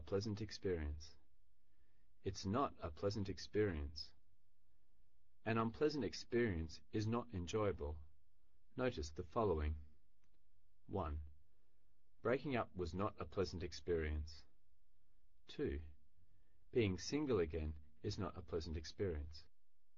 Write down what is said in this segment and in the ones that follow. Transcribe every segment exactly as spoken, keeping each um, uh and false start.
pleasant experience. It's not a pleasant experience. An unpleasant experience is not enjoyable. Notice the following. one. Breaking up was not a pleasant experience. two. Being single again is not a pleasant experience.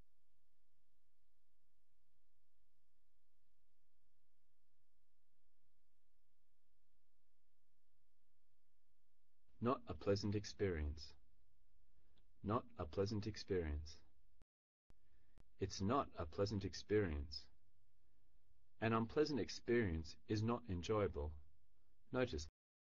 Not a pleasant experience. Not a pleasant experience. It's not a pleasant experience. An unpleasant experience is not enjoyable. Notice.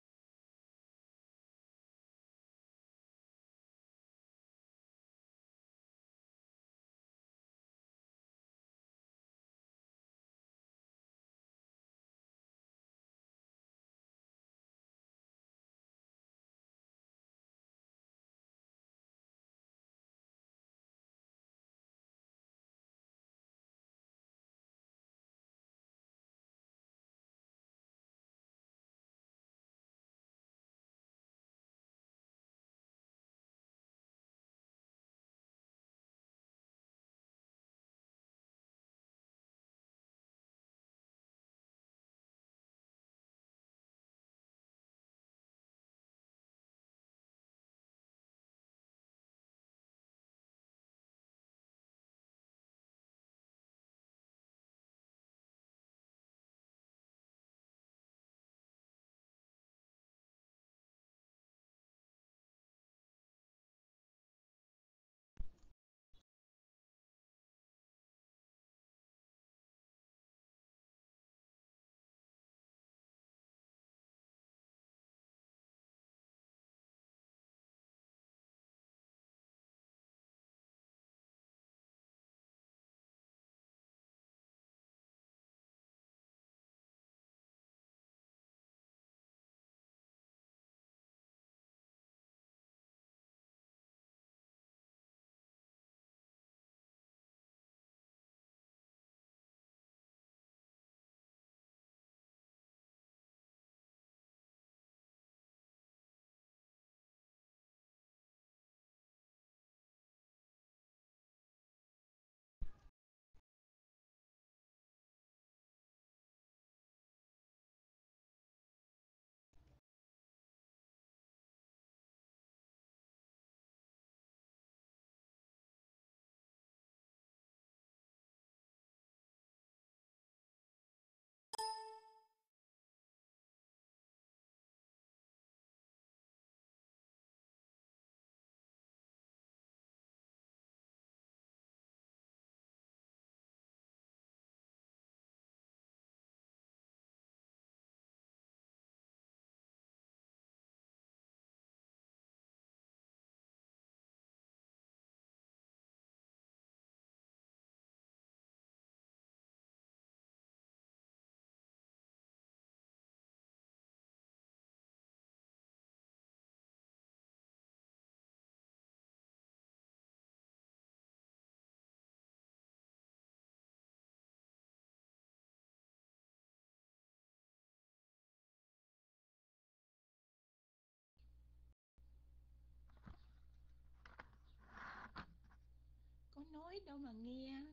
Có nói đâu mà nghe.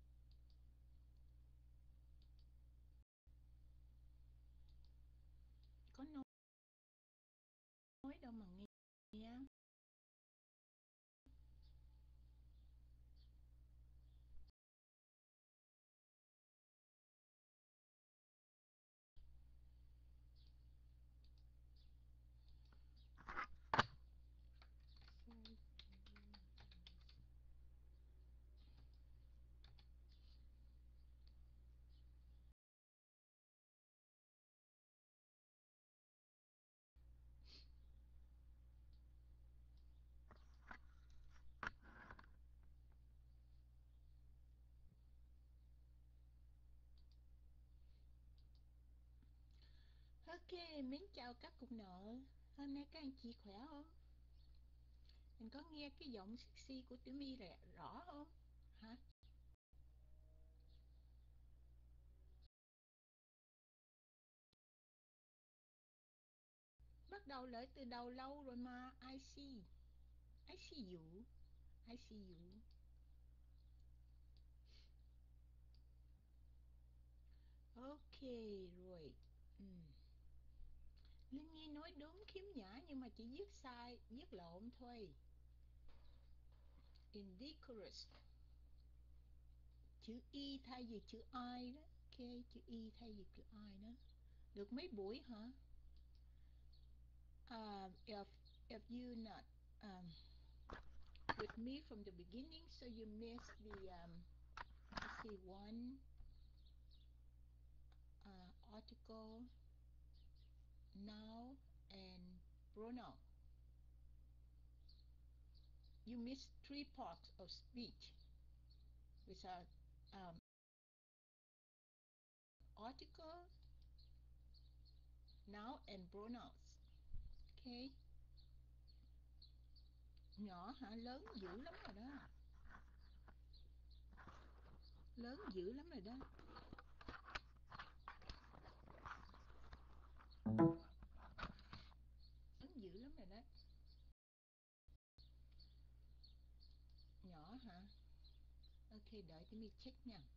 Có nói đâu mà nghe. Ok, mến chào các cục nợ. Hôm nay các anh chị khỏe không? Mình có nghe cái giọng sexy của Tiểu My rõ không? Hả? Bắt bắt đầu lại từ đầu lâu rồi mà. I see. I see you. I see you. Ok, rồi. Ừ. Linh Nhi nói đúng khiếm nhã nhưng mà chỉ viết sai, viết lộn thôi. Indecorous. Chữ Y thay vì chữ I đó. Ok, chữ Y thay vì chữ I đó. Được mấy buổi hả? Uh, if, if you not um, with me from the beginning, so you missed the, um, let's see, one uh, article, now, and pronoun. You missed three parts of speech, which are um, article, noun, and pronouns. Okay. Nhỏ hả? Lớn dữ lắm rồi đó. Lớn dữ lắm rồi đó. Lớn dữ lắm rồi đó. Nhỏ hả? Ok, đợi cho mình check nha.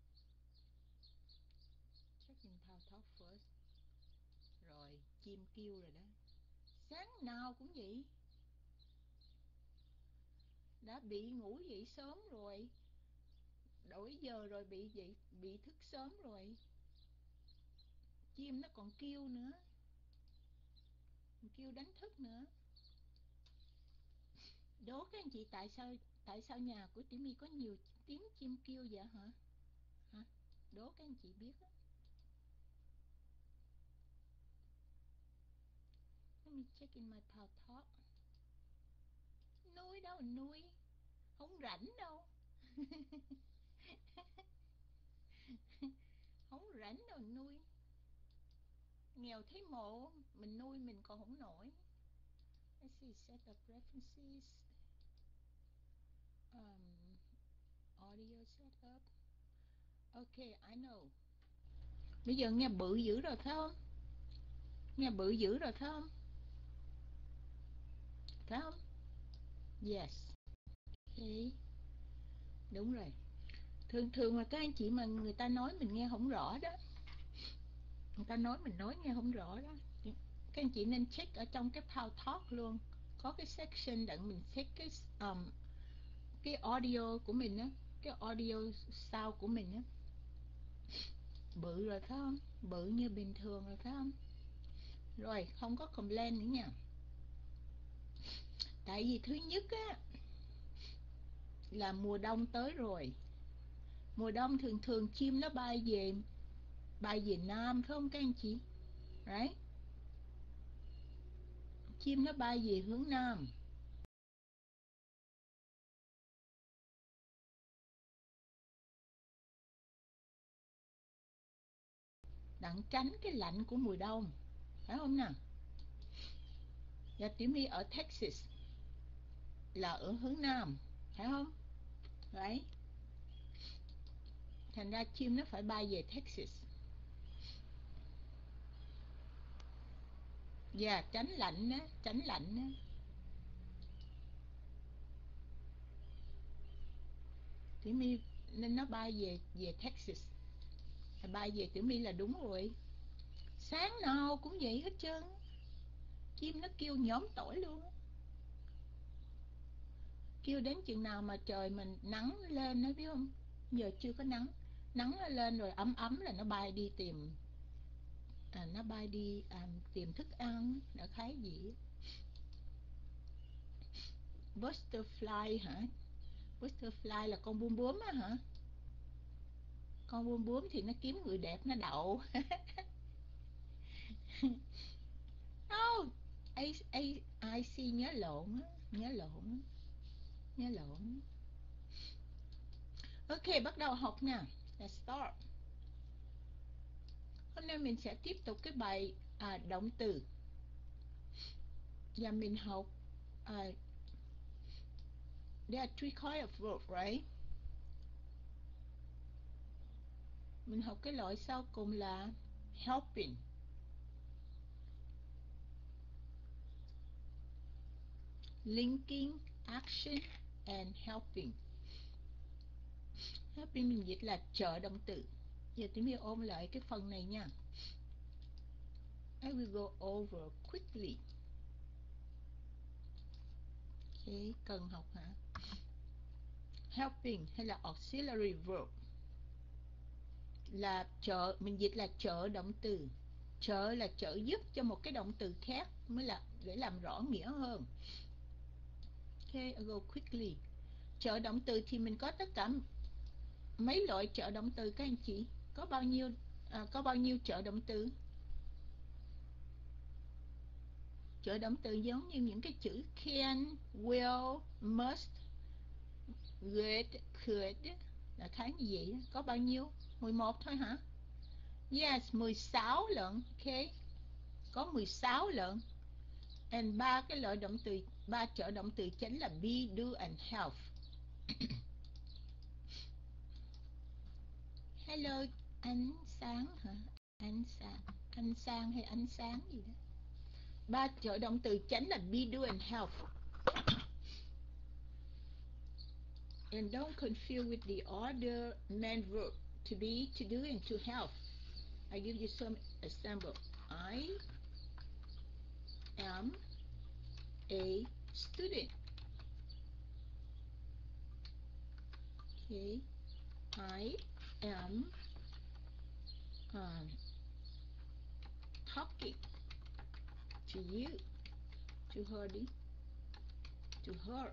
Check in PowerTalk first. Rồi, chim kêu rồi đó. Sáng nào cũng vậy. Đã bị ngủ dậy sớm rồi. Đổi giờ rồi bị dậy bị thức sớm rồi. Chim nó còn kêu nữa. Kêu đánh thức nữa. Đố các anh chị tại sao tại sao nhà của Tiểu My có nhiều tiếng chim kêu vậy hả? Hả? Đố các anh chị biết á. Let me check in my PowerTalk. Nuôi đâu nuôi. Không rảnh đâu. Không rảnh đâu nuôi. Nghèo thấy mộ. Mình nuôi mình còn không nổi. Let's see, set up references. Um, audio setup. Okay, I know. Bây giờ nghe bự dữ rồi phải không? Nghe bự dữ rồi phải không? Phải không? Yes. Okay. Đúng rồi. Thường thường mà các anh chị mà người ta nói mình nghe không rõ đó. Người ta nói mình nói nghe không rõ đó. Các anh chị nên check ở trong cái PowerTalk luôn. Có cái section để mình check cái um, cái audio của mình á, cái audio sound của mình á. Bự rồi phải không? Bự như bình thường rồi phải không? Rồi, không có complain nữa nha. Tại vì thứ nhất á là mùa đông tới rồi. Mùa đông thường thường chim nó bay về bay về Nam phải không các anh chị? Right? Chim nó bay về hướng Nam. Đặng tránh cái lạnh của mùa đông. Phải không nào? Và Tiểu My ở Texas là ở hướng Nam. Phải không? Right? Thành ra chim nó phải bay về Texas. Dạ, yeah, tránh lạnh á, tránh lạnh á. Tiểu My nên nó bay về về Texas. Bay về Tiểu My là đúng rồi. Sáng nào cũng vậy hết trơn. Chim nó kêu nhóm tỏi luôn. Kêu đến chừng nào mà trời mình nắng lên nó biết không? Giờ chưa có nắng. Nắng nó lên rồi ấm ấm là nó bay đi tìm à, nó bay đi à, tìm thức ăn. Nó khái gì. Butterfly hả? Butterfly là con buôn bướm á hả? Con buôn bướm thì nó kiếm người đẹp nó đậu. Oh, I, I, I see nhớ lộn á, nhớ lộn, nhớ lộn. Ok, bắt đầu học nè. Let's start. Hôm nay mình sẽ tiếp tục cái bài à, động từ. Và mình học à, there are three kinds of verb, right? Mình học cái loại sau cùng là helping. linking, action, and helping. Helping mình dịch là trợ động từ. Giờ chúng ta ôn lại cái phần này nha. I will go over quickly. Okay, cần học hả? Helping hay là auxiliary verb là trợ, mình dịch là trợ động từ. Trợ là trợ giúp cho một cái động từ khác, mới là để làm rõ nghĩa hơn. Okay, I go quickly. Trợ động từ thì mình có tất cả mấy loại trợ động từ các anh chị? Có bao nhiêu à, có bao nhiêu trợ động từ? Trợ động từ giống như những cái chữ can, will, must, would, could là khá như vậy. Có bao nhiêu? mười một thôi hả? Yes, mười sáu lận. Ok. Có mười sáu lận. And ba cái loại động từ, ba trợ động từ chính là be, do and have. Hello ánh sáng hả? Ánh sáng, ánh sáng hay ánh sáng gì đó. Ba trợ động từ chính là be, do and have. And don't confuse with the other main verb to be, to do and to have. I give you some example. I am a student. Okay. I am um, talking to you, to her, đi, to her.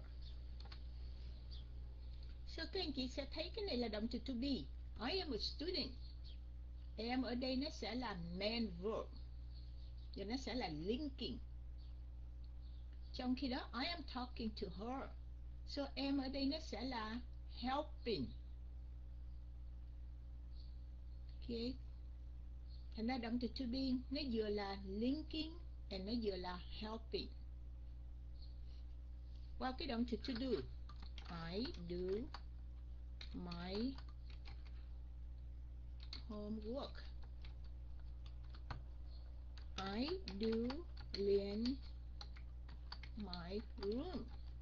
So các anh chị sẽ thấy cái này là động từ to be. I am a student. Am ở đây nó sẽ là main verb, và nó sẽ là linking. Trong khi đó I am talking to her. So am ở đây nó sẽ là helping. Okay. Thành ra động từ to be nó vừa là linking and nó vừa là helping. Qua cái động từ to do. I do my homework. I do clean my room.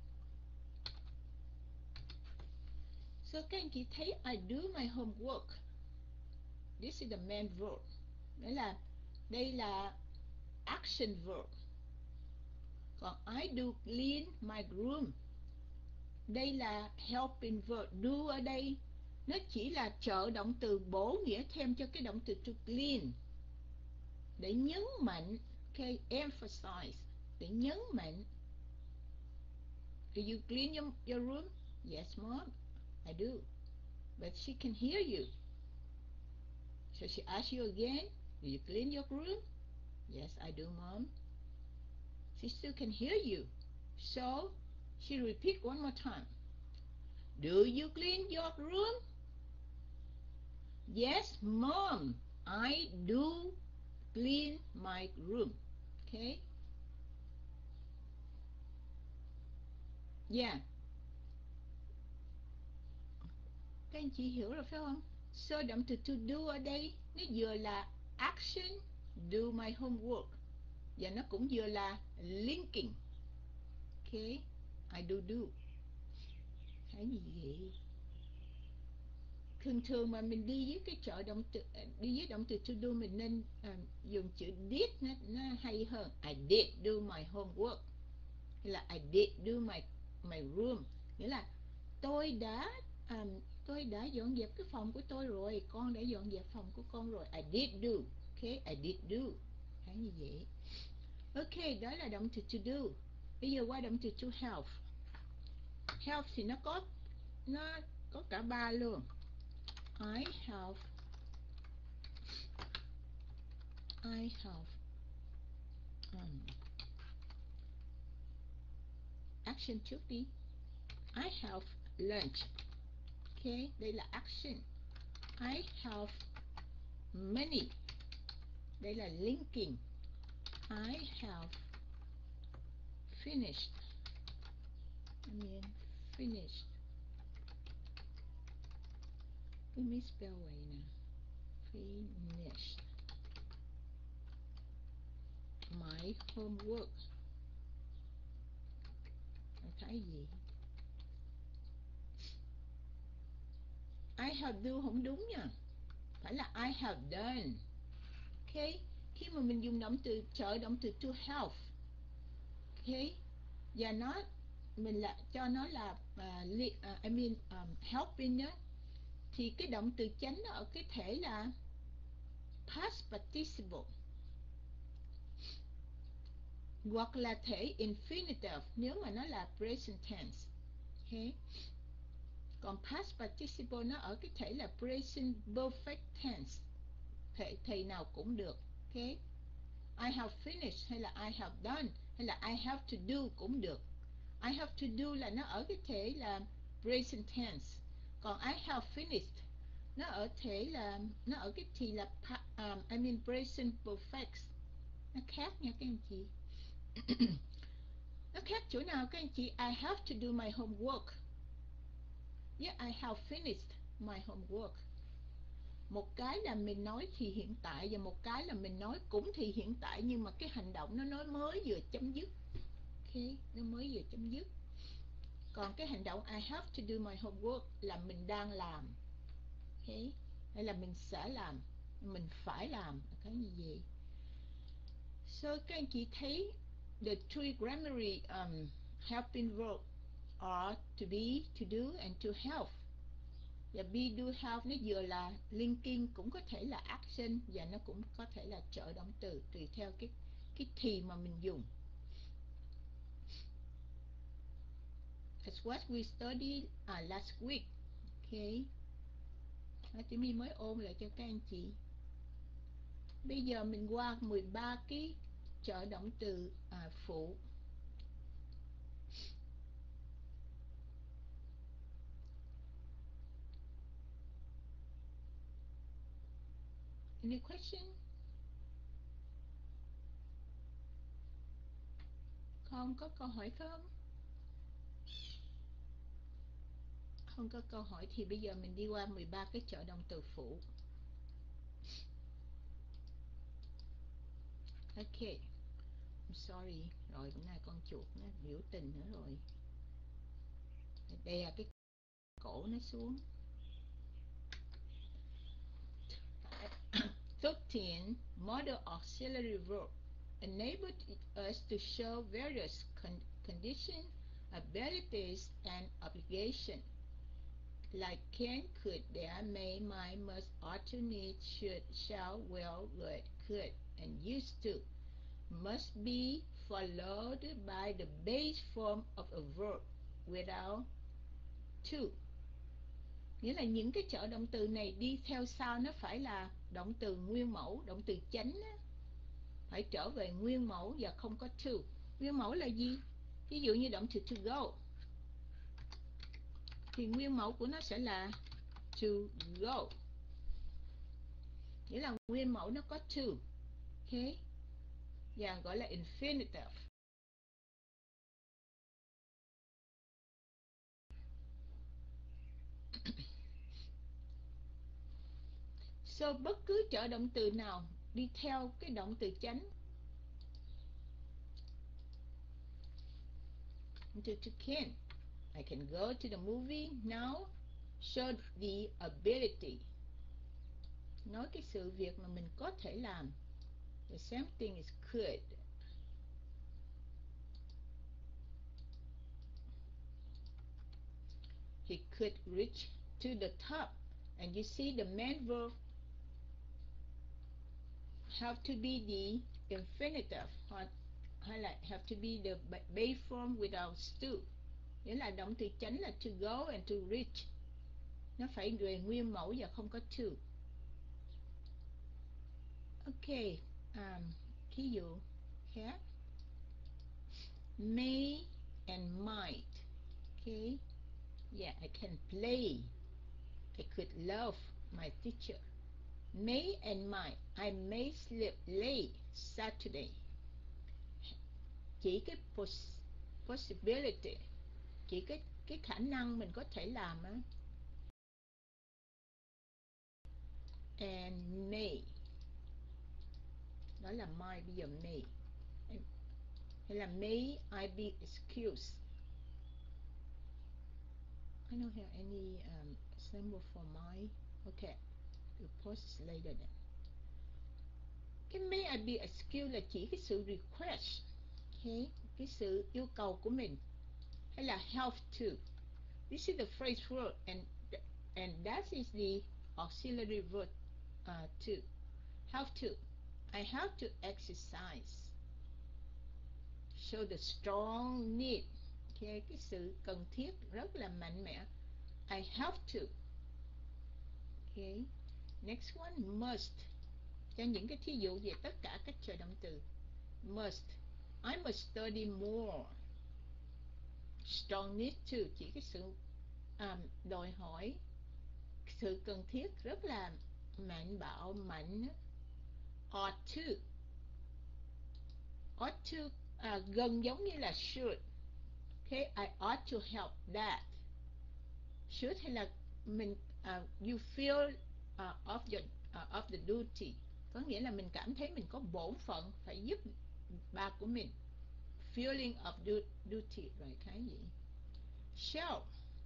So các anh chị thấy I do my homework. This is the main verb. Đó là đây là action verb. Còn I do clean my room, đây là helping verb. Do ở đây nó chỉ là trợ động từ bổ nghĩa thêm cho cái động từ to clean, để nhấn mạnh, okay, emphasize, để nhấn mạnh. Do you clean your, your room? Yes, mom, I do. But she can hear you. So she asks you again, do you clean your room? Yes, I do, mom. She still can hear you. So she repeat one more time. Do you clean your room? Yes, mom, I do clean my room. Okay? Yeah. Các anh chị hiểu rồi phải không? So động từ to do ở đây nó vừa là action, do my homework, và nó cũng vừa là linking. Okay? I do do. Cái gì vậy? Thường thường mà mình đi với cái trợ động từ, đi với động từ to do mình nên à, dùng chữ did, nó, nó hay hơn. I did do my homework. Hay là I did do my my room. Nghĩa là tôi đã um, tôi đã dọn dẹp cái phòng của tôi rồi, con đã dọn dẹp phòng của con rồi. I did do. Okay, I did do. Cái như vậy. Ok, đó là động từ to do. Bây giờ qua động từ to help. Help thì nó có nó có cả ba luôn. I have I have um, action trước đi. I have lunch. Okay, đây là action. I have money. Đây là linking. I have finished. I mean finished. Cái misspell vậy nè. Finished my homework. cái gì? I have do không đúng nha, phải là I have done. Ok, khi mà mình dùng động từ trợ động từ to help, ok, và nó mình là cho nó là uh, li, uh, I mean um, helping nhé, thì cái động từ chánh nó ở cái thể là past participle hoặc là thể infinitive nếu mà nó là present tense. Okay. Còn past participle nó ở cái thể là present perfect tense, thể thì nào cũng được. Okay. I have finished hay là I have done hay là I have to do cũng được. I have to do là nó ở cái thể là present tense, còn I have finished nó ở thể là nó ở cái thì là um, I mean present perfect. Nó khác nha các anh chị. Nó khác chỗ nào các anh chị? I have to do my homework. Yeah, I have finished my homework. Một cái là mình nói thì hiện tại và một cái là mình nói cũng thì hiện tại, nhưng mà cái hành động nó nói mới vừa chấm dứt. Ok, nó mới vừa chấm dứt. Còn cái hành động I have to do my homework là mình đang làm. Ok, hay là mình sẽ làm, mình phải làm là cái gì vậy? So các anh chị thấy the three grammary um, helping verbs are to be, to do and to help. Và be, do, help nó vừa là linking, cũng có thể là action và nó cũng có thể là trợ động từ, tùy theo cái cái thì mà mình dùng. That's what we studied uh, last week. Okay. Thì mình mới ôn lại cho các anh chị. Bây giờ mình qua mười ba cái trợ động từ à, phụ. Any question? Không có câu hỏi không? Không có câu hỏi thì bây giờ mình đi qua mười ba cái trợ động từ phụ. Ok. I'm sorry. Rồi bữa nay con chuột nó biểu tình nữa rồi. Đè cái cổ nó xuống. thirteen. Model auxiliary verb enabled us to show various con conditions, abilities, and obligations. Like can, could, dare, may, might, must, ought to, need, should, shall, will, would, could, and used to must be followed by the base form of a verb without to. Nghĩa là những cái trợ động từ này đi theo sau nó phải là động từ nguyên mẫu, động từ chánh á, phải trở về nguyên mẫu và không có to. Nguyên mẫu là gì? Ví dụ như động từ to go thì nguyên mẫu của nó sẽ là to go. Nghĩa là nguyên mẫu nó có to. Ok. Và gọi là infinitive. So bất cứ trợ động từ nào đi theo cái động từ chánh. To, to can. I can go to the movie now. Show the ability. Nói cái sự việc mà mình có thể làm. The same thing is could. He could reach to the top. And you see the main verb have to be the infinitive, hoặc hay là have to be the base form without to. Nghĩa là động từ chánh là to go and to reach. Nó phải về nguyên mẫu và không có to. Ok, um, ví dụ khác. May and might. Okay, yeah, I can play. I could love my teacher. May and might. I may sleep late Saturday. Chỉ cái poss possibility, chỉ cái cái khả năng mình có thể làm á. And may. Đó là might, bây giờ may. Hay là may I be excused. I don't have any um, symbol for my. Okay, we'll post later then. Cái may I be excused là chỉ cái sự request, okay, cái sự yêu cầu của mình, hay là have to. This is the phrase word and and that is the auxiliary verb uh, to. Have to. I have to exercise. Show the strong need. Okay, cái sự cần thiết rất là mạnh mẽ. I have to. Okay. Next one, must. Cho những cái thí dụ về tất cả các trợ động từ. Must. I must study more. Strong need to chỉ cái sự um, đòi hỏi, sự cần thiết rất là mạnh bạo, mạnh. Ought to. Ought to uh, gần giống như là should. Okay, I ought to help that. Should hay là mình uh, you feel uh, of your uh, of the duty, có nghĩa là mình cảm thấy mình có bổn phận phải giúp bà của mình. Feeling of du duty rồi cái gì? Shall.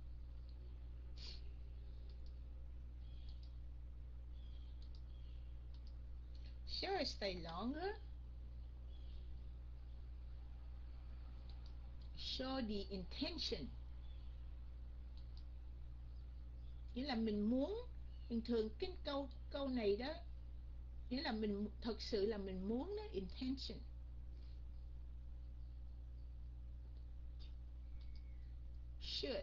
Shall I stay longer? Show the intention. Nghĩa là mình muốn, bình thường cái câu câu này đó, nghĩa là mình thật sự là mình muốn đó, intention. Should.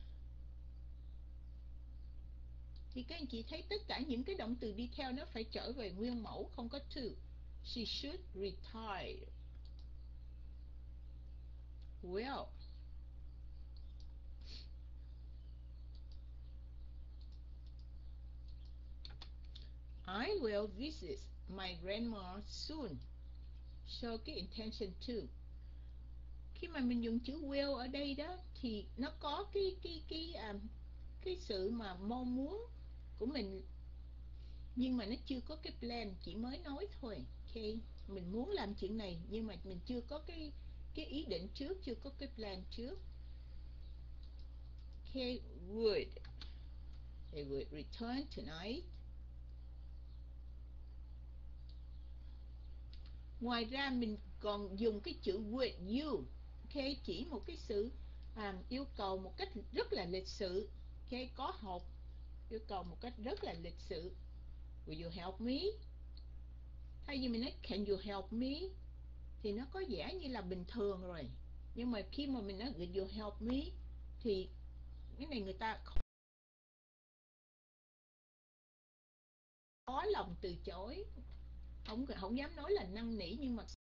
Thì các anh chị thấy tất cả những cái động từ đi theo nó phải trở về nguyên mẫu, không có to. She should retire. Well. I will visit my grandma soon. Show cái intention to. Khi mà mình dùng chữ will ở đây đó thì nó có cái cái cái um, cái sự mà mong muốn của mình, nhưng mà nó chưa có cái plan, chỉ mới nói thôi. Okay, mình muốn làm chuyện này nhưng mà mình chưa có cái cái ý định trước, chưa có cái plan trước. Okay, would. They would return tonight. Ngoài ra mình còn dùng cái chữ would you. Okay, chỉ một cái sự à, yêu cầu một cách rất là lịch sự. Okay, có học, yêu cầu một cách rất là lịch sự. Will you help me? Thay vì mình nói can you help me thì nó có vẻ như là bình thường rồi. Nhưng mà khi mà mình nói will you help me thì cái này người ta có lòng từ chối. Không, không dám nói là năn nỉ, nhưng mà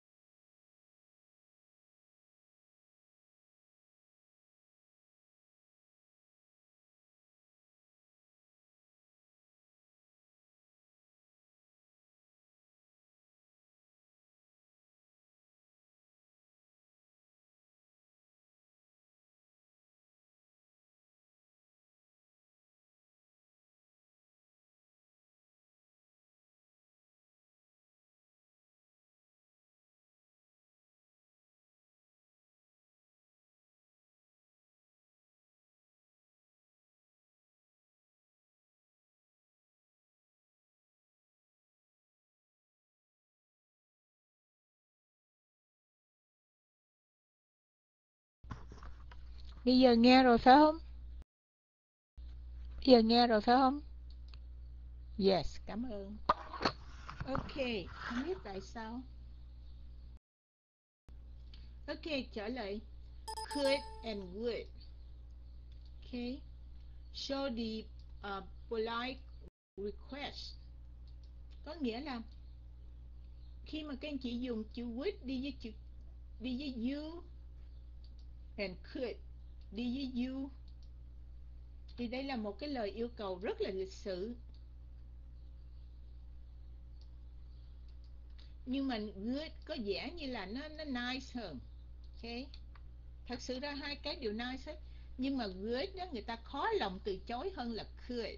bây giờ nghe rồi phải không? Bây giờ nghe rồi phải không? Yes, cảm ơn. Ok, không biết tại sao. Ok, trở lại. Could and would. Ok. Show the uh, polite request. Có nghĩa là khi mà các anh chị dùng chữ would đi với chữ đi với you and could đi với you thì đây là một cái lời yêu cầu rất là lịch sự. Nhưng mà good có vẻ như là nó nó nice hơn. Ok. Thật sự ra hai cái đều nice hết. Nhưng mà good đó người ta khó lòng từ chối hơn là could.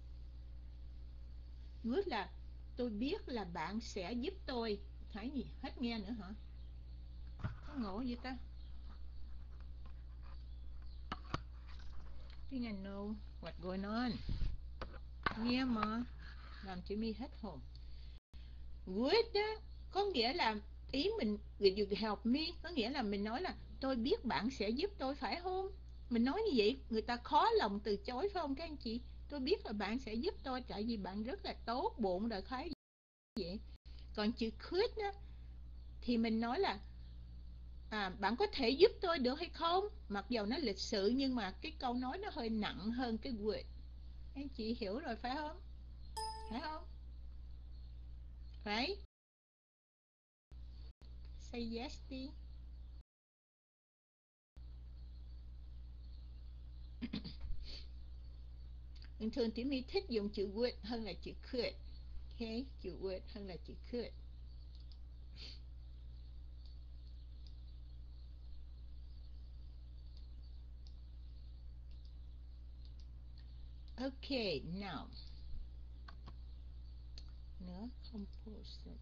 Good là tôi biết là bạn sẽ giúp tôi. Thấy gì? Hết nghe nữa hả? Có ngộ vậy ta? think I know what's going on. Nghe mà làm cho mi hết hồn. Good đó có nghĩa là ý mình, you help me, có nghĩa là mình nói là tôi biết bạn sẽ giúp tôi, phải không? Mình nói như vậy người ta khó lòng từ chối, phải không các anh chị? Tôi biết là bạn sẽ giúp tôi tại vì bạn rất là tốt bụng, đại khái vậy. Còn chữ could đó thì mình nói là à, bạn có thể giúp tôi được hay không? Mặc dù nó lịch sự nhưng mà cái câu nói nó hơi nặng hơn cái would. Anh chị hiểu rồi phải không? Phải không? Right? Say yes đi. Bình thường thì mi thích dùng chữ would hơn là chữ could. Okay, chữ would hơn là chữ could. Okay, now. Nữa, composition.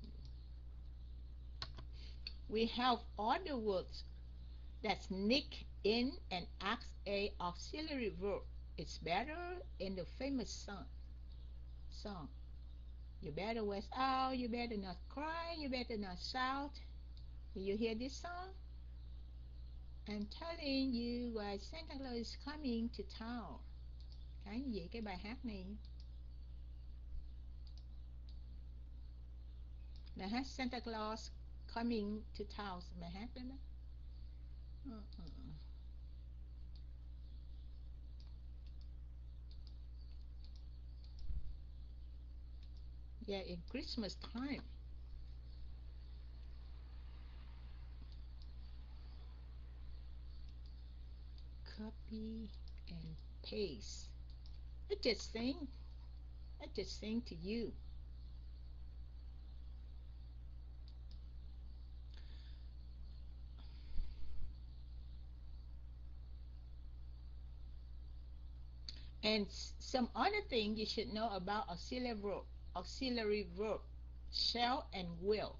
We have other words that sneak in and act a auxiliary verb. It's better in the famous song. Song. You better wash out, you better not cry, you better not shout. Do you hear this song? I'm telling you why Santa Claus is coming to town. Cái gì cái bài hát này? Bài hát Santa Claus coming to town, bài hát đó đó. Uh-uh. Yeah, in Christmas time. Copy and paste. I just saying, I just saying to you. And some other thing you should know about auxiliary verb, auxiliary verb, shall and will.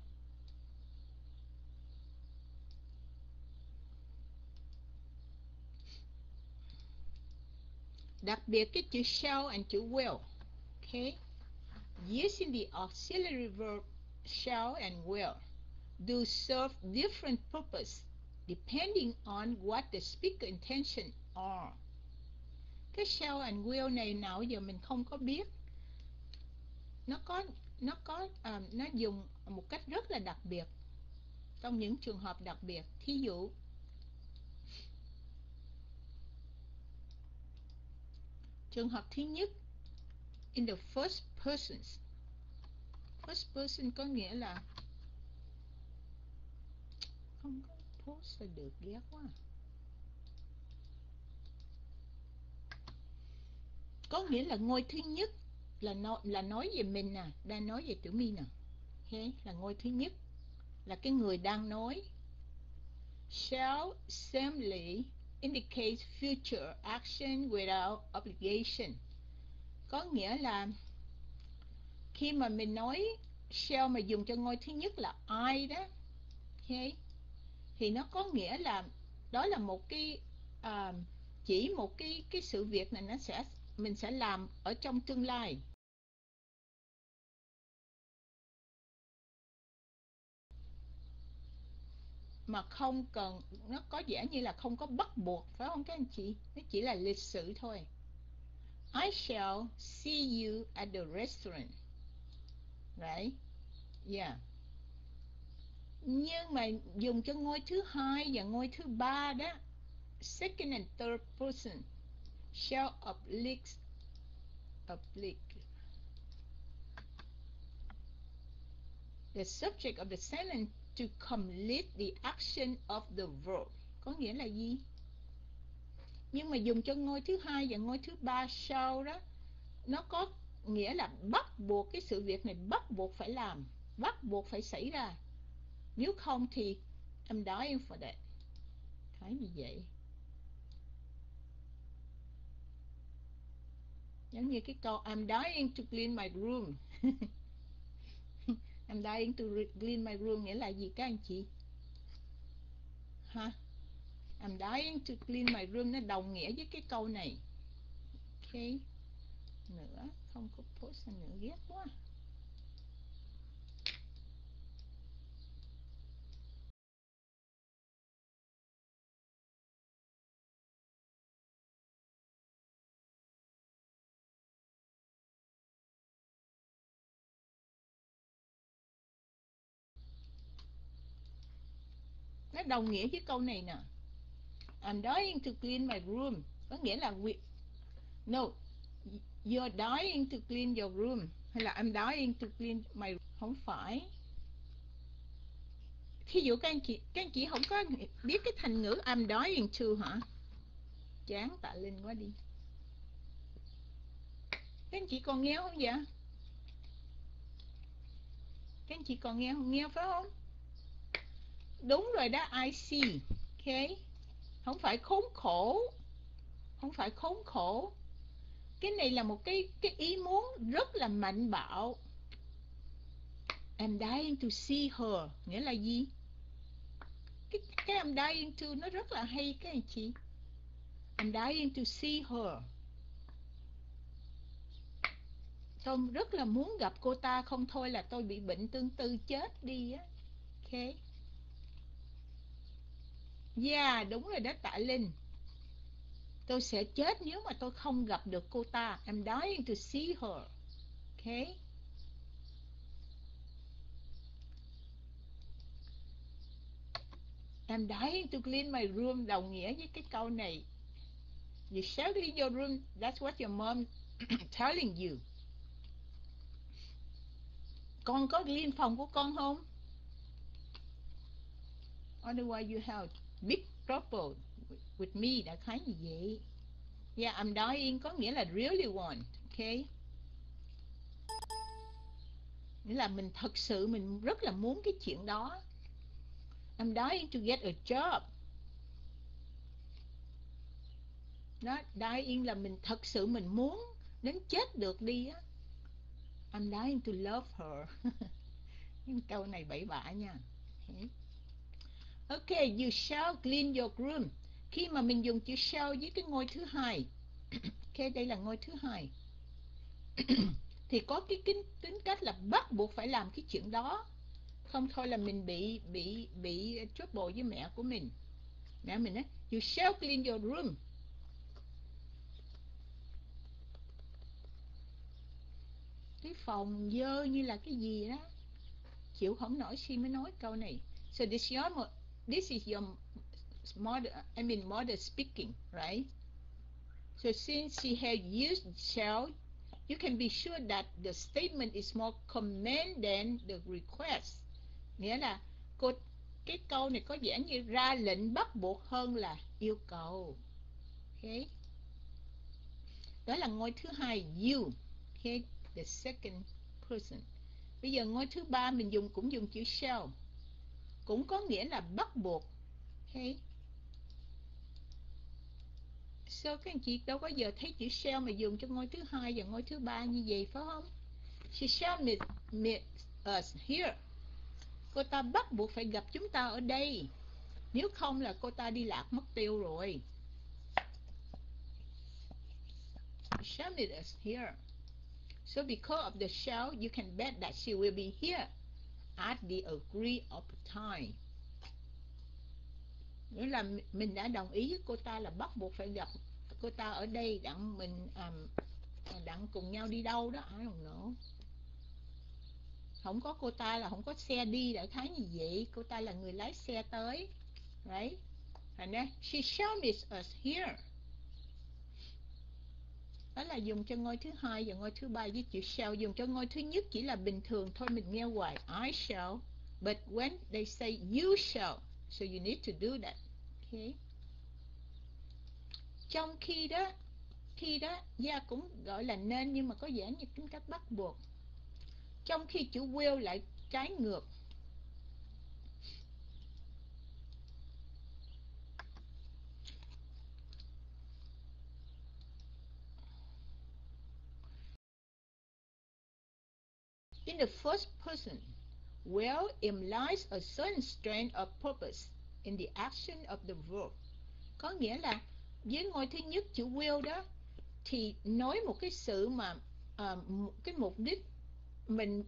Đặc biệt cái chữ shall and chữ will. Okay? Using the auxiliary verb shall and will do serve different purpose depending on what the speaker intention are. Cái shall and will này nào giờ mình không có biết. Nó có nó có uh, nó dùng một cách rất là đặc biệt trong những trường hợp đặc biệt. Thí dụ trường hợp thứ nhất, in the first person. First person có nghĩa là không có post là được, ghét quá. Có nghĩa là ngôi thứ nhất là nói, là nói về mình nè, đang nói về Tử My nè. Okay, là ngôi thứ nhất là cái người đang nói. Shall simply indicate future action without obligation. Có nghĩa là khi mà mình nói shall mà dùng cho ngôi thứ nhất là I đó, okay, thì nó có nghĩa là đó là một cái uh, chỉ một cái cái sự việc này nó sẽ mình sẽ làm ở trong tương lai. Mà không cần, nó có vẻ như là không có bắt buộc, phải không các anh chị? Nó chỉ là lịch sử thôi. I shall see you at the restaurant. Right? Yeah. Nhưng mà dùng cho ngôi thứ hai và ngôi thứ ba đó, second and third person, shall oblique, oblique the subject of the sentence to complete the action of the verb. Có nghĩa là gì? Nhưng mà dùng cho ngôi thứ hai và ngôi thứ ba shall đó, nó có nghĩa là bắt buộc cái sự việc này bắt buộc phải làm, bắt buộc phải xảy ra. Nếu không thì I'm dying for that. Cái như vậy. Giống như cái câu I'm dying to clean my room. I'm dying to clean my room nghĩa là gì các anh chị? Ha? I'm dying to clean my room nó đồng nghĩa với cái câu này. Ok, nữa, không có post nữa, ghét quá. Nó đồng nghĩa với câu này nè. I'm dying to clean my room. Có nghĩa là we... No, you're dying to clean your room. Hay là I'm dying to clean my... Không phải. Thí dụ các anh chị, các anh chị không có biết cái thành ngữ I'm dying to hả? Chán Tạ Linh quá đi. Các anh chị còn nghe không vậy? Các anh chị còn nghe không? Nghe phải không? Đúng rồi đó, I see. Ok. Không phải khốn khổ. Không phải khốn khổ. Cái này là một cái, cái ý muốn rất là mạnh bạo. I'm dying to see her. Nghĩa là gì? Cái, cái I'm dying to nó rất là hay các anh chị. I'm dying to see her. Tôi rất là muốn gặp cô ta, không thôi là tôi bị bệnh tương tư chết đi á. Ok. Yeah, đúng rồi đó Tạ Linh. Tôi sẽ chết nếu mà tôi không gặp được cô ta. I'm dying to see her. Ok. I'm dying to clean my room đồng nghĩa với cái câu này. You shall clean your room. That's what your mom telling you. Con có clean phòng của con không? Otherwise you have big trouble with me. Đại khái như vậy. Yeah, I'm dying có nghĩa là really want. Okay. Nghĩa là mình thật sự mình rất là muốn cái chuyện đó. I'm dying to get a job. Đó, dying là mình thật sự mình muốn đến chết được đi á. I'm dying to love her. Câu này bậy bạ nha. Ok, you shall clean your room. Khi mà mình dùng chữ shall với cái ngôi thứ hai. Ok, đây là ngôi thứ hai. Thì có cái tính, tính cách là bắt buộc phải làm cái chuyện đó. Không thôi là mình bị bị bị trouble với mẹ của mình. Mẹ mình nói, you shall clean your room. Cái phòng dơ như là cái gì đó. Chịu không nổi khi mới nói câu này. So this, your, this is your mother, I mean mother speaking, right? So since she has used shall, you can be sure that the statement is more command than the request. Nghĩa là cô, cái câu này có vẻ như ra lệnh bắt buộc hơn là yêu cầu. Okay. Đó là ngôi thứ hai, you. Okay. The second person. Bây giờ ngôi thứ ba mình dùng cũng dùng chữ shall. Cũng có nghĩa là bắt buộc. Okay. So các anh chị đâu có giờ thấy chữ shall mà dùng cho ngôi thứ hai và ngôi thứ ba như vậy phải không? She shall meet, meet us here. Cô ta bắt buộc phải gặp chúng ta ở đây. Nếu không là cô ta đi lạc mất tiêu rồi. She shall meet us here. So because of the shall, you can bet that she will be here at the agreed time. Nghĩa là mình đã đồng ý với cô ta là bắt buộc phải gặp cô ta ở đây đặng mình um, đặng cùng nhau đi đâu đó. I don't know. Không có cô ta là không có xe đi, đại khái như vậy. Cô ta là người lái xe tới. Right? And then, she shall meet us here. Đó là dùng cho ngôi thứ hai và ngôi thứ ba với chữ shall. Dùng cho ngôi thứ nhất chỉ là bình thường thôi, mình nghe hoài I shall. But when they say you shall, so you need to do that. Okay. Trong khi đó, khi đó, yeah, cũng gọi là nên nhưng mà có vẻ như tính cách bắt buộc. Trong khi chữ will lại trái ngược. In the first person, will implies a certain strength of purpose in the action of the verb. Có nghĩa là với ngôi thứ nhất chữ will đó, thì nói một cái sự mà uh, cái mục đích mình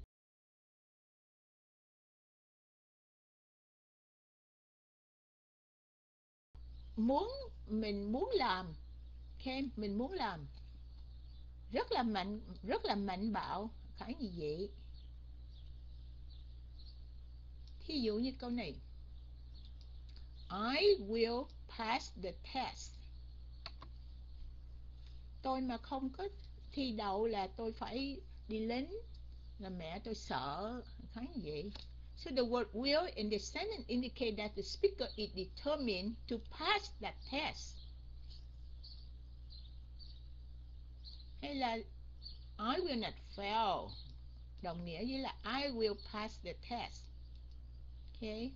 muốn mình muốn làm, okay? Mình muốn làm rất là mạnh, rất là mạnh bạo, phải như vậy. Thí dụ như câu này, I will pass the test. Tôi mà không có thi đậu là tôi phải đi lính, là mẹ tôi sợ, phải như vậy. So the word will in the sentence indicate that the speaker is determined to pass that test. Hay là I will not fail, đồng nghĩa với là I will pass the test. Okay.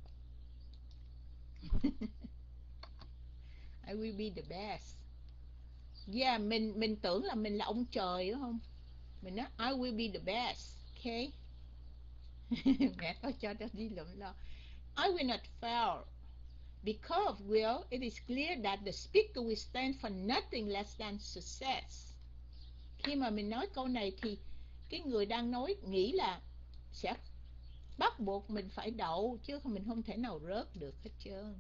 I will be the best. Yeah, mình mình tưởng là mình là ông trời đúng không? Mình nói I will be the best. Okay. Mẹ tôi cho tôi đi lụm lo. I will not fail. Because of will, it is clear that the speaker will stand for nothing less than success. Khi mà mình nói câu này thì cái người đang nói nghĩ là sẽ bắt buộc mình phải đậu, chứ mình không thể nào rớt được hết trơn.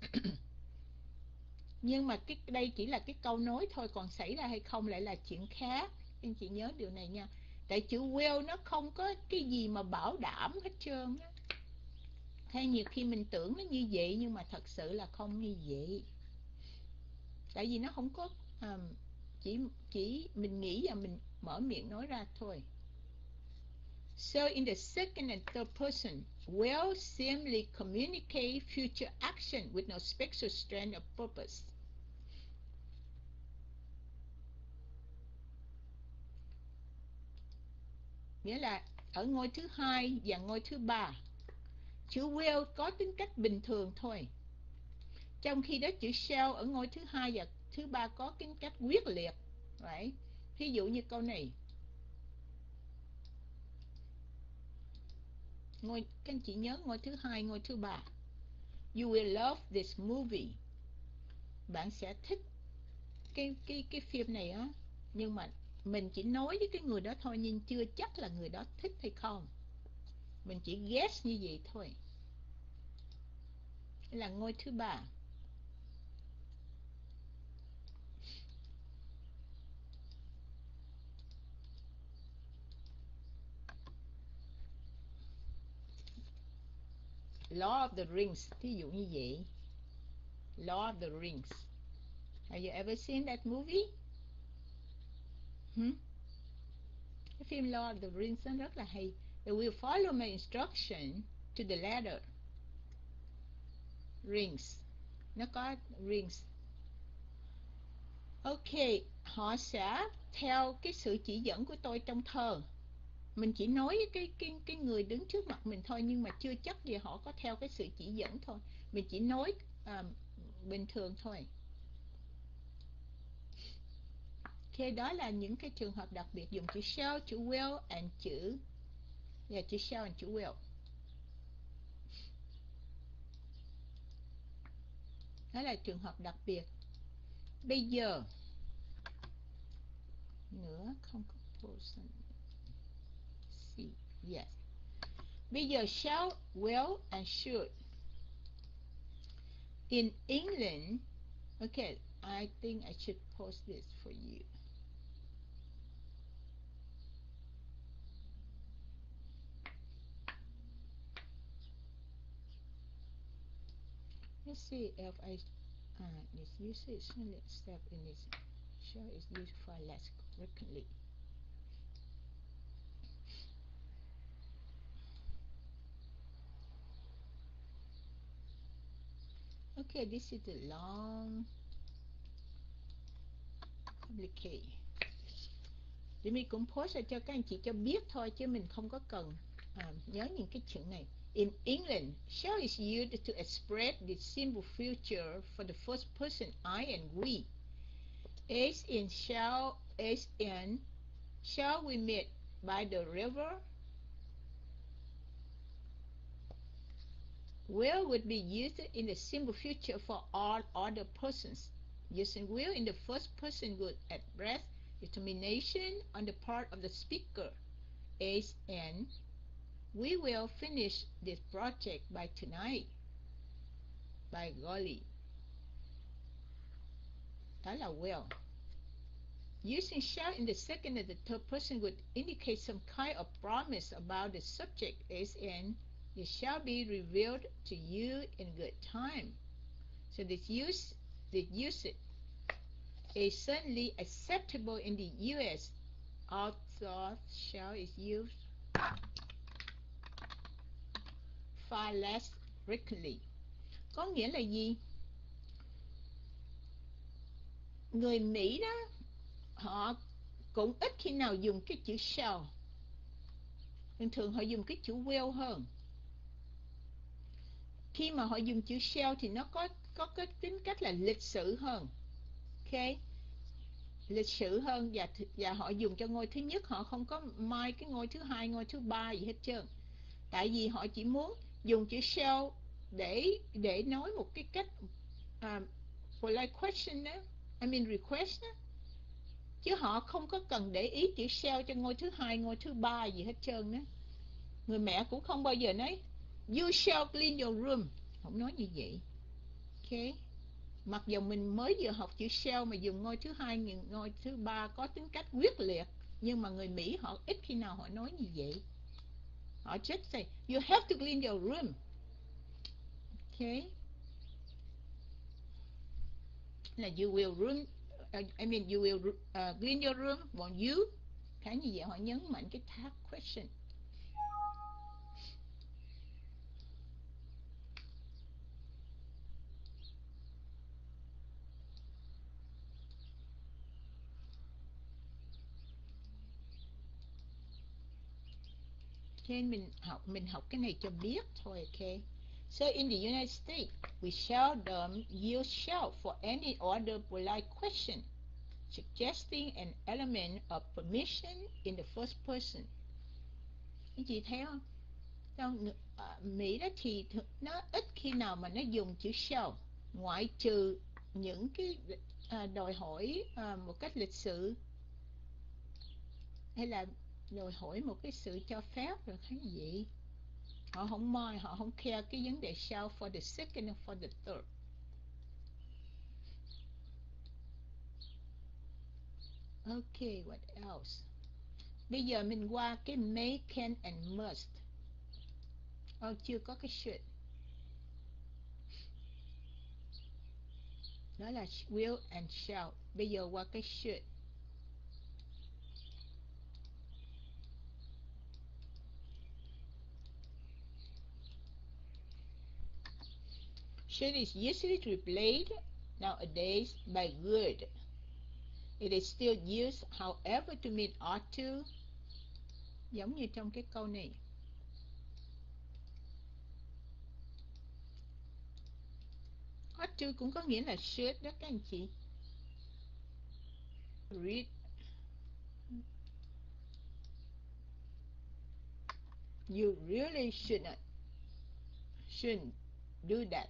Nhưng mà cái đây chỉ là cái câu nói thôi, còn xảy ra hay không lại là chuyện khác. Anh chị nhớ điều này nha. Tại chữ will nó không có cái gì mà bảo đảm hết trơn á. Hay nhiều khi mình tưởng nó như vậy nhưng mà thật sự là không như vậy. Tại vì nó không có um, chỉ chỉ mình nghĩ và mình mở miệng nói ra thôi. So in the second and third person, will simply communicate future action with no special strand of purpose. Nghĩa là ở ngôi thứ hai và ngôi thứ ba, chữ will có tính cách bình thường thôi. Trong khi đó chữ shall ở ngôi thứ hai và thứ ba có tính cách quyết liệt. Right? Ví dụ như câu này. Ngôi, các anh chị nhớ ngôi thứ hai, ngôi thứ ba. You will love this movie. Bạn sẽ thích cái cái cái phim này á, nhưng mà mình chỉ nói với cái người đó thôi, nhưng chưa chắc là người đó thích hay không. Mình chỉ guess như vậy thôi. Đây là ngôi thứ ba. Lord of the Rings, thí dụ như vậy. Lord of the Rings. Have you ever seen that movie? Hmm? Cái phim Lord of the Rings nó rất là hay. They will follow my instruction to the letter. Rings. Nó có rings. Ok, họ sẽ theo cái sự chỉ dẫn của tôi trong thơ. Mình chỉ nói với cái, cái, cái người đứng trước mặt mình thôi, nhưng mà chưa chắc gì họ có theo cái sự chỉ dẫn thôi. Mình chỉ nói à, bình thường thôi. Ok, đó là những cái trường hợp đặc biệt dùng chữ shall, chữ will and chữ yeah, chữ shall and chữ will. Đó là trường hợp đặc biệt. Bây giờ nữa không có person. See, yes. Bây giờ shall, will and should. In England, okay, I think I should post this for you. Let's see if I uh, this usage step in this show is used far less frequently. Okay, this is a long complicated. Thì mình cũng post ra cho các anh chị cho biết thôi, chứ mình không có cần à, nhớ những cái chữ này. In England, shall is used to express the simple future for the first person I and we. As in shall, as in shall we meet by the river? Will would be used in the simple future for all other persons. Using will in the first person would express determination on the part of the speaker, as in, we will finish this project by tonight. By golly. Đó là will. Using shall in the second and the third person would indicate some kind of promise about the subject, as in, it shall be revealed to you in good time. So this use, this usage is certainly acceptable in the U S, although shall is used far less frequently. Có nghĩa là gì? Người Mỹ đó, họ cũng ít khi nào dùng cái chữ shall. Thường thường họ dùng cái chữ will hơn. Khi mà họ dùng chữ shall thì nó có có cái tính cách là lịch sự hơn. Ok, lịch sự hơn, và và họ dùng cho ngôi thứ nhất, họ không có mai cái ngôi thứ hai, ngôi thứ ba gì hết trơn. Tại vì họ chỉ muốn dùng chữ shall để để nói một cái cách uh, polite question đó, I mean request đó. Chứ họ không có cần để ý chữ shall cho ngôi thứ hai, ngôi thứ ba gì hết trơn đó. Người mẹ cũng không bao giờ nói you shall clean your room, không nói như vậy. Ok, mặc dù mình mới vừa học chữ shall mà dùng ngôi thứ hai, ngôi thứ ba có tính cách quyết liệt, nhưng mà người Mỹ họ ít khi nào họ nói như vậy. Họ just say you have to clean your room. Ok, là you will room uh, I mean you will uh, clean your room, won't you? Cái như vậy họ nhấn mạnh cái tag question. Cho nên mình học mình học cái này cho biết thôi. Ok, so in the United States we seldom use shall for any other polite question suggesting an element of permission in the first person. Các chị thấy không? Trong uh, Mỹ đó thì nó ít khi nào mà nó dùng chữ shall, ngoại trừ những cái uh, đòi hỏi uh, một cách lịch sự, hay là đòi hỏi một cái sự cho phép rồi cái gì. Họ không mind, họ không care cái vấn đề shall for the second and for the third. Ok, what else? Bây giờ mình qua cái may, can and must. Ờ, chưa có cái should. Đó là will and shall. Bây giờ qua cái should. Should is usually replaced nowadays by would. It is still used, however, to mean ought to. Giống như trong cái câu này. Ought to cũng có nghĩa là should đó các anh chị. Read. You really shouldn't. Shouldn't do that.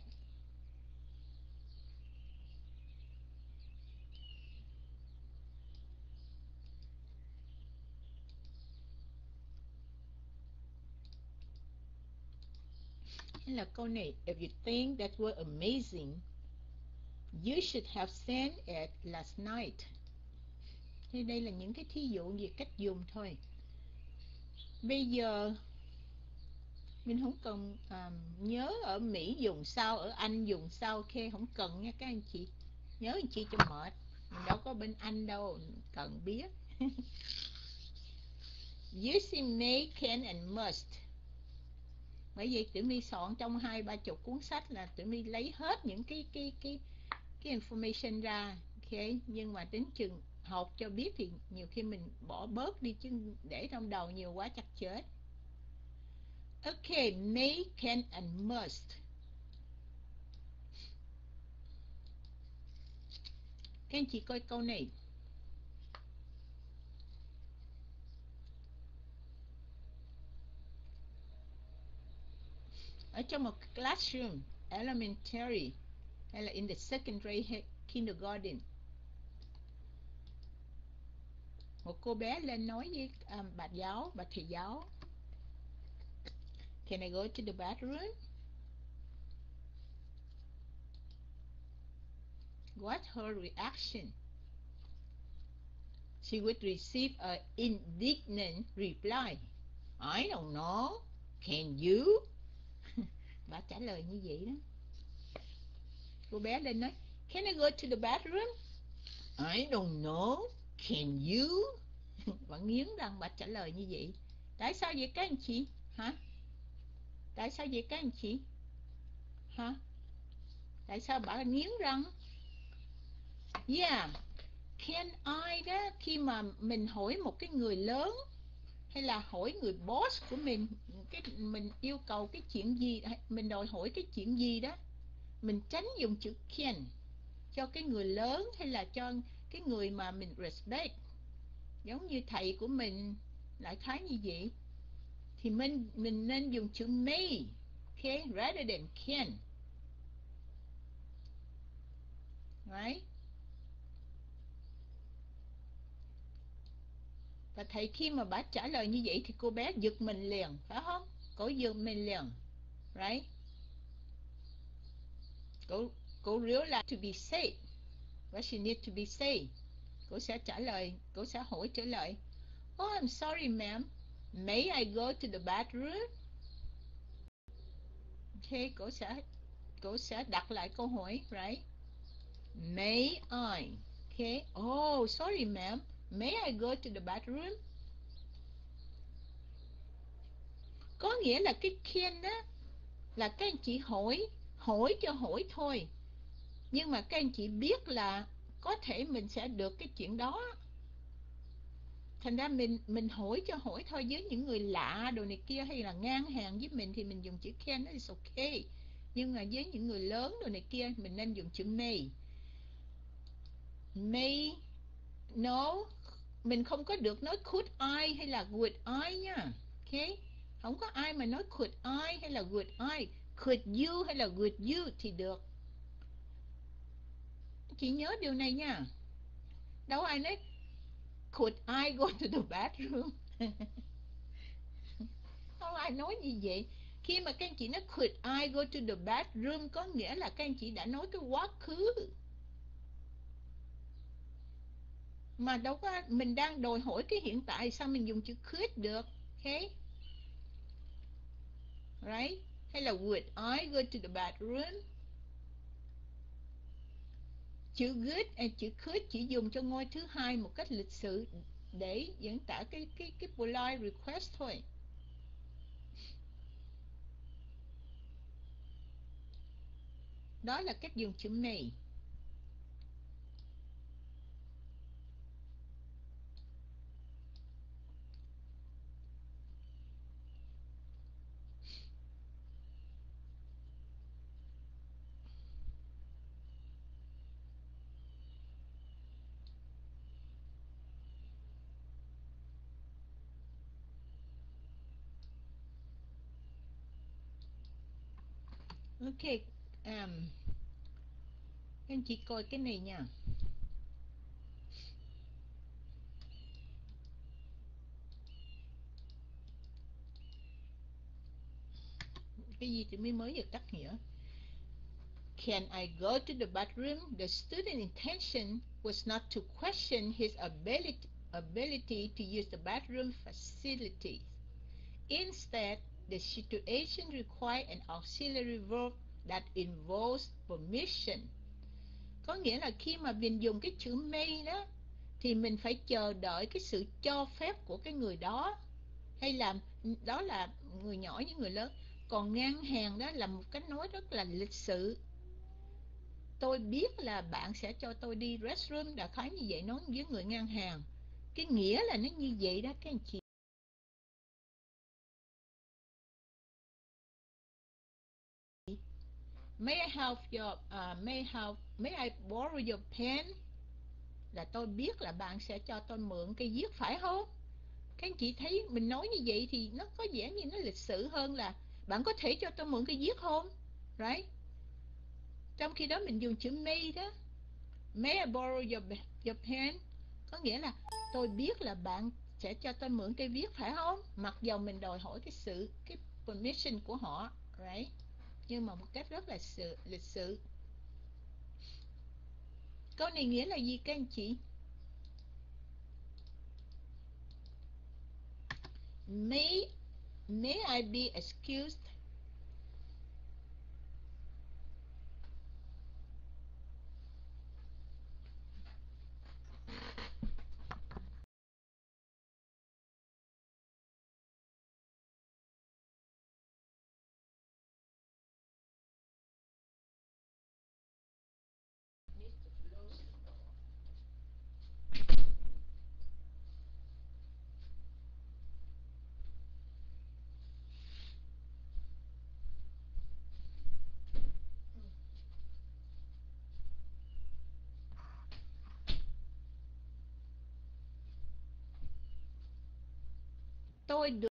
Hay là câu này, if you think that were amazing, you should have sent it last night. Thì đây là những cái thí dụ về cách dùng thôi. Bây giờ mình không cần um, nhớ ở Mỹ dùng sao, ở Anh dùng sao, ok, không cần nha các anh chị. Nhớ anh chị cho mệt. Mình đâu có bên Anh đâu, cần biết. Using may, can and must. Bởi vì tụi mi soạn trong hai ba chục cuốn sách là tụi mi lấy hết những cái cái cái cái information ra, ok. Nhưng mà đến chừng học cho biết thì nhiều khi mình bỏ bớt đi, chứ để trong đầu nhiều quá chắc chết. Ok, may, can and must. Các anh chị coi câu này. Ở trong một classroom elementary hay là in the secondary kindergarten. Một cô bé lên nói với um, bà giáo, bà thầy giáo, can I go to the bathroom? What's her reaction? She would receive an indignant reply. I don't know. Can you? Bà trả lời như vậy đó. Cô bé lên nói, can I go to the bathroom? I don't know. Can you? Bà nghiến răng bà trả lời như vậy. Tại sao vậy các anh chị? Hả? Tại sao vậy các anh chị? Hả? Tại sao bà nghiến răng? Yeah. Can I đó, khi mà mình hỏi một cái người lớn hay là hỏi người boss của mình, cái mình yêu cầu cái chuyện gì, mình đòi hỏi cái chuyện gì đó, mình tránh dùng chữ can cho cái người lớn hay là cho cái người mà mình respect, giống như thầy của mình lại khái như vậy, thì mình mình nên dùng chữ may, okay, rather than can, right? Và thầy khi mà bà trả lời như vậy thì cô bé giật mình liền, phải không? Cô giật mình liền, right? Cô cô realize to be said, what she need to be said. Cô sẽ trả lời, cô sẽ hỏi trở lại, oh, I'm sorry ma'am, may I go to the bathroom? Okay, cô sẽ cô sẽ đặt lại câu hỏi, right? May I? Okay. Oh, sorry ma'am, may I go to the bathroom? Có nghĩa là cái can á là các anh chị hỏi, hỏi cho hỏi thôi. Nhưng mà các anh chị biết là có thể mình sẽ được cái chuyện đó. Thành ra mình mình hỏi cho hỏi thôi, với những người lạ đồ này kia hay là ngang hàng với mình thì mình dùng chữ can, nó is okay. Nhưng mà với những người lớn đồ này kia mình nên dùng chữ may. May, no, mình không có được nói could I hay là would I nha. Okay? Không có ai mà nói could I hay là would I. Could you hay là would you thì được. Chị nhớ điều này nha. Đâu ai nói could I go to the bathroom? Không ai nói như vậy. Khi mà các anh chị nói could I go to the bathroom có nghĩa là các anh chị đã nói cái quá khứ. Mà đâu có, mình đang đòi hỏi cái hiện tại, sao mình dùng chữ could được? Okay? Right? Hay là would I go to the bathroom? Chữ good, chữ could chỉ dùng cho ngôi thứ hai một cách lịch sự để diễn tả cái cái cái polite request thôi. Đó là cách dùng chữ may. Ok, um, các anh chị coi cái này nha. Cái gì thì mới mới giờ cắt nghĩa. Can I go to the bathroom? The student intention was not to question his ability, ability to use the bathroom facilities. Instead, the situation required an auxiliary verb that involves permission. Có nghĩa là khi mà mình dùng cái chữ may đó thì mình phải chờ đợi cái sự cho phép của cái người đó, hay là đó là người nhỏ với người lớn. Còn ngang hàng đó là một cái nói rất là lịch sự. Tôi biết là bạn sẽ cho tôi đi restroom, đã khái như vậy, nói với người ngang hàng. Cái nghĩa là nó như vậy đó các anh chị. May I have your, uh, may I have, may I borrow your pen? Là tôi biết là bạn sẽ cho tôi mượn cây viết, phải không? Các anh chị thấy mình nói như vậy thì nó có vẻ như nó lịch sự hơn là bạn có thể cho tôi mượn cây viết không? Right? Trong khi đó mình dùng chữ may đó. May I borrow your, your pen? Có nghĩa là tôi biết là bạn sẽ cho tôi mượn cây viết, phải không? Mặc dầu mình đòi hỏi cái sự cái permission của họ, right? Nhưng mà một cách rất là sự, lịch sự. Câu này nghĩa là gì các anh chị? May, may I be excused? Tôi được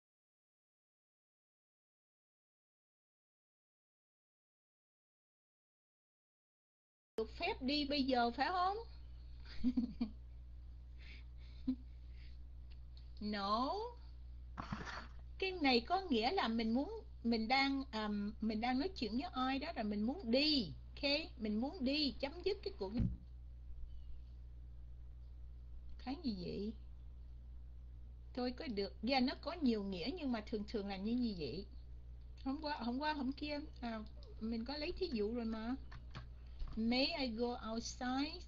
được phép đi bây giờ, phải không? No. Cái này có nghĩa là mình muốn mình đang um, mình đang nói chuyện với ai đó rồi mình muốn đi, ok? Mình muốn đi, chấm dứt cái cuộc. Cái gì vậy? Tôi có được, yeah, nó có nhiều nghĩa nhưng mà thường thường là như như vậy. Hôm qua hôm qua hôm kia à, mình có lấy thí dụ rồi mà. May I go outside?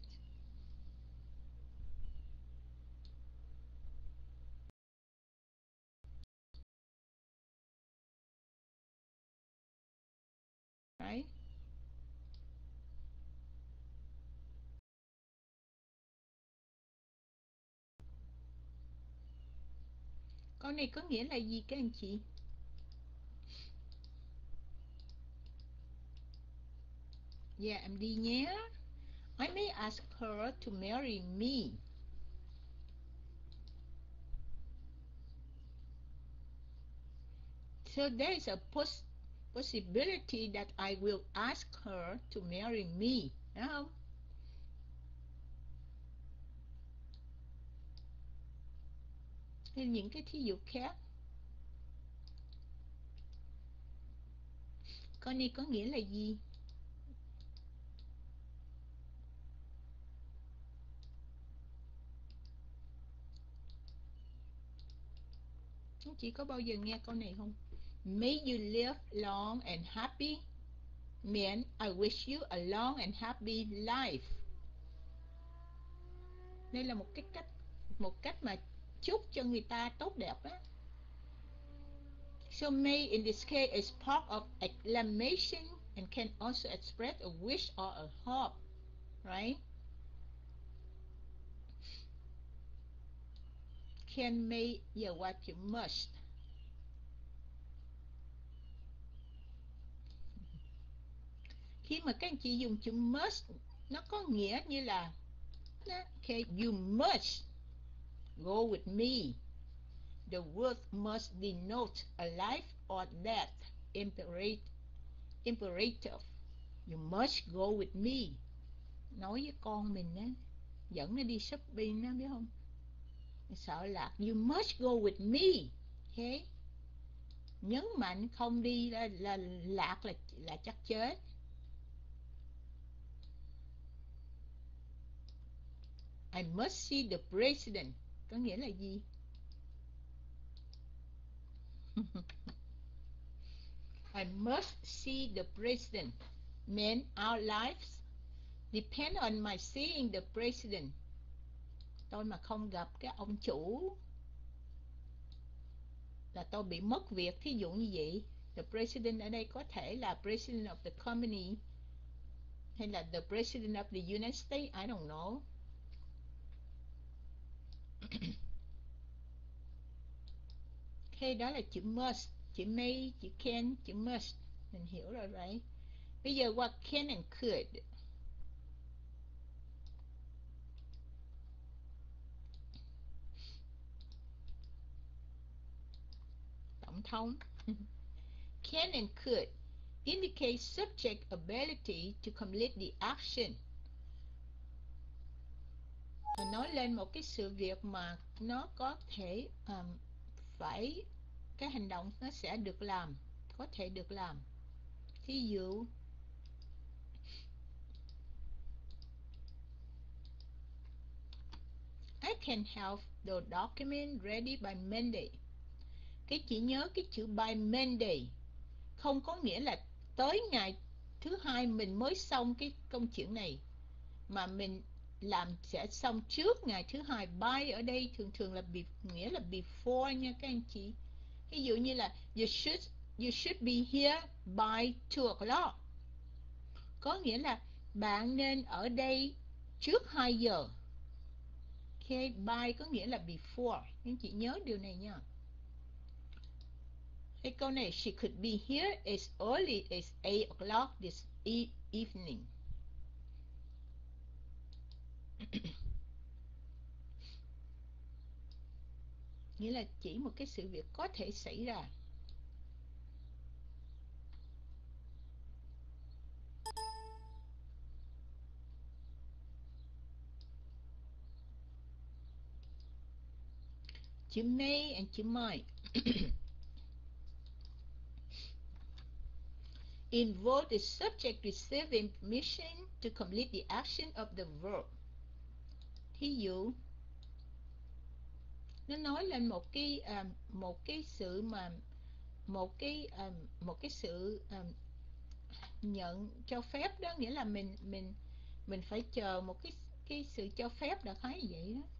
Right? Câu này có nghĩa là gì các anh chị? Yeah, em đi nhé. I may ask her to marry me. So there is a pos possibility that I will ask her to marry me. Đúng không? Hay những cái thí dụ khác. Câu này có nghĩa là gì? Anh chị có bao giờ nghe câu này không? May you live long and happy. Mean I wish you a long and happy life. Đây là một cái cách một cách mà chúc cho người ta tốt đẹp á. So may in this case is part of exclamation and can also express a wish or a hope, right? Can, may, yeah, what you must. Khi mà các anh chị dùng chữ must, nó có nghĩa như là okay, you must go with me. The word must denote a life or death imperative. You must go with me. Nói với con mình á, dẫn nó đi shopping á, biết không? Sợ lạc. You must go with me. Okay? Nhấn mạnh không đi là, là lạc là là chắc chết. I must see the president. Có nghĩa là gì? I must see the president. Mean our lives depend on my seeing the president. Tôi mà không gặp cái ông chủ là tôi bị mất việc, thí dụ như vậy. The president ở đây có thể là president of the company hay là the president of the United States, I don't know. Okay, đó là chữ must, chữ may, chữ can, chữ must. Mình hiểu rồi, right? Bây giờ qua can and could. Tổng thống. Can and could indicate subject ability to complete the action. nói lên một cái sự việc mà nó có thể um, phải, cái hành động nó sẽ được làm, có thể được làm. Thí dụ I can have the document ready by Monday. Cái chỉ nhớ cái chữ by Monday không có nghĩa là tới ngày thứ hai mình mới xong cái công chuyện này, mà mình làm sẽ xong trước ngày thứ hai. By ở đây thường thường là be, nghĩa là before nha các anh chị. Ví dụ như là you should you should be here by two o'clock, có nghĩa là bạn nên ở đây trước hai giờ. Okay, by có nghĩa là before. Anh chị nhớ điều này nha. Cái câu này, she could be here as early as eight o'clock this e evening. Nghĩa là chỉ một cái sự việc có thể xảy ra. Chữ may and chữ might involve the subject receiving permission to complete the action of the verb. Thí dụ nó nói lên một cái uh, một cái sự mà một cái uh, một cái sự uh, nhận cho phép đó, nghĩa là mình mình mình phải chờ một cái cái sự cho phép, đại khái vậy đó,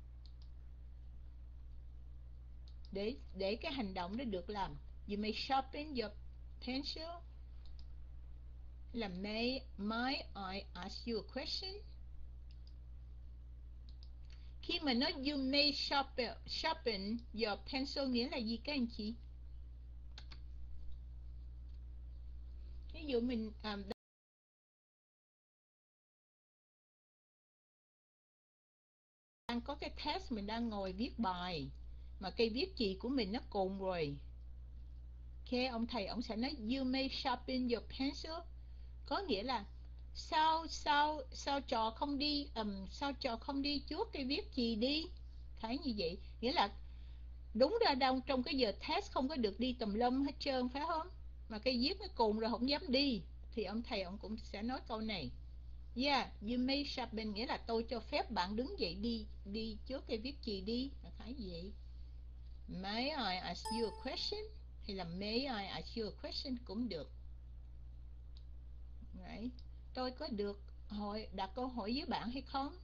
để để cái hành động đó được làm. You may sharpen your pencil. Là may may I ask you a question? Khi mà nói you may sharpen, sharpen your pencil nghĩa là gì các anh chị? Ví dụ mình um, đang có cái test, mình đang ngồi viết bài mà cây viết chì của mình nó cùn rồi. Ok, ông thầy ông sẽ nói you may sharpen your pencil, có nghĩa là sao sao sao trò không đi um, sao trò không đi chuốt cây viết chì đi, thấy như vậy. Nghĩa là đúng ra đâu trong cái giờ test không có được đi tùm lum hết trơn, phải không? Mà cây viết nó cùn rồi không dám đi, thì ông thầy ông cũng sẽ nói câu này. Yeah, you may sharpen nghĩa là tôi cho phép bạn đứng dậy đi đi trước cây viết chì đi, là thấy vậy. May I ask you a question? Hay là may I ask you a question cũng được. Right. Tôi có được hỏi, đặt câu hỏi với bạn hay không?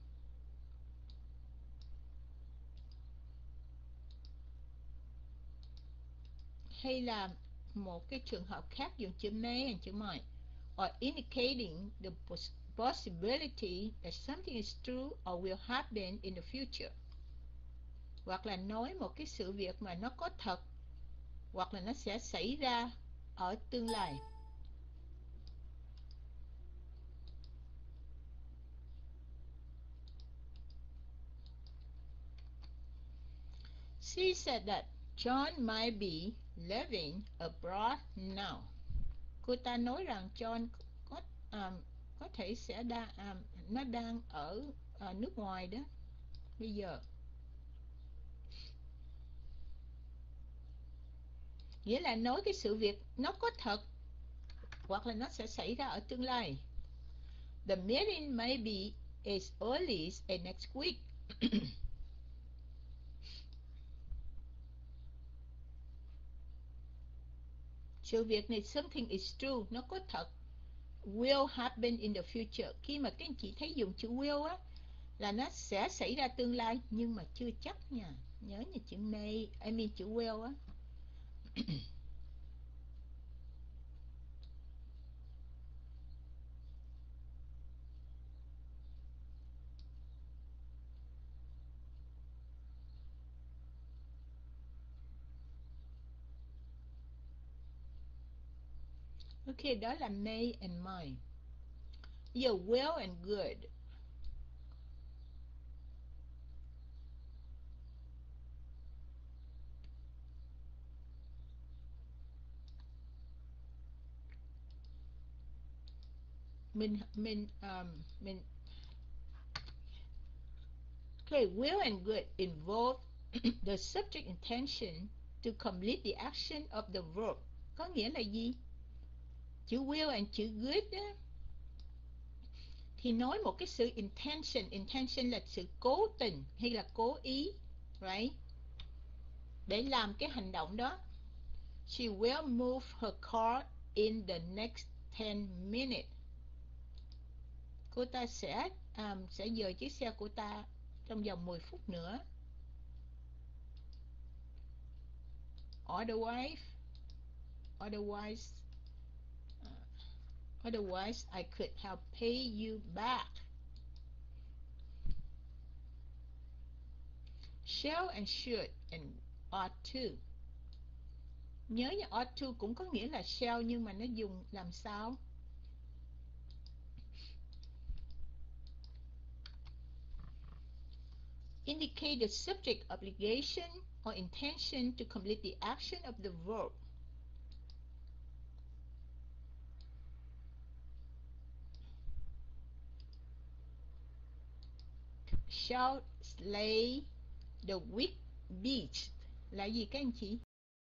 Hay là một cái trường hợp khác dùng chữ may and chữ might, or indicating the possibility that something is true or will happen in the future. Hoặc là nói một cái sự việc mà nó có thật, hoặc là nó sẽ xảy ra ở tương lai. She said that John might be living abroad now. Cô ta nói rằng John có um, có thể sẽ đa, um, nó đang ở uh, nước ngoài đó bây giờ. Nghĩa là nói cái sự việc nó có thật, hoặc là nó sẽ xảy ra ở tương lai. The meeting may be as early as next week. Sự việc này, something is true, nó có thật, will happen in the future. Khi mà các anh chị thấy dùng chữ will á, là nó sẽ xảy ra tương lai, nhưng mà chưa chắc nha. Nhớ như chữ may, I mean chữ will á. Ok, đó là may and might. Giờ well and good. Mình mình um, mình Okay, will and would involve the subject intention to complete the action of the verb. Có nghĩa là gì? Chữ will and chữ would á, thì nói một cái sự intention. Intention là sự cố tình hay là cố ý, right? Để làm cái hành động đó. She will move her car in the next ten minutes. Cô ta sẽ um, sẽ dời chiếc xe của ta trong vòng mười phút nữa. Otherwise, otherwise, uh, otherwise I could have paid you back. Shall and should and ought to. Nhớ nha, ought to cũng có nghĩa là shall nhưng mà nó dùng làm sao? Indicate the subject obligation or intention to complete the action of the verb. Shall slay the weak beast là gì các anh chị?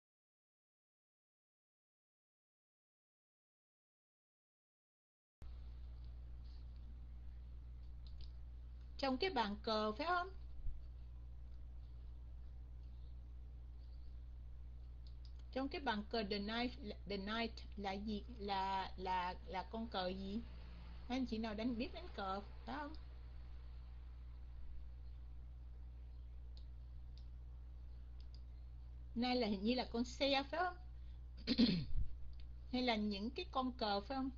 Trong cái bàn cờ phải không? Trong cái bàn cờ the knight, the knight là gì? Là là là con cờ gì? Anh chị nào đánh biết đánh cờ phải không? Nay là hình như là con xe phải không? Hay là những cái con cờ phải không?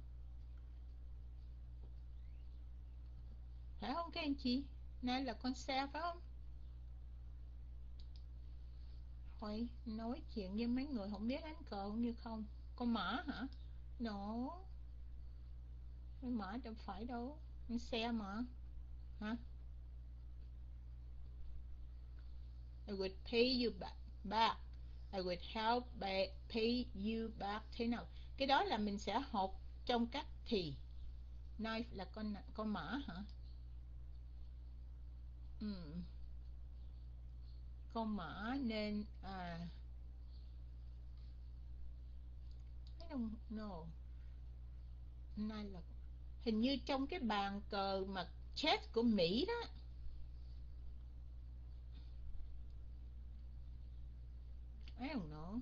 Phải không các anh chị? Nay là con xe phải không? Thôi nói chuyện với mấy người không biết đánh cờ cũng như không. Con mã hả? No. Con mã đâu phải đâu. Con xe mà. Hả? I would pay you back. back. I would help pay you back. Thế nào? Cái đó là mình sẽ học trong các thì. Knife là con con mã hả? Ừ. Con mã nên à I don't know. Nay là hình như trong cái bàn cờ mà chess của Mỹ đó. I don't know.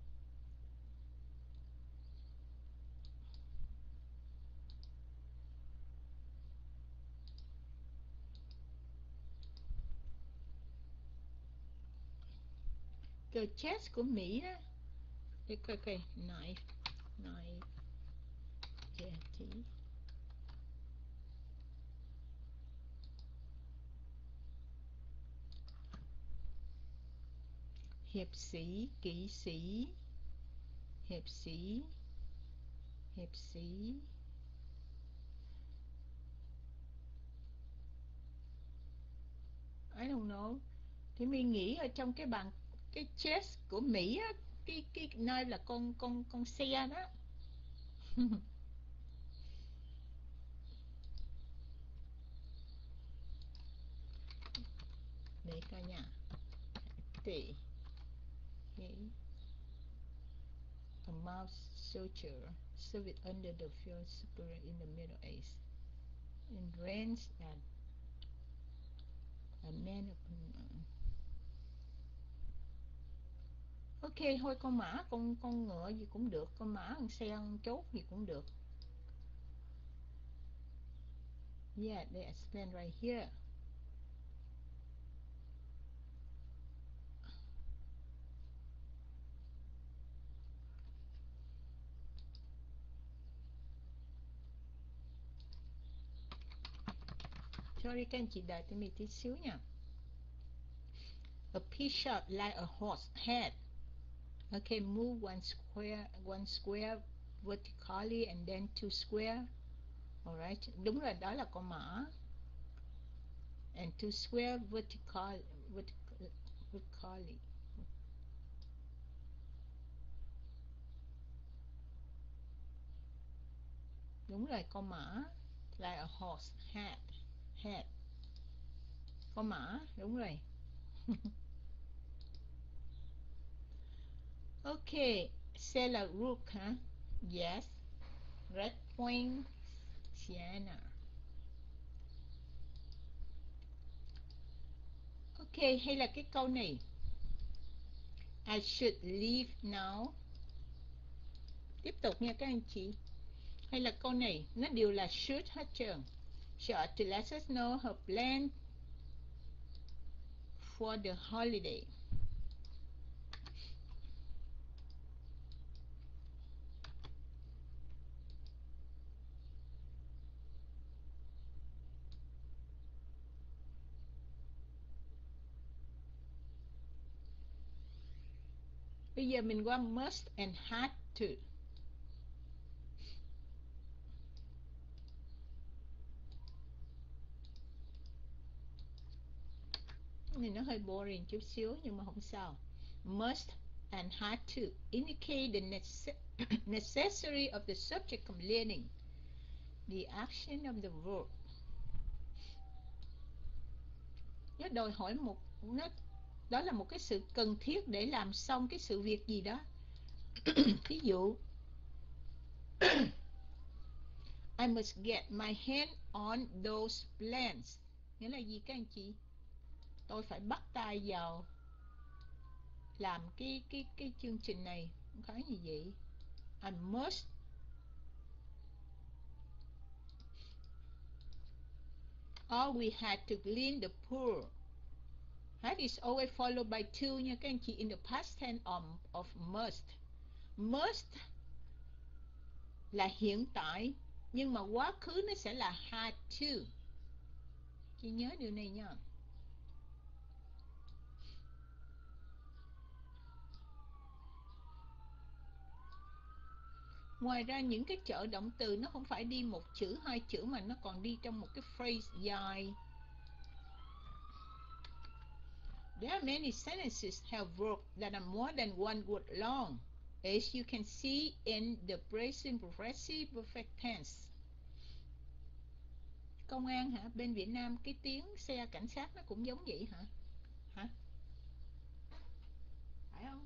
Cờ chess của Mỹ đó. Để coi coi. Knife. Knife. Yeah, thì. Hiệp sĩ, kỵ sĩ. Hiệp sĩ. Hiệp sĩ. I don't know. Thì mình nghĩ ở trong cái bàn cái chess của Mỹ á, cái cái nơi là con con con xe đó. Để coi nha. Thì okay. A mouse soldier served under the field superior in the Middle Ages. In range at a man of... Ok, thôi con mã, con con ngựa gì cũng được, con mã, con xe, con chốt gì cũng được. Yeah, they explain right here. Sorry các anh chị đợi tôi mình tí xíu nha. A picture like a horse head. Okay, move one square, one square vertically and then two square. Alright, đúng rồi, đó là con mã. And two square vertical, vertical, vertically. Đúng rồi, con mã. Like a horse head. Head. Con mã, đúng rồi. Ok, sẽ là rook hả? Yes. Red point, Sienna. Ok, hay là cái câu này. I should leave now. Tiếp tục nha các anh chị. Hay là câu này, nó đều là should hết trơn. She ought to let us know her plan for the holiday. Bây giờ mình qua must and had to. Này nó hơi boring chút xíu nhưng mà không sao. Must and had to indicate the necessity of the subject completing the action of the verb. Nó đòi hỏi một nó đó là một cái sự cần thiết để làm xong cái sự việc gì đó. Ví dụ I must get my hand on those plans. Nghĩa là gì các anh chị? Tôi phải bắt tay vào làm cái cái cái chương trình này. Không có gì vậy. I must or we had to clean the pool. Had is always followed by to nha các anh chị, in the past tense of, of must. Must là hiện tại, nhưng mà quá khứ nó sẽ là had to. Chị nhớ điều này nha. Ngoài ra những cái trợ động từ nó không phải đi một chữ, hai chữ mà nó còn đi trong một cái phrase dài. There are many sentences have verbs that are more than one word long, as you can see in the present progressive perfect tense. Công an hả? Bên Việt Nam cái tiếng xe cảnh sát nó cũng giống vậy hả? Hả? Phải không?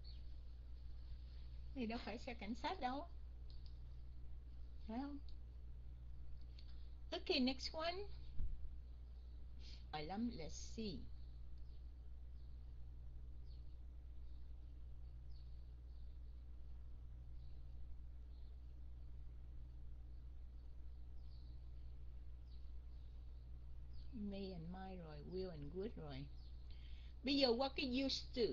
Thì đâu phải xe cảnh sát đâu. Phải không? Okay, next one. Giỏi lắm, let's see. May and might rồi, will and would rồi. Bây giờ qua cái used to.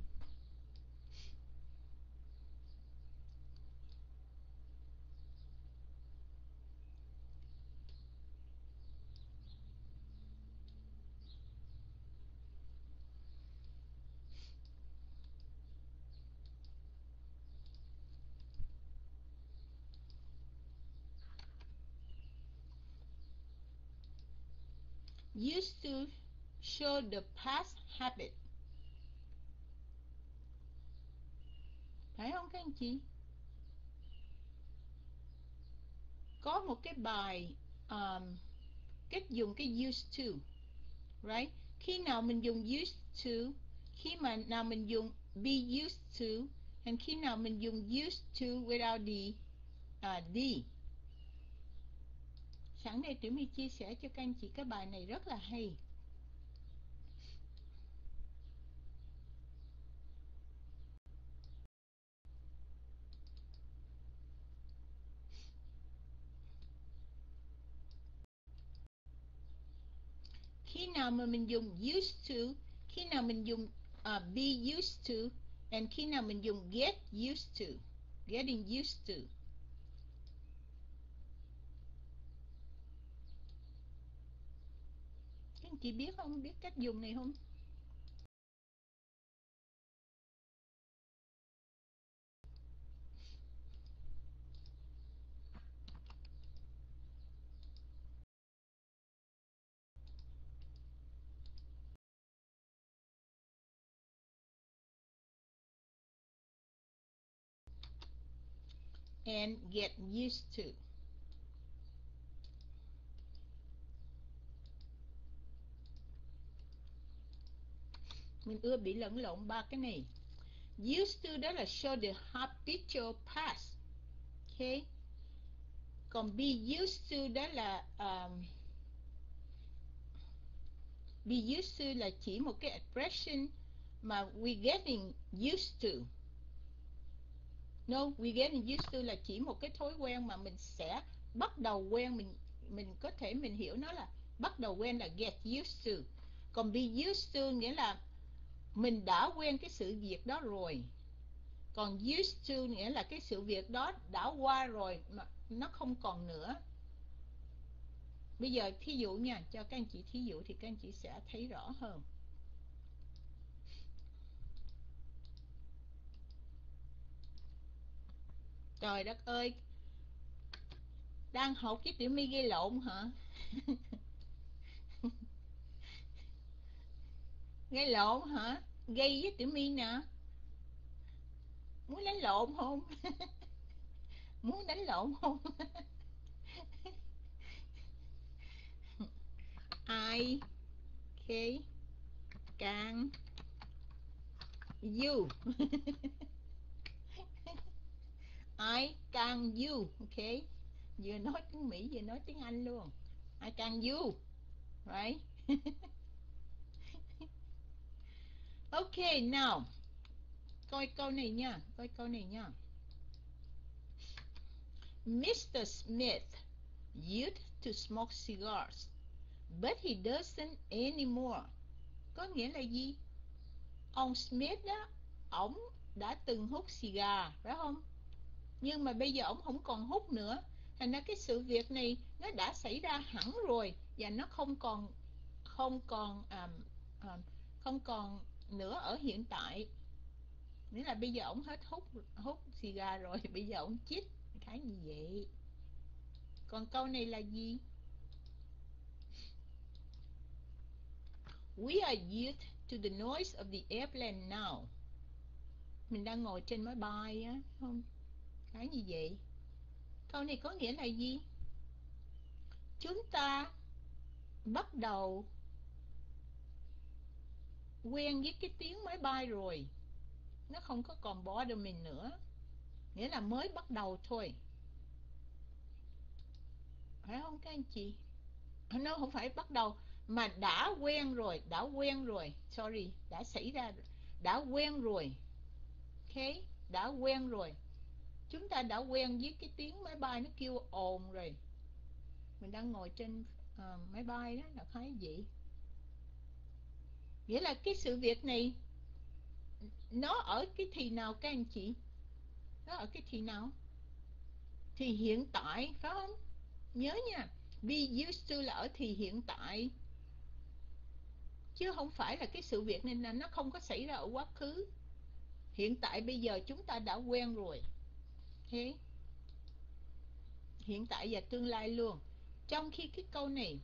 Used to show the past habit. Phải không các anh chị? Có một cái bài um, cách dùng cái used to, right? Khi nào mình dùng used to, khi mà nào mình dùng be used to, and khi nào mình dùng used to without the uh, the. Sẵn đây Tiểu My chia sẻ cho các anh chị cái bài này rất là hay. Khi nào mà mình dùng used to, khi nào mình dùng uh, be used to, and khi nào mình dùng get used to, getting used to. Các anh chị biết không? Biết cách dùng này không? And get used to. Mình ưa bị lẫn lộn ba cái này. Used to đó là show the habitual past. Okay. Còn be used to đó là um, be used to là chỉ một cái expression mà we getting used to. No, we getting used to là chỉ một cái thói quen mà mình sẽ bắt đầu quen. Mình mình có thể mình hiểu nó là bắt đầu quen là get used to. Còn be used to nghĩa là mình đã quen cái sự việc đó rồi. Còn used to nghĩa là cái sự việc đó đã qua rồi mà nó không còn nữa. Bây giờ thí dụ nha, cho các anh chị thí dụ thì các anh chị sẽ thấy rõ hơn. Trời đất ơi, đang học với Tiểu My gây lộn hả? Gây lộn hả? Gây với Tiểu My nè. Muốn đánh lộn không? Muốn đánh lộn không? I K can you. I can you. Okay. Vừa nói tiếng Mỹ vừa nói tiếng Anh luôn. I can you. Right? Okay, now. Coi câu này nha, coi câu này nha. Mister Smith used to smoke cigars, but he doesn't anymore. Có nghĩa là gì? Ông Smith đó, ổng đã từng hút cigar, phải không? Nhưng mà bây giờ ổng không còn hút nữa. Thành ra cái sự việc này nó đã xảy ra hẳn rồi và nó không còn không còn um, um, không còn nữa ở hiện tại. Nghĩa là bây giờ ổng hết hút hút cigar rồi, bây giờ ổng chích, cái như vậy. Còn câu này là gì? We are used to the noise of the airplane now. Mình đang ngồi trên máy bay á, không? Cái như vậy. Câu này có nghĩa là gì? Chúng ta bắt đầu quen với cái tiếng máy bay rồi. Nó không có còn bother mình nữa. Nghĩa là mới bắt đầu thôi. Phải không các anh chị? Nó không phải bắt đầu mà đã quen rồi, đã quen rồi. Sorry, đã xảy ra rồi. Đã quen rồi. Ok, đã quen rồi. Chúng ta đã quen với cái tiếng máy bay nó kêu ồn rồi. Mình đang ngồi trên uh, máy bay đó là cái gì? Nghĩa là cái sự việc này nó ở cái thì nào các anh chị? Nó ở cái thì nào? Thì hiện tại, phải không? Nhớ nha, be used to là ở thì hiện tại. Chứ không phải là cái sự việc này là nó không có xảy ra ở quá khứ. Hiện tại bây giờ chúng ta đã quen rồi. Thế hiện tại và tương lai luôn. Trong khi cái câu này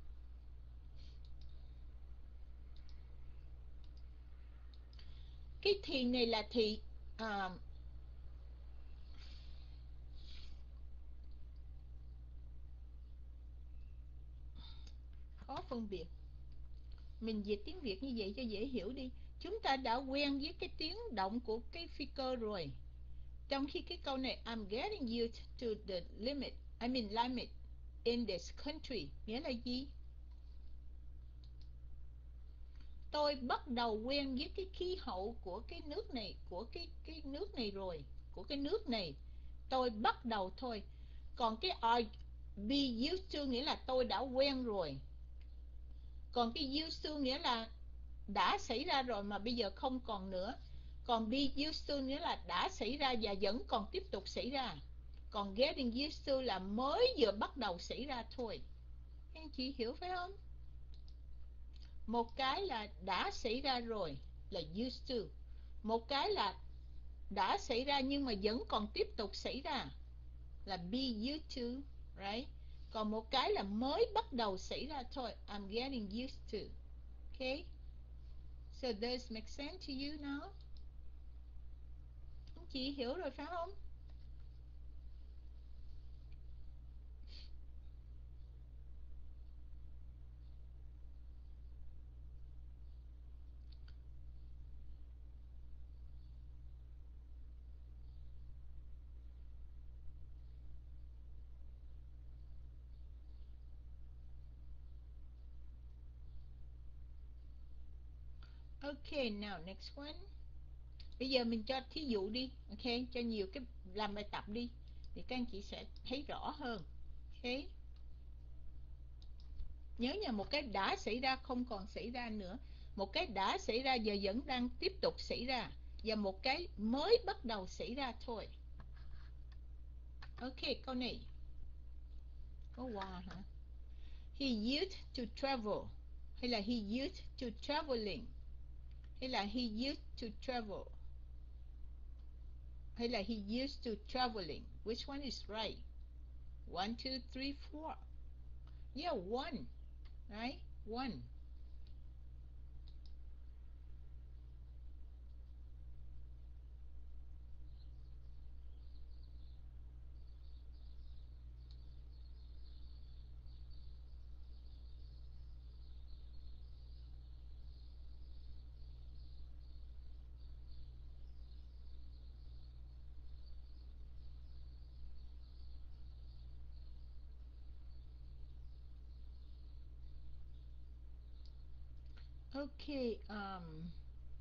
cái thì này là thì à, khó phân biệt. Mình dịch tiếng Việt như vậy cho dễ hiểu đi. Chúng ta đã quen với cái tiếng động của cái phi cơ rồi. Trong khi cái câu này I'm getting used to the limit, I mean limit in this country. Nghĩa là gì? Tôi bắt đầu quen với cái khí hậu của cái nước này, của cái cái nước này rồi, của cái nước này. Tôi bắt đầu thôi. Còn cái I be used to nghĩa là tôi đã quen rồi. Còn cái used to nghĩa là đã xảy ra rồi mà bây giờ không còn nữa. Còn be used to nghĩa là đã xảy ra và vẫn còn tiếp tục xảy ra. Còn getting used to là mới vừa bắt đầu xảy ra thôi. Các anh chị hiểu phải không? Một cái là đã xảy ra rồi là used to. Một cái là đã xảy ra nhưng mà vẫn còn tiếp tục xảy ra là be used to, right? Còn một cái là mới bắt đầu xảy ra thôi, I'm getting used to. Okay? So does this make sense to you now? Anh chị hiểu rồi phải không? Okay, now next one. Bây giờ mình cho thí dụ đi, ok, cho nhiều cái làm bài tập đi thì các anh chị sẽ thấy rõ hơn. Ok. Nhớ nha, một cái đã xảy ra không còn xảy ra nữa. Một cái đã xảy ra giờ vẫn đang tiếp tục xảy ra, và một cái mới bắt đầu xảy ra thôi. Ok, câu này. Có wow hả? He used to travel, hay là he used to traveling, hay là he used to travel, hay là he used to traveling. Which one is right? One, two, three, four. Yeah, one. Right? One. Okay, um,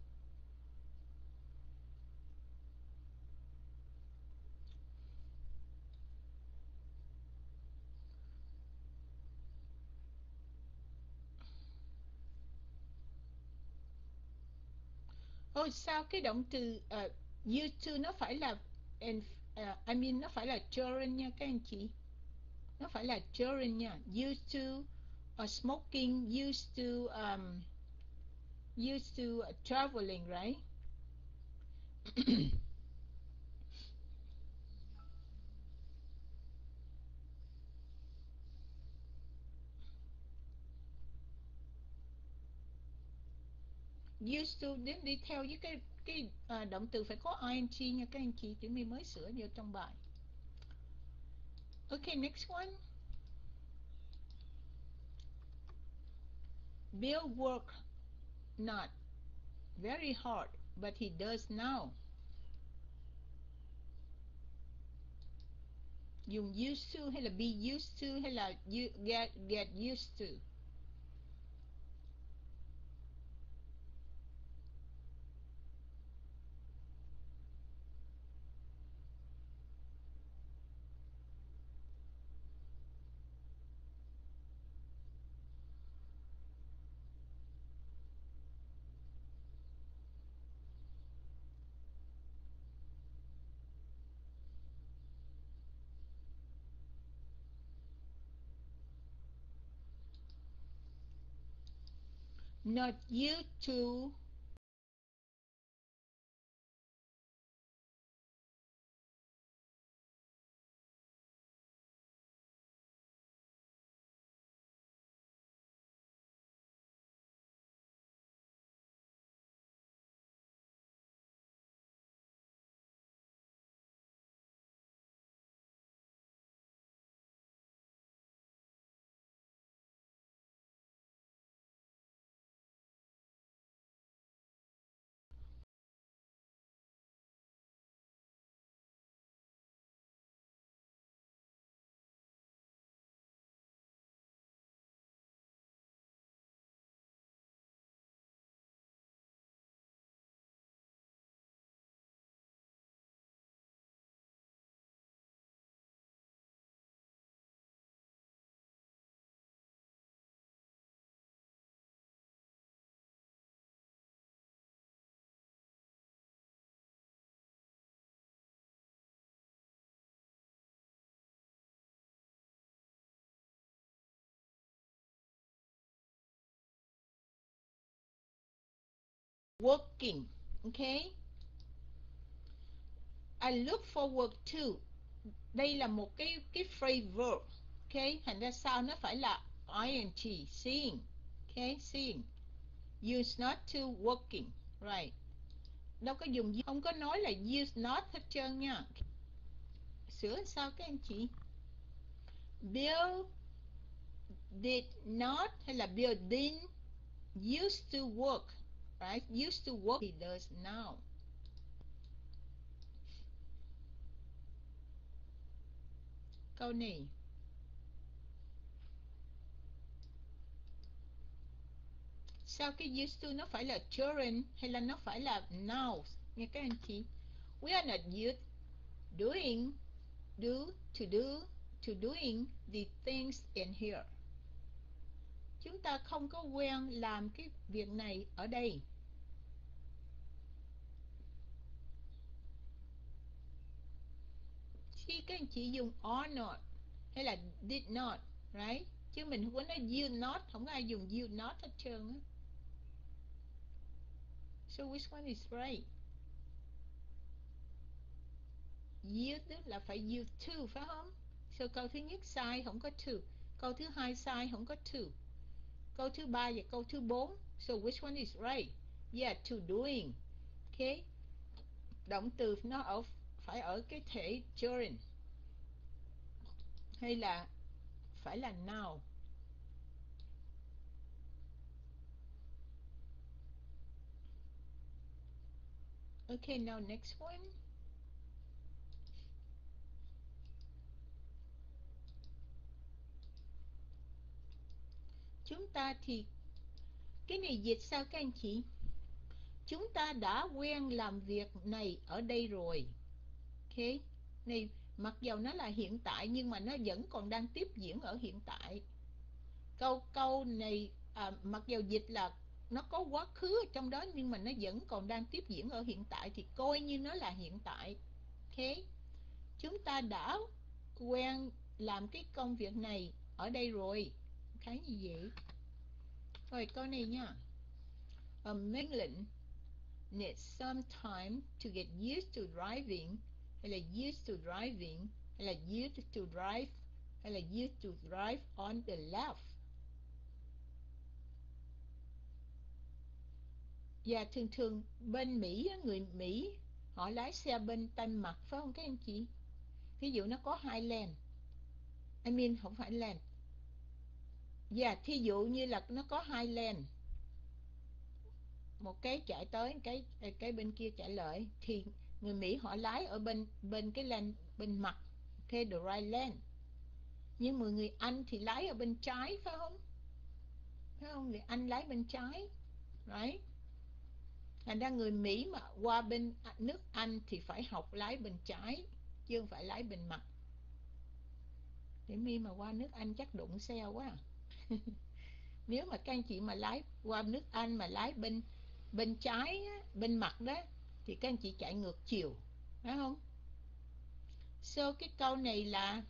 ôi sao cái động từ uh, used to nó phải là and, uh, I mean nó phải là children nha các anh chị. Nó phải là children nha. Used to uh, smoking, used to um, used to uh, traveling, right? Used to đến đi theo với cái cái uh, động từ phải có ing nha các anh chị, thì mình mới sửa vô trong bài. Okay, next one. Bill work not very hard, but he does now. Dùng used to hay là be used to hay là you get get used to. Not you to. Working, okay? I look forward to. Đây là một cái cái phrase verb, okay? Thành ra sau nó phải là ing, seeing, okay? Seeing. Use not to working, right? Đâu có dùng, không có nói là use not hết trơn nha. Sửa sao các anh chị? Bill did not hay là Bill didn't used to work, right? Used to work, he does now. Câu này. sao cái used to nó phải là children hay là nó phải là now nghe các anh chị? We are not used doing do to do to doing the things in here. Chúng ta không có quen làm cái việc này ở đây. Khi các anh chị dùng or not hay là did not, right? Chứ mình không có nói you not, không có ai dùng you not hết trơn á. So which one is right? Used là phải use to phải không? So câu thứ nhất sai, không có to. Câu thứ hai sai, không có to. Câu thứ ba và câu thứ bốn. So which one is right? Yeah, to doing. Okay. Động từ nó ở phải ở cái thể during hay là phải là now. Okay, now next one. Chúng ta thì cái này dịch sao các anh chị? Chúng ta đã quen làm việc này ở đây rồi. Ok. Này mặc dầu nó là hiện tại nhưng mà nó vẫn còn đang tiếp diễn ở hiện tại. Câu câu này à, mặc dầu dịch là nó có quá khứ ở trong đó nhưng mà nó vẫn còn đang tiếp diễn ở hiện tại thì coi như nó là hiện tại. Ok. Chúng ta đã quen làm cái công việc này ở đây rồi. Cái gì vậy? Rồi câu này nha. A mệnh needs some time to get used to driving hay là used to driving hay là used to drive hay là used to drive on the left. Và thường thường bên Mỹ, người Mỹ họ lái xe bên tay mặt phải không các anh chị? Ví dụ nó có hai lane, I mean không phải lane. Và thí dụ như là nó có hai lane, một cái chạy tới cái cái bên kia chạy lại thì người Mỹ họ lái ở bên bên cái lane bên mặt, okay, the right lane. Nhưng mà người Anh thì lái ở bên trái phải không? Phải không? Người Anh lái bên trái, right? Thành ra người Mỹ mà qua bên nước Anh thì phải học lái bên trái chứ không phải lái bên mặt. Để mi mà qua nước Anh chắc đụng xe quá à. Nếu mà các anh chị mà lái qua nước Anh mà lái bên bên trái bên mặt đó thì các anh chị chạy ngược chiều, phải không? So cái câu này là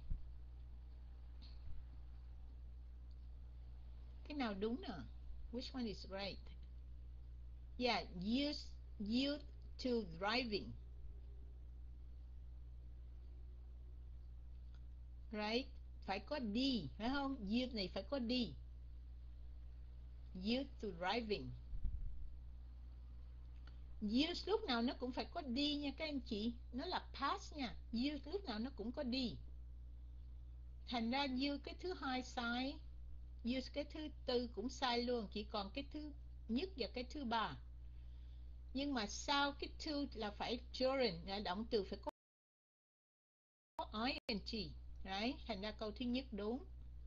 cái nào đúng nè? Which one is right? Yeah, used used to driving. Right? Phải có đi, phải không? Used này phải có đi. Used to driving. Used lúc nào nó cũng phải có đi nha các anh chị. Nó là past nha. Used lúc nào nó cũng có đi. Thành ra used cái thứ hai sai, used cái thứ tư cũng sai luôn. Chỉ còn cái thứ nhất và cái thứ ba. Nhưng mà sau cái to là phải during, là động từ phải có ing. Right? Thành ra câu thứ nhất đúng.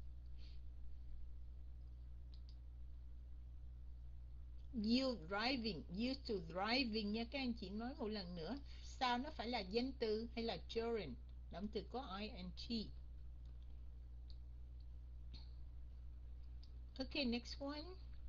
You driving, used to driving nha các anh chị, nói một lần nữa. Sao nó phải là danh từ hay là during? Động từ có ing. Okay, next one.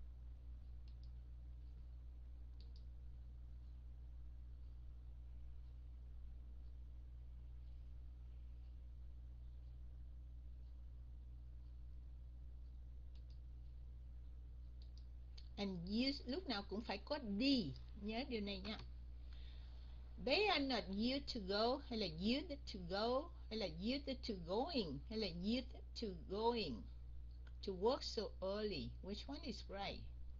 And use lúc nào cũng phải có đi. Nhớ điều này nha. They are not used to go hay là used to go hay là used to going hay là used to going to work so early. Which one is right?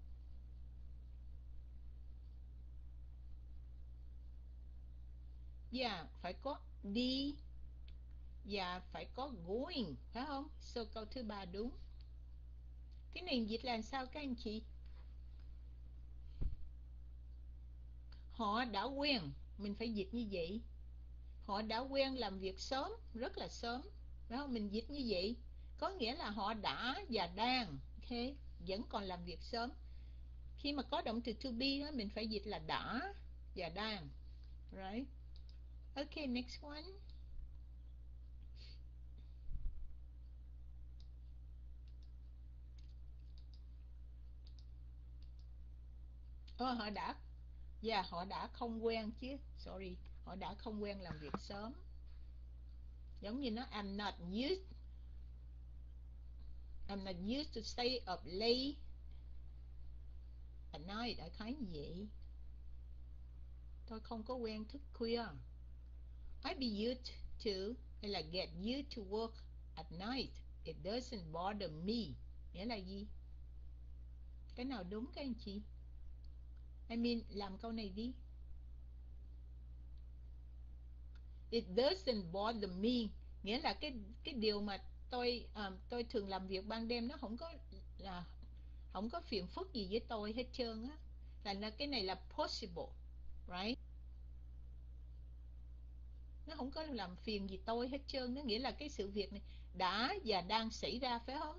Yeah, phải có đi và phải có going, phải không? So câu thứ ba đúng. Cái này dịch là sao các anh chị? Họ đã quen, mình phải dịch như vậy. Họ đã quen làm việc sớm, rất là sớm, phải không? Mình dịch như vậy. Có nghĩa là họ đã và đang, okay, vẫn còn làm việc sớm. Khi mà có động từ to be đó, mình phải dịch là đã và đang. Right? Okay, next one. Oh, họ đã, dạ, họ đã không quen chứ. Sorry, họ đã không quen làm việc sớm. Giống như nó I'm not used I'm not used to stay up late at night. Đại khái như vậy. Tôi không có quen thức khuya. I be used to hay là get used to work at night. It doesn't bother me. Nghĩa là gì? Cái nào đúng các anh chị? I mean, làm câu này đi. It doesn't bother me. Nghĩa là cái cái điều mà tôi um, tôi thường làm việc ban đêm nó không có là không có phiền phức gì với tôi hết trơn á. Là nó, cái này là possible, right? Nó không có làm phiền gì tôi hết trơn. Nó nghĩa là cái sự việc này đã và đang xảy ra, phải không?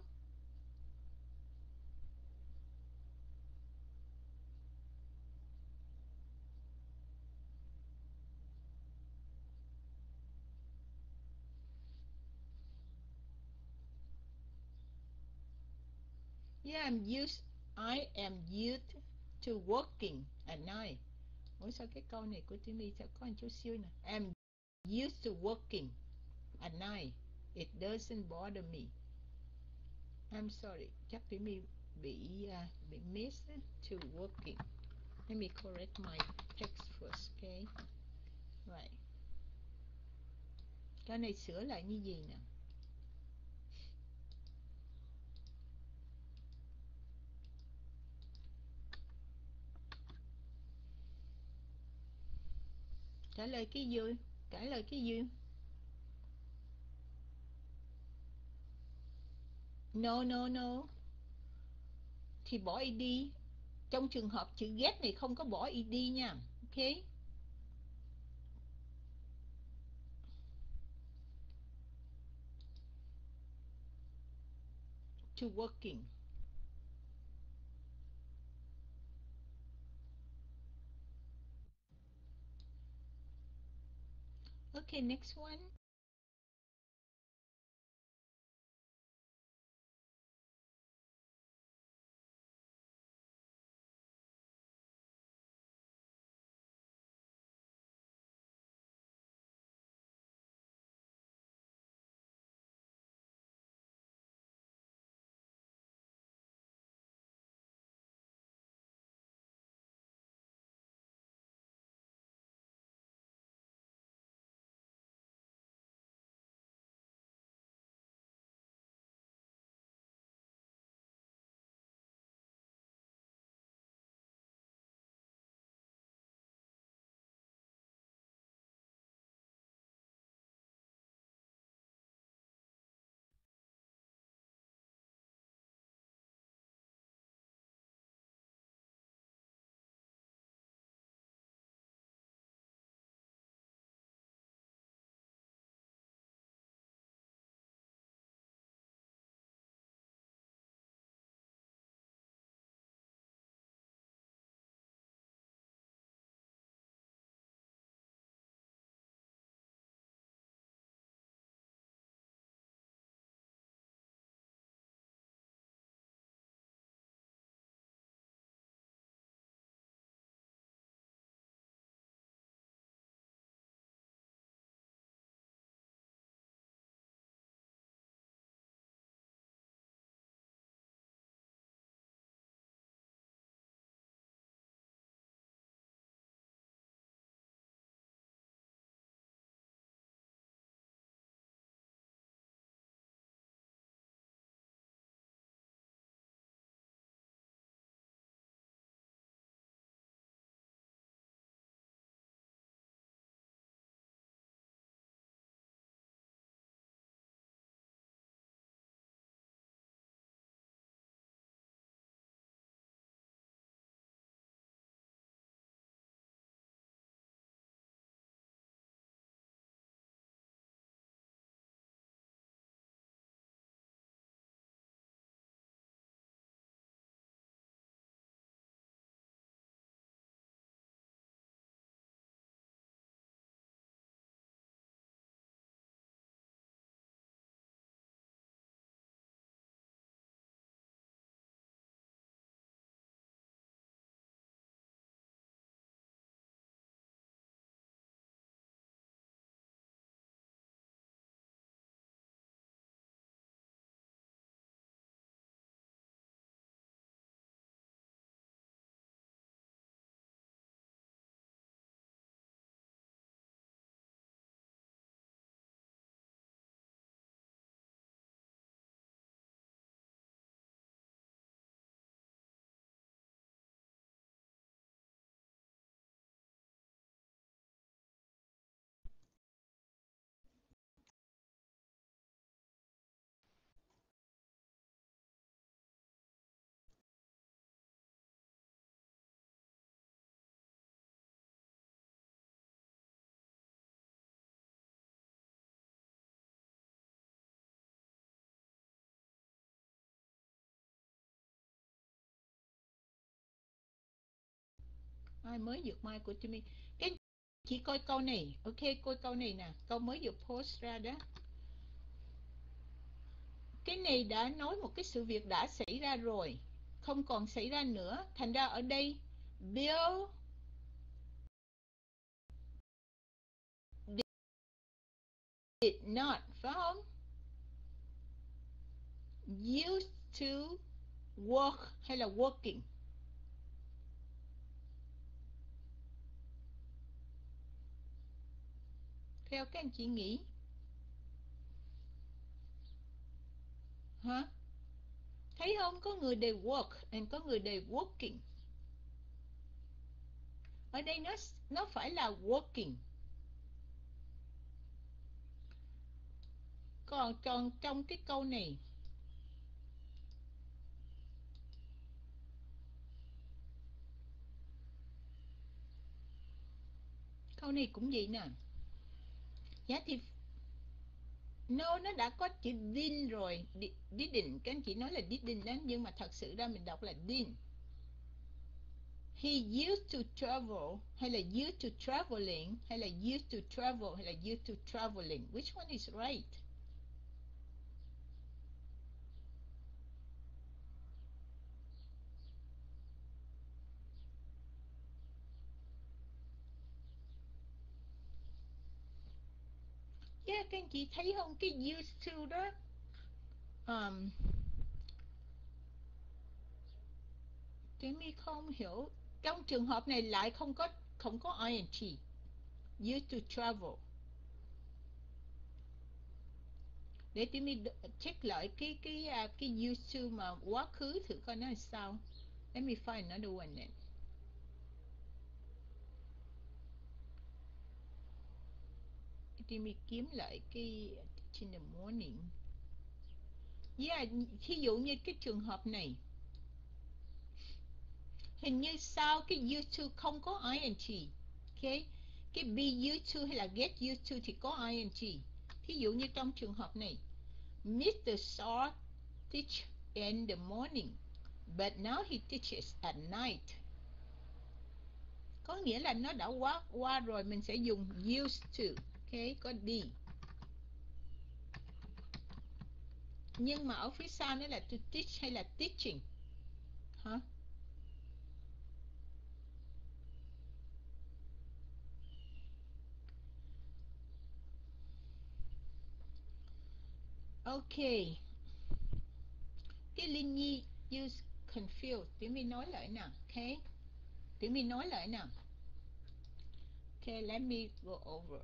Yeah, I'm used I am used to working at night. Ủa sao cái câu này của Timmy sao có một chút xíu nè. I'm used to working at night. It doesn't bother me. I'm sorry, chắc Timmy bị uh, bị miss to working. Let me correct my text first, okay? Right. Cái này sửa lại như gì nè? Trả lời cái gì? Trả lời cái gì? No, no, no. Thì bỏ ed. Trong trường hợp chữ get này không có bỏ ed nha. Ok? To working. Okay, next one. Ai mới vượt mai của Timmy? Cái chỉ coi câu này, ok, coi câu này nè, câu mới vừa post ra đó. Cái này đã nói một cái sự việc đã xảy ra rồi, không còn xảy ra nữa. Thành ra ở đây Bill did not, phải không? Used to work hay là working? Theo các anh chị nghĩ hả? Thấy không, có người they work and có người they working. Ở đây nó nó phải là working. Còn còn trong cái câu này, câu này cũng vậy nè. Dạ thì no, nó đã có chữ didn't rồi. Didn't, các anh chị nói là didn't đó, nhưng mà thật sự ra mình đọc là didn't. He used to travel hay là used to traveling hay là used to travel hay là used to traveling. Which one is right? Yeah, các anh chị thấy không, cái used to đó um, Jamie không hiểu. Trong trường hợp này lại không có không có ing. Used to travel. Để Timmy check lại cái cái uh, cái used to mà quá khứ thử coi nó là sao. Let me find another one then. Timmy kiếm lại cái in the morning. Yeah, thí dụ như cái trường hợp này, hình như sau cái used to không có ing. Okay, cái be used to hay là get used to thì có ing. Thí dụ như trong trường hợp này, mister Shaw teach in the morning, but now he teaches at night. Có nghĩa là nó đã quá qua rồi, mình sẽ dùng used to. Okay, có D. Nhưng mà ở phía sau nó là to teach hay là teaching? Hả? Okay. Cái Linh Nhi use confused. Tiểu My nói lại nào. Okay. Tiểu My nói lại nào. Okay, let me go over.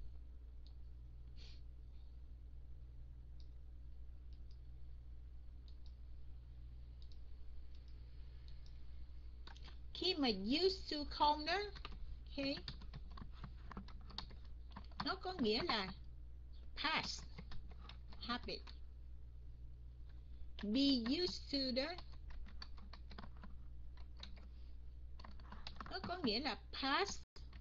Khi mà used to không đó, okay, nó có nghĩa là past habit. Be used to đó, nó có nghĩa là past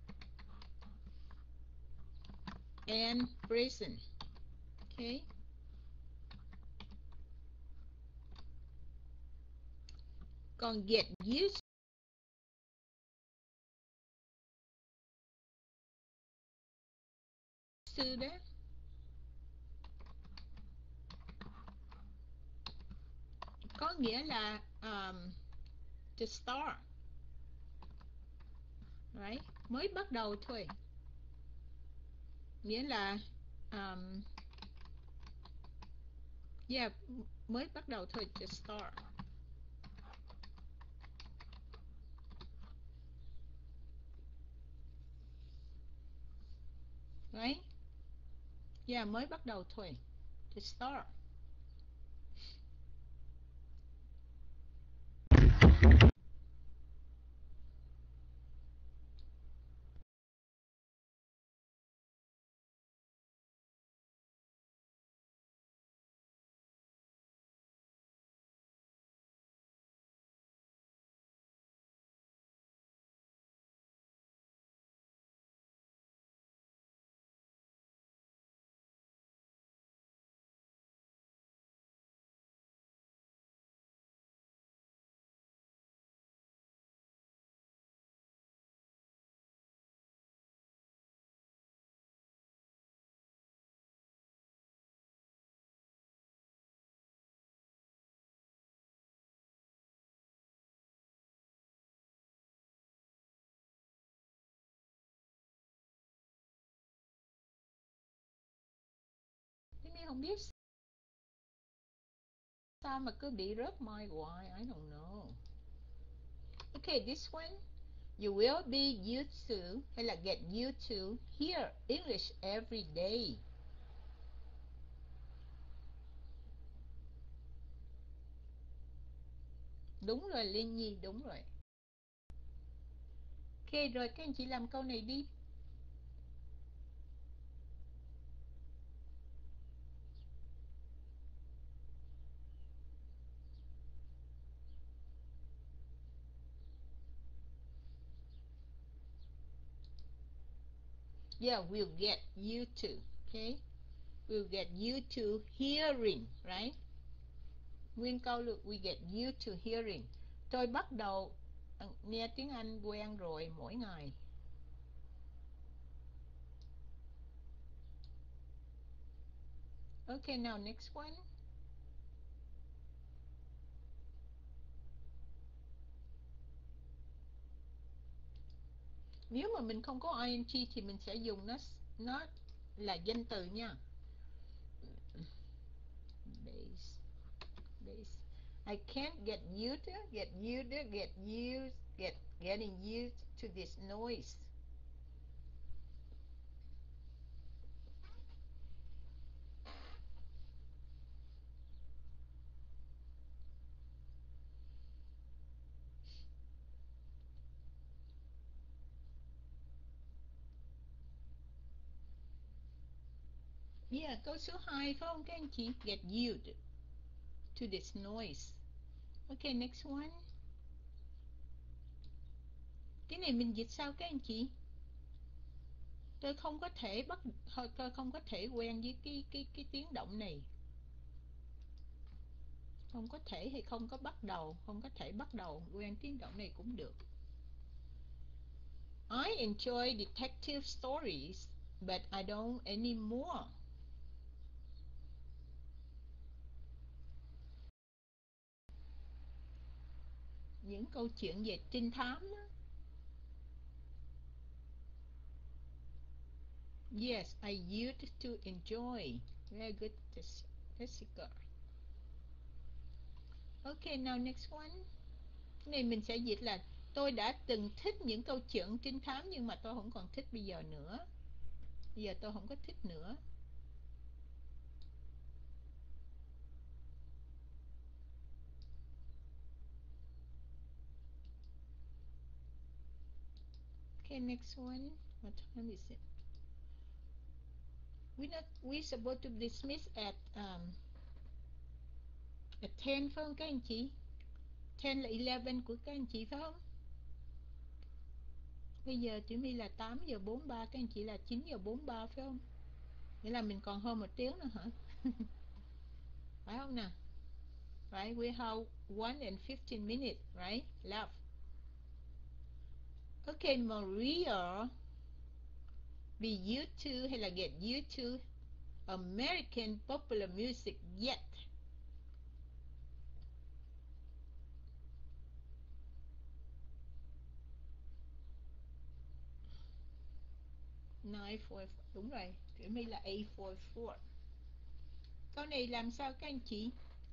and present. Okay. Còn get used to đó, có nghĩa là um, to start. Right? Mới bắt đầu thôi. Nghĩa là um, yeah, mới bắt đầu thôi, to start. Right? Yeah, mới bắt đầu thôi, to start. không biết sao mà cứ bị rớt mai hoài, I don't know. Okay, this one. You will be used to hay là get used to hear English every day. Đúng rồi Liên Nhi, đúng rồi. Ok, rồi các anh chị làm câu này đi. Yeah, we'll get used to. Okay, we'll get used to hearing, right? Nguyên câu được, we get used to hearing. Tôi bắt đầu nghe tiếng Anh quen rồi mỗi ngày. Okay, now next one. Nếu mà mình không có ing thì mình sẽ dùng nó nó là danh từ nha. Base, base. I can't get used, get used, get used, get getting used to this noise. Yeah, câu số hai phải không các anh chị? Get used to this noise. Okay, next one. Cái này mình dịch sao các anh chị? Tôi không có thể bắt tôi không có thể quen với cái cái cái tiếng động này. Không có thể hay không có bắt đầu, không có thể bắt đầu quen tiếng động này cũng được. I enjoy detective stories, but I don't anymore. Những câu chuyện về trinh thám đó. Yes, I used to enjoy. Very good, Jessica. Okay, now next one. Cái này mình sẽ dịch là tôi đã từng thích những câu chuyện trinh thám nhưng mà tôi không còn thích bây giờ nữa. Bây giờ tôi không có thích nữa. Okay, next one. What time is it? We not we supposed to dismiss at um at ten phải không các anh chị? ten là eleven của các anh chị phải không? Bây giờ Tiểu My là tám giờ bốn mươi ba, các anh chị là chín giờ bốn mươi ba phải không? Nghĩa là mình còn hơn một tiếng nữa hả? Phải không nào? Right, we have one and fifteen minutes, right? Love. Okay, Maria. Be used to hay là get used to American popular music yet. nine four, đúng rồi, Tiểu My là eight four four. Câu này làm sao các anh chị?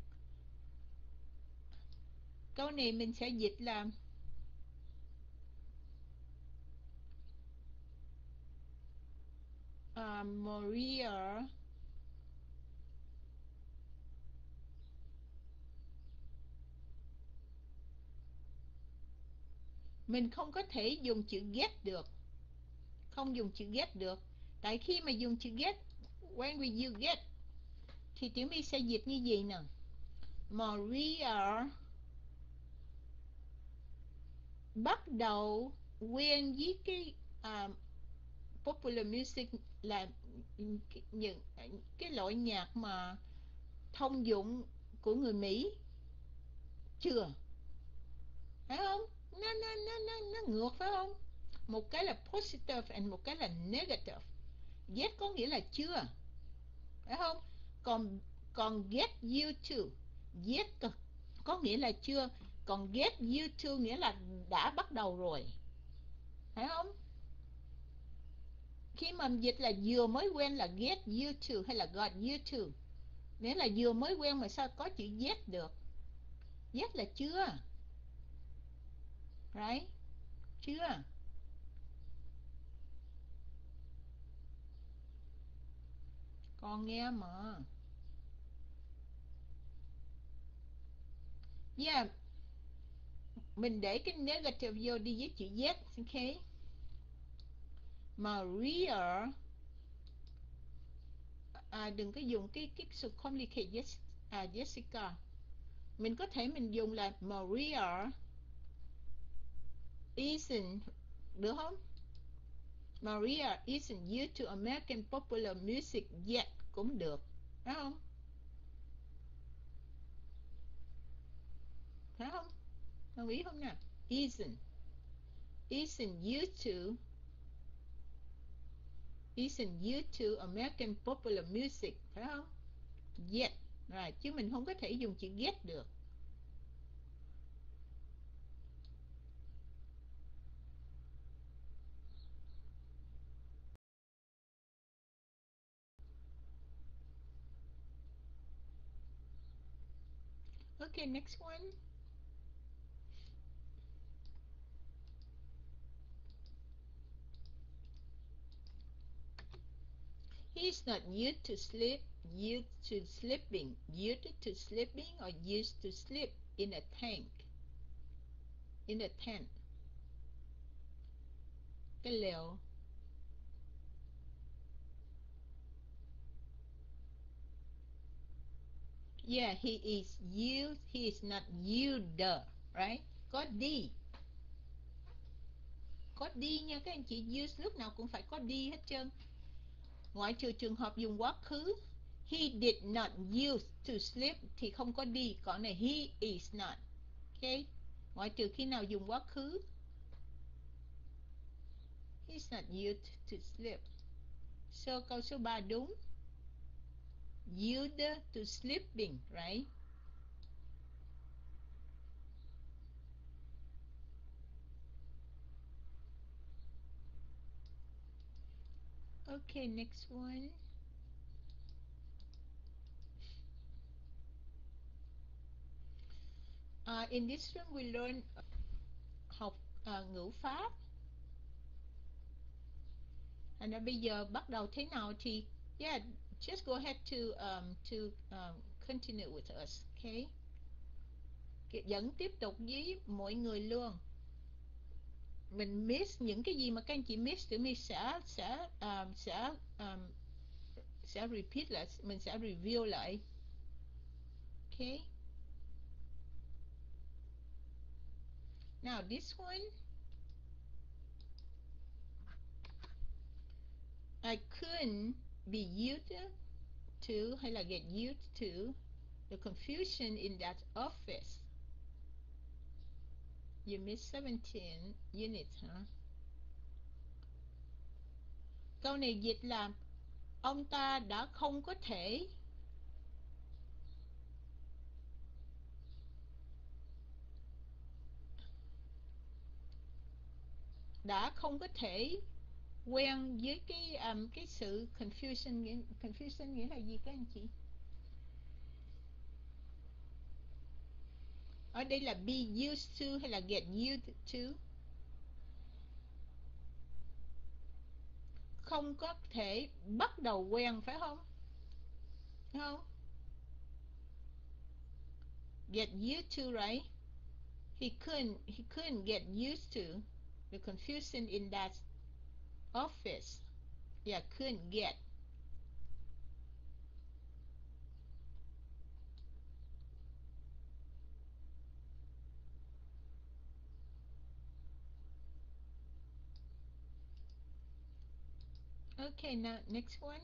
Câu này mình sẽ dịch là uh, Maria mình không có thể dùng chữ get được. Không dùng chữ get được. Tại khi mà dùng chữ get, when we use get thì Tiểu My sẽ dịch như gì nè? Maria bắt đầu quen với cái uh, popular music là những cái loại nhạc mà thông dụng của người Mỹ chưa? Phải không? Nó nó nó nó nó ngược phải không? Một cái là positive and một cái là negative. Get có nghĩa là chưa, phải không? Còn còn get you to, get có nghĩa là chưa, còn get you to nghĩa là đã bắt đầu rồi, phải không? Khi mà dịch là vừa mới quen là get you to hay là got you to, Nghĩa là vừa mới quen mà sao có chữ Z được. Z là chưa. Right? Chưa. Con nghe mà. Yeah. Mình để cái negative vô đi với chữ Z. Ok. Maria. À, đừng có dùng cái cái sự complicate yes, à, Jessica. Mình có thể mình dùng là Maria isn't, được không? Maria isn't used to American popular music yet cũng được, phải không? Phải không? Đồng ý không nào? Isn't isn't used to isn't used to American popular music, phải không? Yet, rồi, chứ mình không có thể dùng chữ get được. Okay, next one. He's not used to sleep, used to sleeping, used to sleeping or used to sleep in a tank. In a tent. Cái lều. Yeah, he is used, he is not used, right? Có đi. Có đi nha các anh chị, use lúc nào cũng phải có đi hết trơn. Ngoại trừ trường hợp dùng quá khứ. He did not use to sleep thì không có đi, còn này he is not. Okay? Ngoại trừ khi nào dùng quá khứ. He's not used to sleep. So câu số ba đúng. Used to sleeping, right? Okay, next one. Uh, in this room we learn uh, học uh, ngữ pháp. Thành ra bây giờ bắt đầu thế nào thì yeah, just go ahead to um, to um, continue with us, okay? Vẫn tiếp tục với mọi người luôn. Mình miss những cái gì mà các anh chị miss thì mình sẽ sẽ um, sẽ um, sẽ repeat lại, mình sẽ review lại. Okay. Now this one. I couldn't be used to hay là get used to the confusion in that office. You missed seventeen units, huh? Câu này dịch là ông ta đã không có thể đã không có thể quen với cái um, cái sự confusion. Confusion nghĩa là gì các anh chị? Ở đây là be used to hay là get used to? Không có thể bắt đầu quen, phải không? Phải không? Get used to, right? He couldn't, he couldn't get used to the confusion in that office. Yeah, couldn't get. Okay, now next one.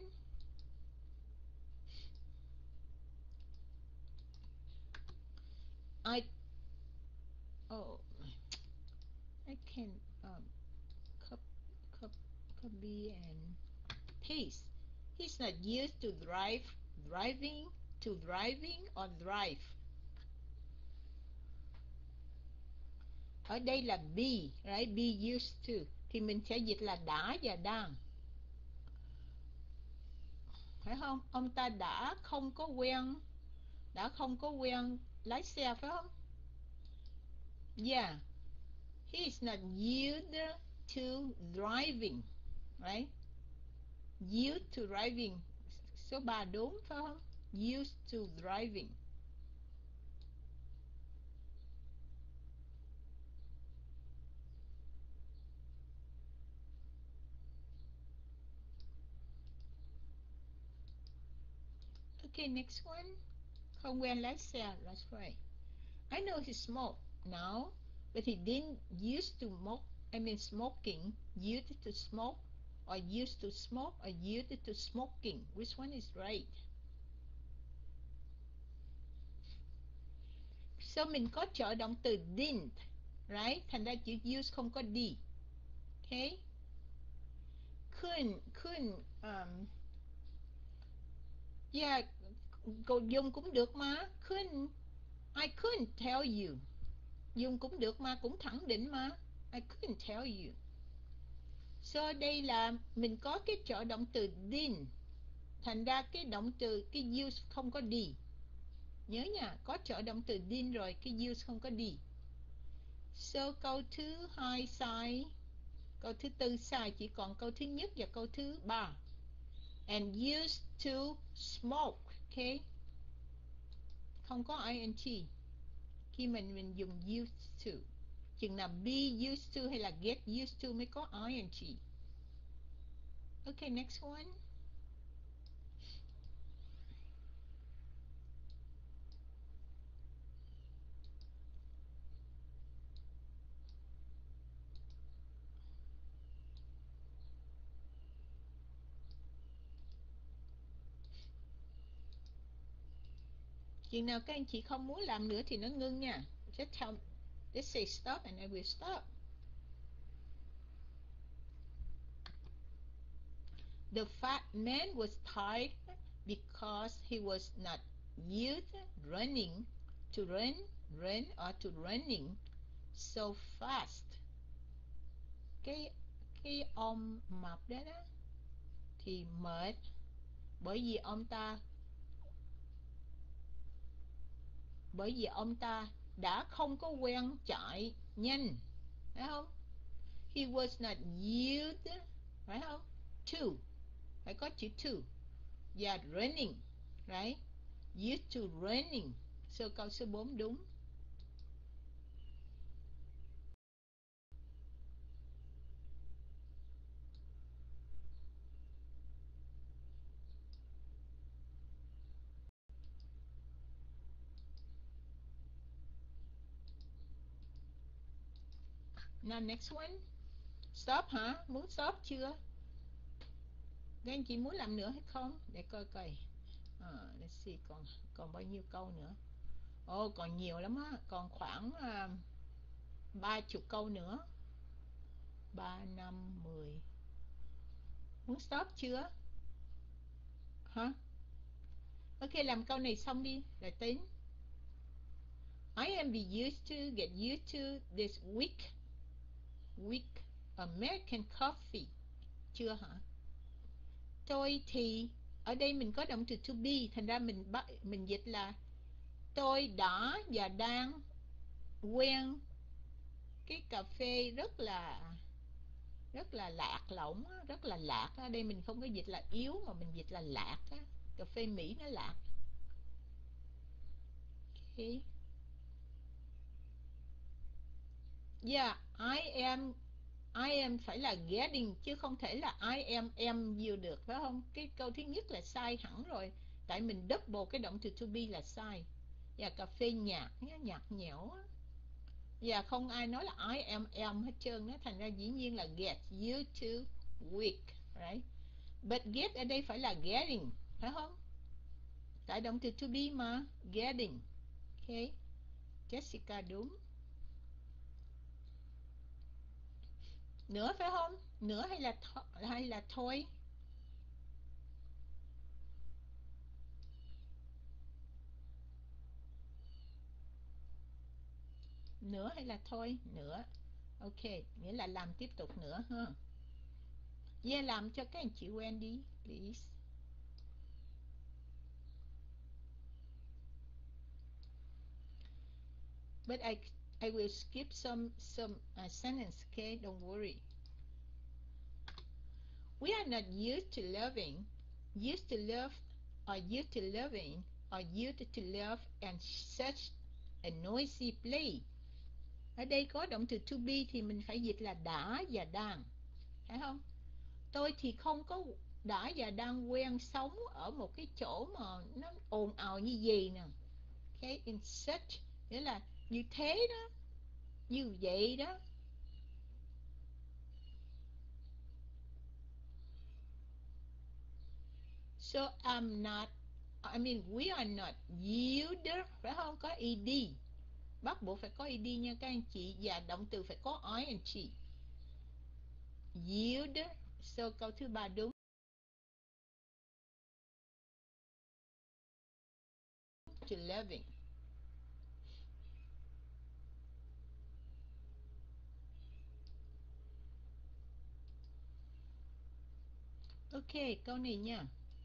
I, oh, I can um, cup, cup, copy and paste. He's not used to drive, driving, to driving or drive. Ở đây là be, right? Be used to. Thì mình sẽ dịch là đã và đang. phải không? Ông ta đã không có quen, đã không có quen lái xe, phải không? Yeah, he is not used to driving, right? Used to driving, số ba đúng, phải không? Used to driving. Okay, next one. Không quen lái xe, that's right. I know he smoked now, but he didn't used to smoke. I mean smoking, used to smoke, or used to smoke, or used to smoking. Which one is right? So mình có trợ động từ didn't, right? Thành ra chữ use không có đi. Okay? Couldn't, couldn't, um, yeah, cậu dùng cũng được mà. Couldn't, I couldn't tell you. Dùng cũng được mà, cũng thẳng định mà. I couldn't tell you. So đây là mình có cái trợ động từ didn't. Thành ra cái động từ, cái use không có đi. Nhớ nha, có trợ động từ didn't rồi, cái use không có đi. So câu thứ hai sai. Câu thứ tư sai, chỉ còn câu thứ nhất và câu thứ ba. And used to smoke, okay? Không có ing. Khi mình mình dùng used to. Chừng nào be used to hay là get used to mới có ing. Okay, next one. Chừng nào các anh chị không muốn làm nữa thì nó ngưng nha. Just tell, just say stop and I will stop. The fat man was tired because he was not used running to run, run or to running so fast. Cái cái ông mập đó đó thì mệt bởi vì ông ta bởi vì ông ta đã không có quen chạy nhanh, phải không? He was not used, phải không? To, phải có chữ to. Yeah, running, right? Used to running. So câu số bốn đúng. Now next one. Stop hả? Muốn stop chưa? Các anh chị muốn làm nữa hay không? Để coi coi. À, let's see, còn còn bao nhiêu câu nữa? Ồ, oh, còn nhiều lắm á. Còn khoảng ba uh, chục câu nữa. Ba, năm, mười. Muốn stop chưa? Hả? Ok, làm câu này xong đi, rồi tính. I am be used to, get used to this week. Week American coffee. Chưa hả? Tôi thì ở đây mình có động từ to be, thành ra mình bắt mình dịch là tôi đã và đang quen cái cà phê rất là rất là lạc lõng, rất là lạc. Ở đây mình không có dịch là yếu mà mình dịch là lạc. Cà phê Mỹ nó lạc. Okay. Yeah, I am I am phải là getting chứ không thể là I am am you được, phải không? Cái câu thứ nhất là sai hẳn rồi. Tại mình double cái động từ to be là sai. Và cà phê nhạt, nhạt nhẽo. Và không ai nói là I am am hết trơn. Nó thành ra dĩ nhiên là get used to week, right? But get ở đây phải là getting, phải không? Tại động từ to be mà, getting. Okay. Jessica đúng. Nữa phải không? Nữa hay là th- hay là thôi? Nữa hay là thôi? Nữa. Ok, nghĩa là làm tiếp tục nữa ha. Yeah, làm cho các anh chị quen đi, please. But I I will skip some some uh, sentence, okay? Don't worry. We are not used to loving, used to love, or used to loving, or used to love and such a noisy play. Ở đây có động từ to be thì mình phải dịch là đã và đang, phải không? Tôi thì không có đã và đang quen sống ở một cái chỗ mà nó ồn ào như vậy nè. Okay, in such nghĩa là như thế đó, như vậy đó. So I'm not, I mean we are not used, phải không? Có ed, bắt buộc phải có ed nha các anh chị, và động từ phải có ing. Used. So câu thứ ba đúng. To loving. Ok, câu này nha.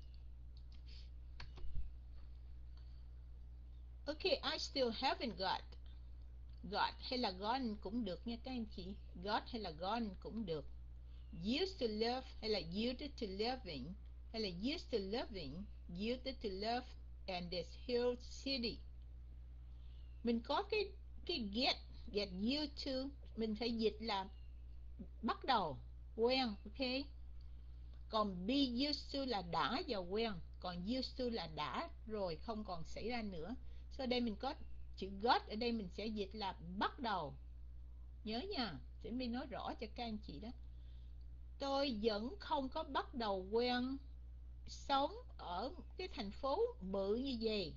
Ok, I still haven't got. Got hay là gone cũng được nha các anh chị. Got hay là gone cũng được. Used to love hay là used to loving, hay là used to loving, used to love and this hill city. Mình có cái cái get, get used to, mình phải dịch là bắt đầu, quen, ok? Còn be used to là đã và quen, còn used to là đã rồi không còn xảy ra nữa. Sau đây mình có chữ got, ở đây mình sẽ dịch là bắt đầu. Nhớ nha, để mình nói rõ cho các anh chị đó. Tôi vẫn không có bắt đầu quen sống ở cái thành phố bự như vậy.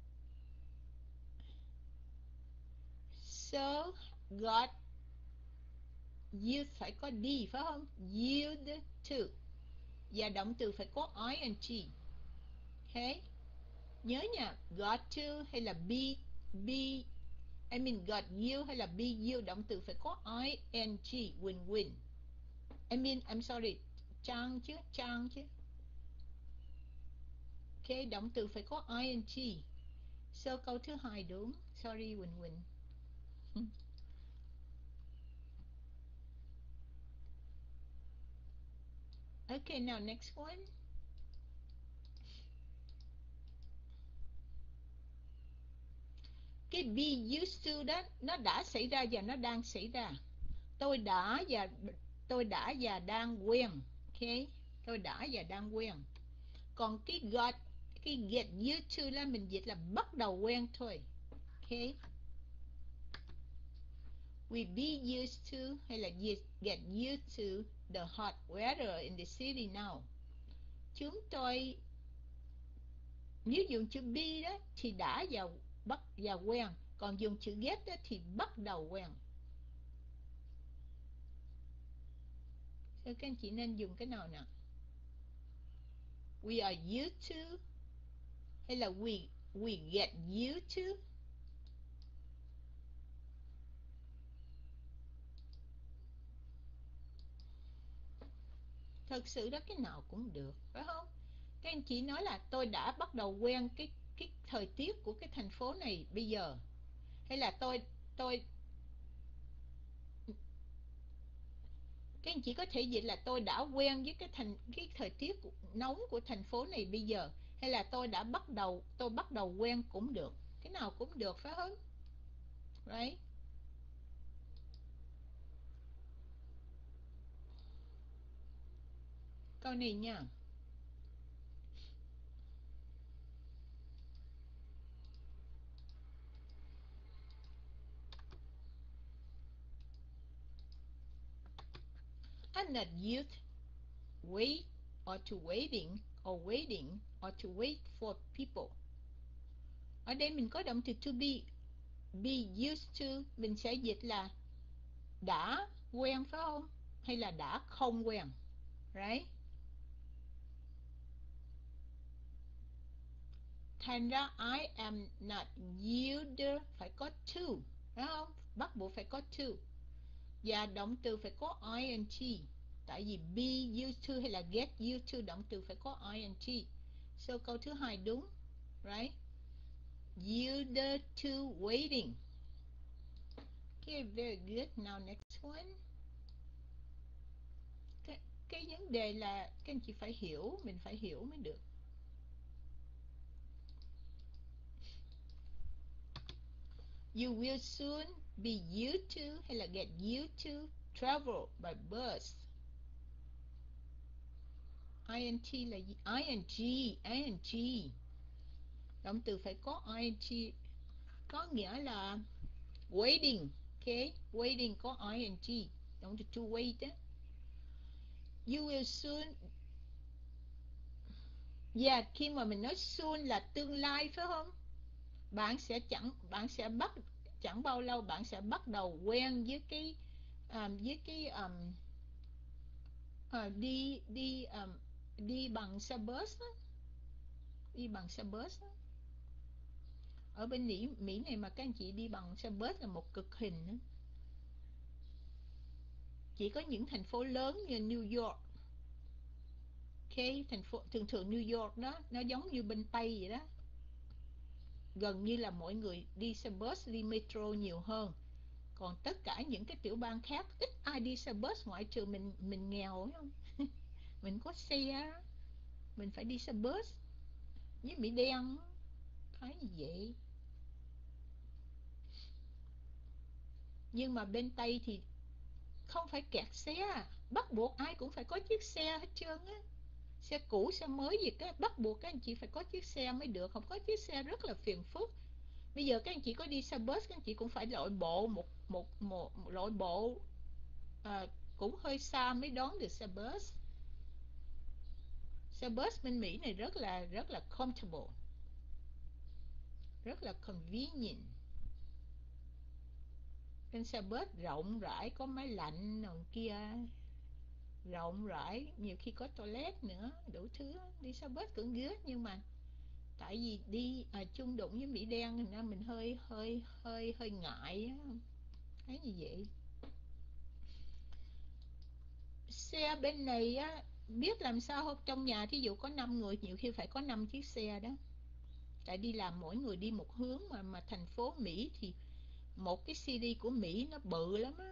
So got used phải có đi, phải không? Used to. Và động từ phải có ing. Okay? Nhớ nha, got to hay là be, be, I mean got you hay là be you, động từ phải có ing, win-win. I mean, I'm sorry, chăng chứ, chăng chứ. Ok, động từ phải có ing. So câu thứ hai đúng. Sorry, Win-Win. Okay, now next one. Cái be used to đó, nó đã xảy ra và nó đang xảy ra. Tôi đã và tôi đã và đang quen. Okay, tôi đã và đang quen. Còn cái got, cái get used to là mình dịch là bắt đầu quen thôi. Okay. We be used to hay là get used to the hot weather in the city now. Chúng tôi, nếu dùng chữ be đó thì đã và bắt và quen, còn dùng chữ get đó thì bắt đầu quen. Thế các anh chị nên dùng cái nào nè? We are used to hay là we we get used to? Thật sự đó, cái nào cũng được, phải không? Các anh chị nói là tôi đã bắt đầu quen cái cái thời tiết của cái thành phố này bây giờ, hay là tôi tôi các anh chị có thể dịch là tôi đã quen với cái thành cái thời tiết nóng của thành phố này bây giờ, hay là tôi đã bắt đầu tôi bắt đầu quen cũng được, cái nào cũng được, phải không? Right? Câu này nha. I'm not used wait or to waiting or waiting or to wait for people. Ở đây mình có động từ to be, be used to, mình sẽ dịch là đã quen, phải không? Hay là đã không quen. Right? Thành ra I am not used phải có to, phải không? Bắt buộc phải có to. Và động từ phải có ing. Tại vì be used to hay là get used to, động từ phải có ing. So câu thứ hai đúng. Right? Used to waiting. Okay, very good. Now next one. Cái, cái vấn đề là các anh chị phải hiểu, mình phải hiểu mới được. You will soon be used to hay là get used to travel by bus. ing là gì? ing, ing. Động từ phải có ing, có nghĩa là waiting. Okay, waiting có ing, động từ to wait á. You will soon. Yeah, khi mà mình nói soon là tương lai phải không? Bạn sẽ chẳng bạn sẽ bắt chẳng bao lâu bạn sẽ bắt đầu quen với cái um, với cái um, uh, đi đi um, đi bằng xe bus đó. Đi bằng xe bus đó. Ở bên Mỹ, Mỹ này mà các anh chị đi bằng xe bus là một cực hình đó. Chỉ có những thành phố lớn như New York, okay, thành phố thường thường New York đó, nó giống như bên Tây vậy đó. Gần như là mọi người đi xe bus, đi metro nhiều hơn. Còn tất cả những cái tiểu bang khác ít ai đi xe bus ngoại trừ mình mình nghèo phải không? Mình có xe, mình phải đi xe bus. Với Mỹ đen thấy gì vậy? Nhưng mà bên Tây thì không phải kẹt xe, bắt buộc ai cũng phải có chiếc xe hết trơn á. Xe cũ, xe mới gì cái bắt buộc các anh chị phải có chiếc xe mới được, không có chiếc xe rất là phiền phức. Bây giờ các anh chị có đi xe bus, các anh chị cũng phải lội bộ một một một, một lội bộ à, cũng hơi xa mới đón được xe bus. Xe bus bên Mỹ này rất là rất là comfortable, rất là convenient. Trên xe bus rộng rãi, có máy lạnh rồi kia, rộng rãi, nhiều khi có toilet nữa, đủ thứ. Đi xe bus cũng good, nhưng mà tại vì đi à, chung đụng với Mỹ đen nên mình hơi hơi hơi hơi ngại á. Thấy như vậy. Xe bên này á, biết làm sao không? Trong nhà thí dụ có năm người, nhiều khi phải có năm chiếc xe đó. Tại đi làm mỗi người đi một hướng, mà mà thành phố Mỹ thì một cái xê đê của Mỹ nó bự lắm á.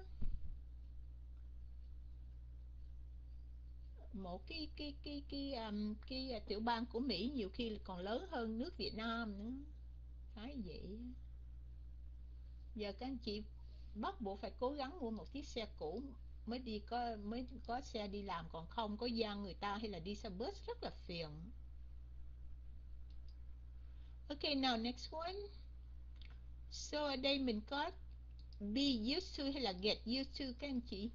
Một cái cái cái cái um, cái, cái tiểu bang của Mỹ nhiều khi còn lớn hơn nước Việt Nam nữa. Thấy vậy. Giờ các anh chị bắt buộc phải cố gắng mua một chiếc xe cũ mới đi có mới có xe đi làm, còn không có gian người ta hay là đi xe bus rất là phiền. Okay, now next one. So ở đây mình có be used to hay là get used to các anh chị?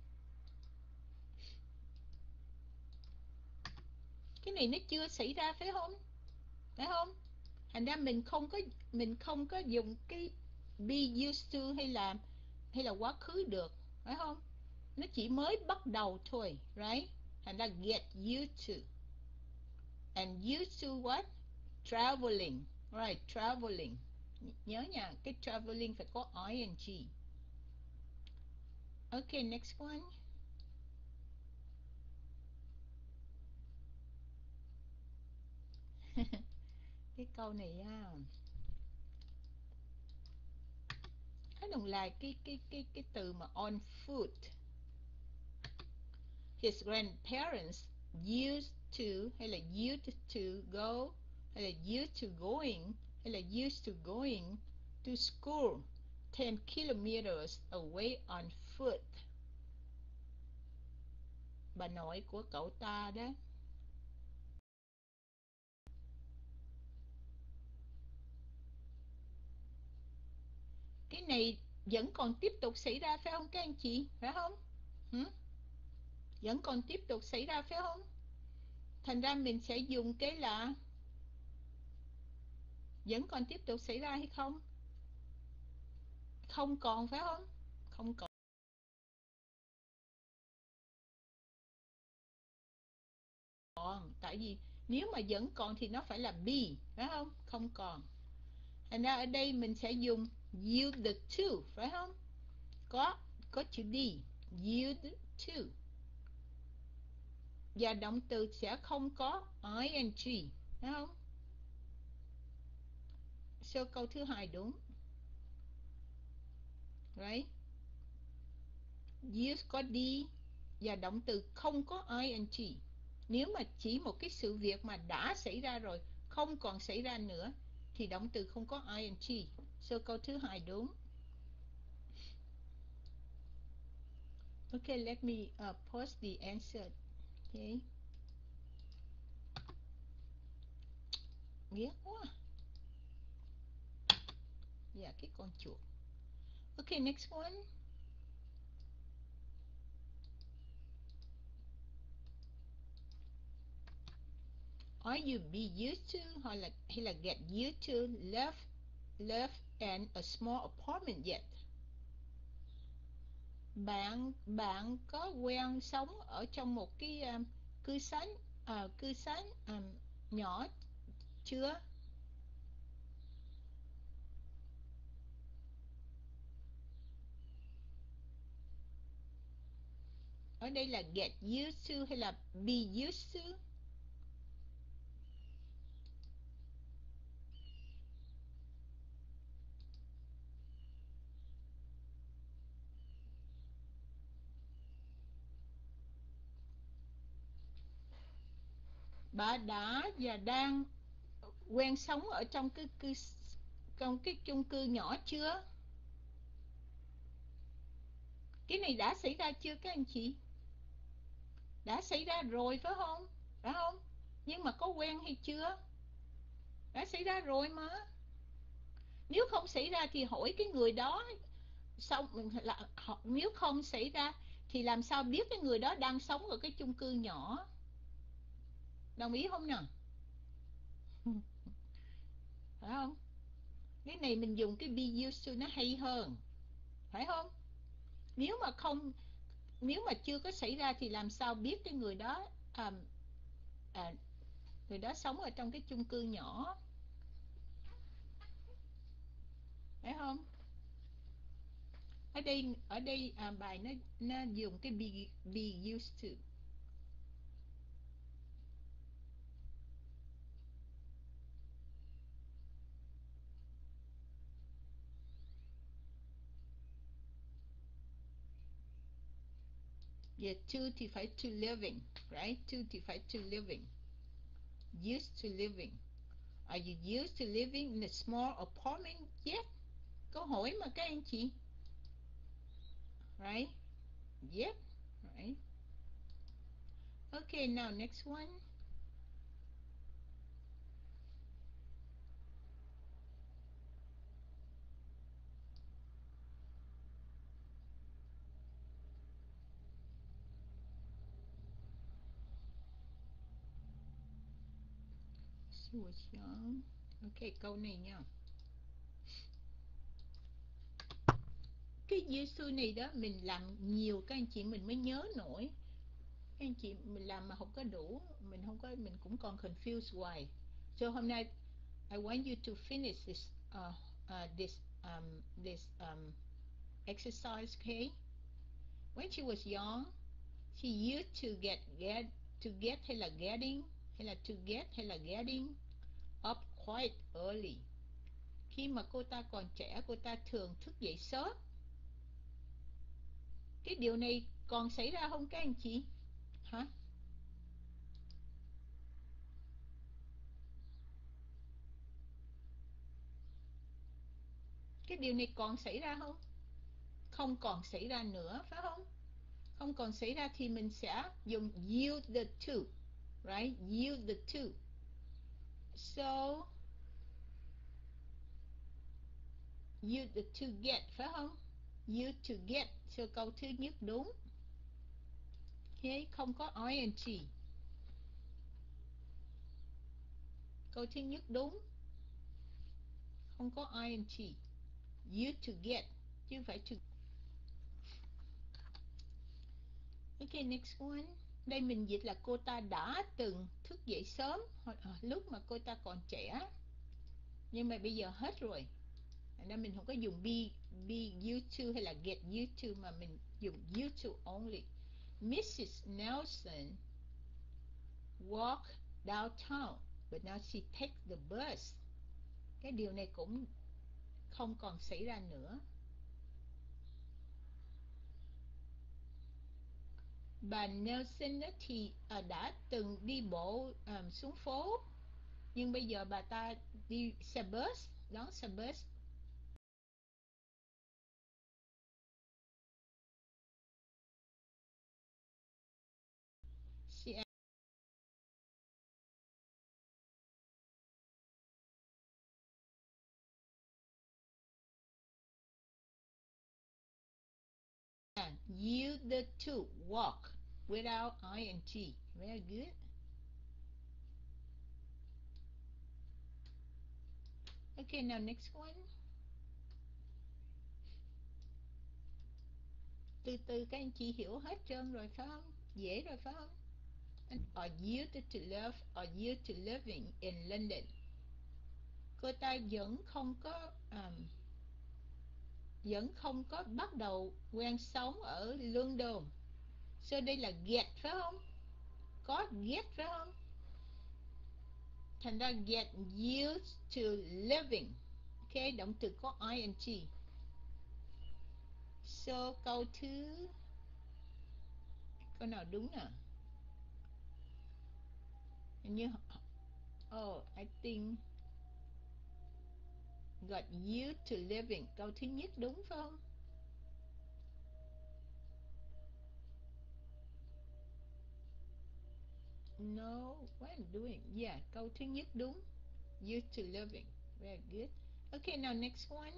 Cái này nó chưa xảy ra phải không? Phải không? Thành ra mình không có mình không có dùng cái be used to hay là hay là quá khứ được, phải không? Nó chỉ mới bắt đầu thôi, right? Thành ra get used to. And used to what? Traveling. Right, traveling. Nhớ nha, cái traveling phải có ing. Okay, next one. Cái câu này á, I don't like cái cái cái cái từ mà on foot. His grandparents used to hay là used to go hay là used to going hay là used to going to school ten kilometers away on foot. Bà nội của cậu ta đó. Cái này vẫn còn tiếp tục xảy ra phải không các anh chị? Phải không? Hử? Vẫn còn tiếp tục xảy ra phải không? Thành ra mình sẽ dùng cái là vẫn còn tiếp tục xảy ra hay không? Không còn phải không? Không còn. Còn, tại vì nếu mà vẫn còn thì nó phải là be, phải không? Không còn. Thành ra ở đây mình sẽ dùng used to, phải không? Có có chữ đi, used to. Và động từ sẽ không có ing, phải không? So câu thứ hai đúng. Right? Used có đi và động từ không có ing. Nếu mà chỉ một cái sự việc mà đã xảy ra rồi, không còn xảy ra nữa, thì động từ không có ing. So câu thứ hai đúng. Okay, let me uh, post the answer. Okay. Ghét quá. Dạ, cái con chuột. Okay, next one. Are you be used to hoặc là hay là get used to live live in a small apartment yet? Bạn bạn có quen sống ở trong một cái um, cư xá uh, cư xá um, nhỏ chưa? Ở đây là get used to hay là be used to? Bạn đã và đang quen sống ở trong cái cư trong cái chung cư nhỏ chưa? Cái này đã xảy ra chưa các anh chị? Đã xảy ra rồi phải không? Phải không? Nhưng mà có quen hay chưa? Đã xảy ra rồi mà. Nếu không xảy ra thì hỏi cái người đó. Xong là, nếu không xảy ra thì làm sao biết cái người đó đang sống ở cái chung cư nhỏ? Đồng ý không nào? Phải không? Cái này mình dùng cái be used to nó hay hơn. Phải không? Nếu mà không Nếu mà chưa có xảy ra thì làm sao biết cái người đó à, à, người đó sống ở trong cái chung cư nhỏ? Phải không? Ở đây ở đây à, bài nó nó dùng cái be, be used to. Yeah, to thì phải to living, right? To thì phải to living. Used to living. Are you used to living in a small apartment yet? Câu hỏi mà các anh chị. Right? Yep. Right. Okay, now next one. She was young. Okay, câu này nha. Cái Giêsu này đó mình làm nhiều các anh chị mình mới nhớ nổi. Các anh chị mình làm mà không có đủ, mình không có mình cũng còn confused hoài. So hôm nay I want you to finish this uh, uh, this um, this um, exercise, okay? When she was young, she used to get get to get hay là getting hay là to get hay là getting up quite early. Khi mà cô ta còn trẻ, cô ta thường thức dậy sớm. Cái điều này còn xảy ra không các anh chị? Hả? Cái điều này còn xảy ra không? Không còn xảy ra nữa, phải không? Không còn xảy ra thì mình sẽ dùng yield the to, right? Yield the to. So, yield the to get, phải không? Yield to get. So, câu thứ nhất đúng. Okay, không có ing. Câu thứ nhất đúng. Không có ing. Used to get, chứ không phải to. Okay, next one. Đây mình dịch là cô ta đã từng thức dậy sớm lúc mà cô ta còn trẻ. Nhưng mà bây giờ hết rồi. Nên mình không có dùng be, be used to hay là get used to, mà mình dùng used to only. missus Nelson walk downtown, but now she takes the bus. Cái điều này cũng không còn xảy ra nữa. Bà Nelson đó thì à, đã từng đi bộ à, xuống phố, nhưng bây giờ bà ta đi xe bus, đón xe bus. She yielded to walk without ing. Very good. Okay, now next one. Từ từ các anh chị hiểu hết trơn rồi phải không? Dễ rồi phải không? Are yielded to love or yield to living in London. Cô ta vẫn không có um, vẫn không có bắt đầu quen sống ở London. So đây là get phải không? Có get phải không? Thành ra get used to living. Ok, động từ có ing. So câu thứ câu nào đúng nè? Hình như oh, I think got used to living. Câu thứ nhất đúng phải không? No, what I'm doing? Yeah, câu thứ nhất đúng. Used to living. Very good. Okay, now next one.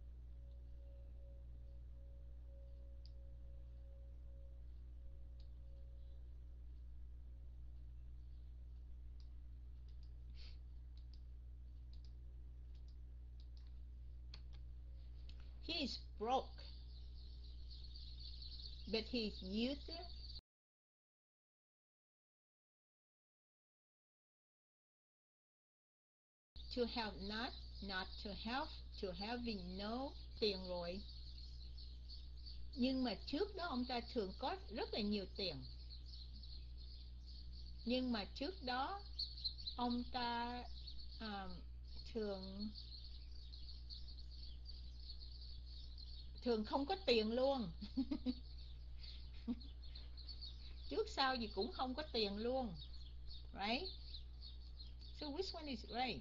He is broke, but he's used to have not, not to have, to having no. Tiền rồi. Nhưng mà trước đó ông ta thường có rất là nhiều tiền. Nhưng mà trước đó ông ta um, thường thường không có tiền luôn. Trước sau gì cũng không có tiền luôn. Right? So which one is right?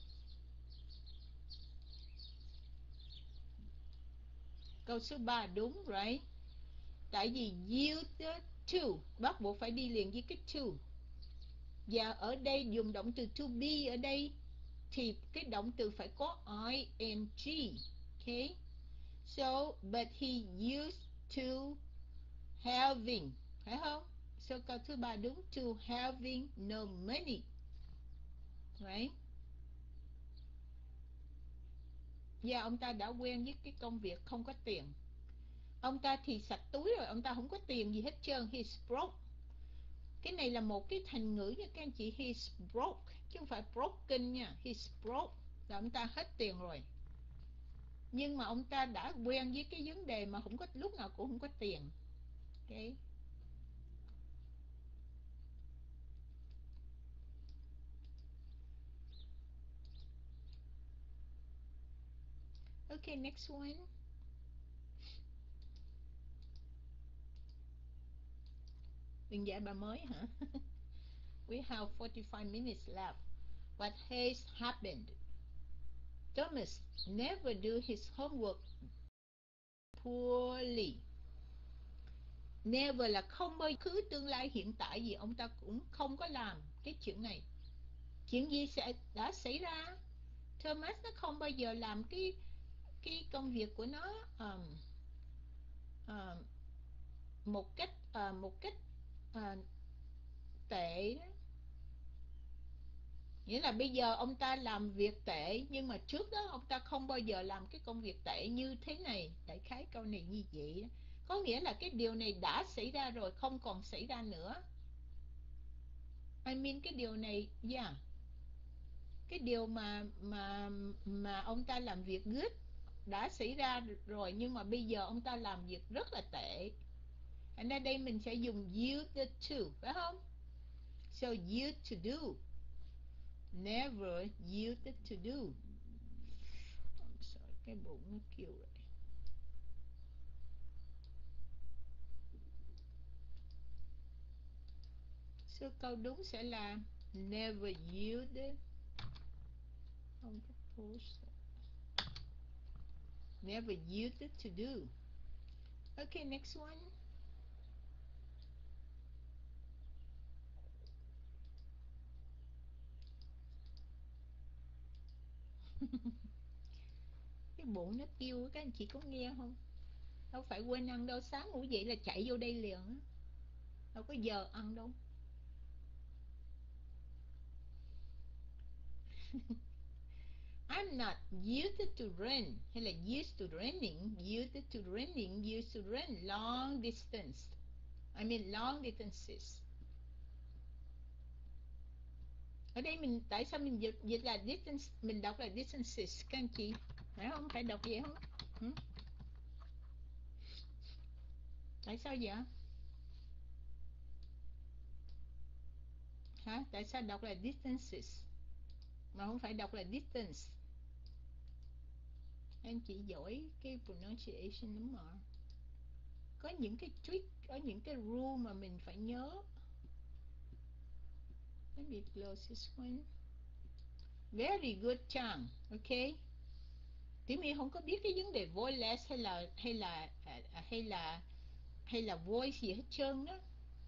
Câu số ba đúng, right? Tại vì yield to bắt buộc phải đi liền với cái to. Và ở đây dùng động từ to be ở đây thì cái động từ phải có ing. Okay? So, but he used to having, phải không? So câu thứ ba đúng, to having no money. Right? Và ông ta đã quen với cái công việc không có tiền. Ông ta thì sạch túi rồi, ông ta không có tiền gì hết trơn. He's broke. Cái này là một cái thành ngữ nha các anh chị. He's broke, chứ không phải broken nha. He's broke là ông ta hết tiền rồi. Nhưng mà ông ta đã quen với cái vấn đề mà không có lúc nào cũng không có tiền. Okay. Okay, next one. Đừng dạy bà mới hả? We have forty-five minutes left. What has happened? Thomas never do his homework poorly. Never là không bao cứ tương lai hiện tại gì ông ta cũng không có làm cái chuyện này. Chuyện gì sẽ đã xảy ra? Thomas nó không bao giờ làm cái cái công việc của nó um, um, một cách uh, một cách uh, tệ đó. Nghĩa là bây giờ ông ta làm việc tệ, nhưng mà trước đó ông ta không bao giờ làm cái công việc tệ như thế này. Đại khái câu này như vậy đó. Có nghĩa là cái điều này đã xảy ra rồi, không còn xảy ra nữa. I mean cái điều này, yeah. Cái điều mà mà mà ông ta làm việc good đã xảy ra rồi, nhưng mà bây giờ ông ta làm việc rất là tệ. Thành ra đây mình sẽ dùng used to, phải không? So used to do. Never used to do. I'm sorry, cái bụng nó kêu rồi. So câu đúng sẽ là never yielded. Không có push. Never yielded to do. Okay, next one. Cái bụng nó kêu, các anh chị có nghe không? Đâu phải quên ăn đâu, sáng ngủ dậy là chạy vô đây liền á. Đâu có giờ ăn đâu. I'm not used to run, hay là used to running, used to running, used to run long distance. I mean long distances. Ở đây mình, tại sao mình dịch, dịch là distance, mình đọc là distances các anh chị? Phải không? Phải đọc vậy không? Hmm? Tại sao vậy? Hả? Tại sao đọc là distances mà không phải đọc là distance? Anh chị giỏi cái pronunciation lắm mà. Có những cái trick, có những cái rule mà mình phải nhớ. Let me close this one. Very good Chang. Okay. Tiểu My không có biết cái vấn đề voiceless hay là hay là hay là hay là voice gì hết trơn đó.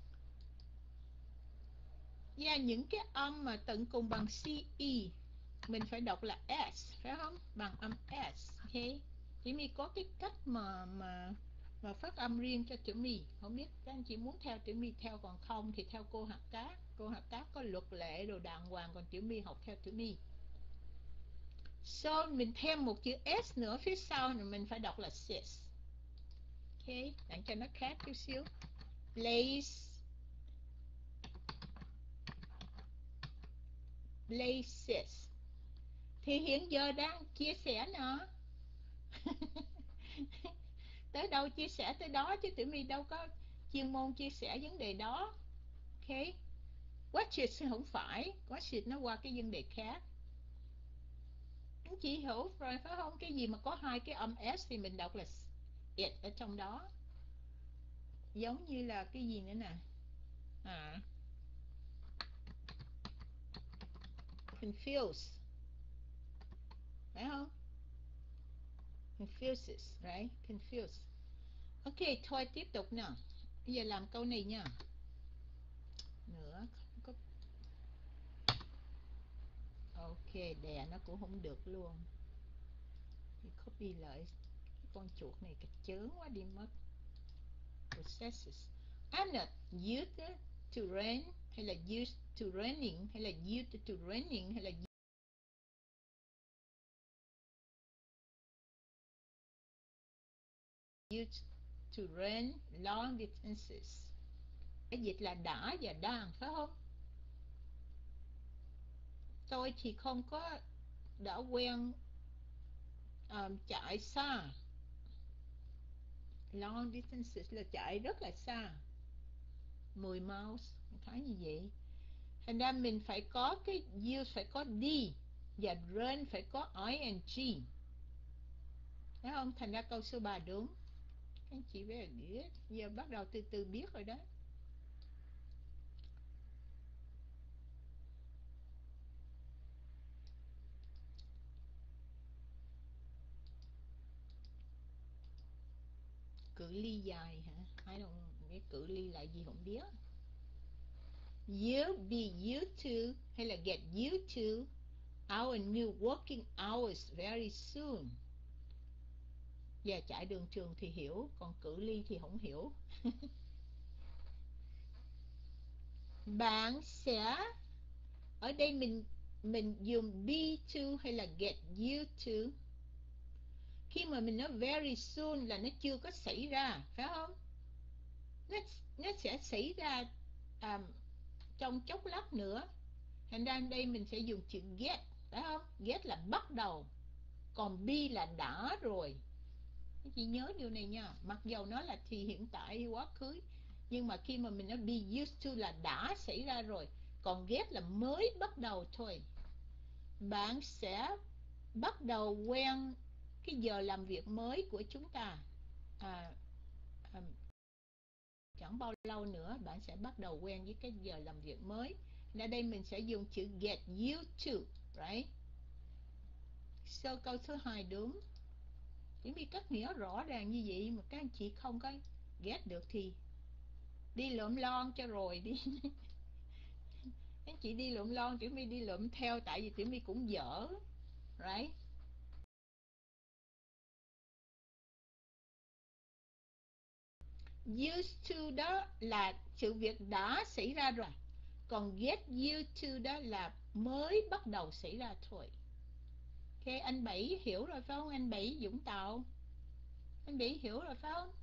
Và những cái âm mà tận cùng bằng ce mình phải đọc là s, phải không? Bằng âm s. Okay. Tiểu My có cái cách mà mà mà phát âm riêng cho Tiểu My. Không biết các anh chị muốn theo Tiểu My theo, còn không thì theo cô Hạt Cát. Cô Hạt Cát có luật lệ đồ đàng hoàng, còn Tiểu My học theo Tiểu My. So mình thêm một chữ s nữa phía sau rồi mình phải đọc là sis. Ok, để cho nó khác chút xíu. Place, places. Thì hiện giờ đang chia sẻ nữa. Tới đâu chia sẻ tới đó, chứ tụi mình đâu có chuyên môn chia sẻ vấn đề đó. Ok, watch it không phải, watch it nó qua cái vấn đề khác. Anh chị hiểu rồi phải không? Cái gì mà có hai cái âm s thì mình đọc là it ở trong đó. Giống như là cái gì nữa nè. À, confuse, phải không? Confuses, right? Confuse. Ok, thôi tiếp tục nào. Bây giờ làm câu này nha. Nữa, không có. Ok, đè nó cũng không được luôn. Thì copy lại. Cái con chuột này cạch chớn quá đi mất. Processes. I'm not used to run, hay là used to running, hay là used to running, hay là used to run long distances. Cái dịch là đã và đang, phải không? Tôi thì không có đã quen um, chạy xa. Long distances là chạy rất là xa, mười miles, thấy như vậy. Thành ra mình phải có cái use, phải có đi, và run phải có ing. Thấy không? Thành ra câu số ba đúng. Các anh chị very good. Giờ bắt đầu từ từ biết rồi đó. Cự ly dài hả? I don't know. Cái cự ly là gì không biết. You be used to, hay là get used to our new working hours very soon. Giờ chạy đường trường thì hiểu, còn cự ly thì không hiểu. Bạn sẽ, ở đây mình mình dùng be to hay là get used to. Khi mà mình nói very soon là nó chưa có xảy ra, phải không? Nó, nó sẽ xảy ra um, trong chốc lát nữa. Thành ra đây mình sẽ dùng chữ get, phải không? Get là bắt đầu, còn be là đã rồi. Các chị nhớ điều này nha. Mặc dầu nó là thì hiện tại hay quá khứ, nhưng mà khi mà mình nói be used to là đã xảy ra rồi, còn get là mới bắt đầu thôi. Bạn sẽ bắt đầu quen cái giờ làm việc mới của chúng ta. À, à, chẳng bao lâu nữa bạn sẽ bắt đầu quen với cái giờ làm việc mới. Ở đây mình sẽ dùng chữ get used to, right? So câu số hai đúng. Chỉ vì các nghĩa rõ ràng như vậy mà các anh chị không có get được thì đi lượm lon cho rồi đi. Anh chị đi lượm lon, Tiểu My đi lượm theo, tại vì Tiểu My cũng dở, right? Used to đó là sự việc đã xảy ra rồi, còn get used to đó là mới bắt đầu xảy ra thôi. Ok, anh Bảy hiểu rồi phải không? Anh Bảy Dũng Tạo, anh Bảy hiểu rồi phải không?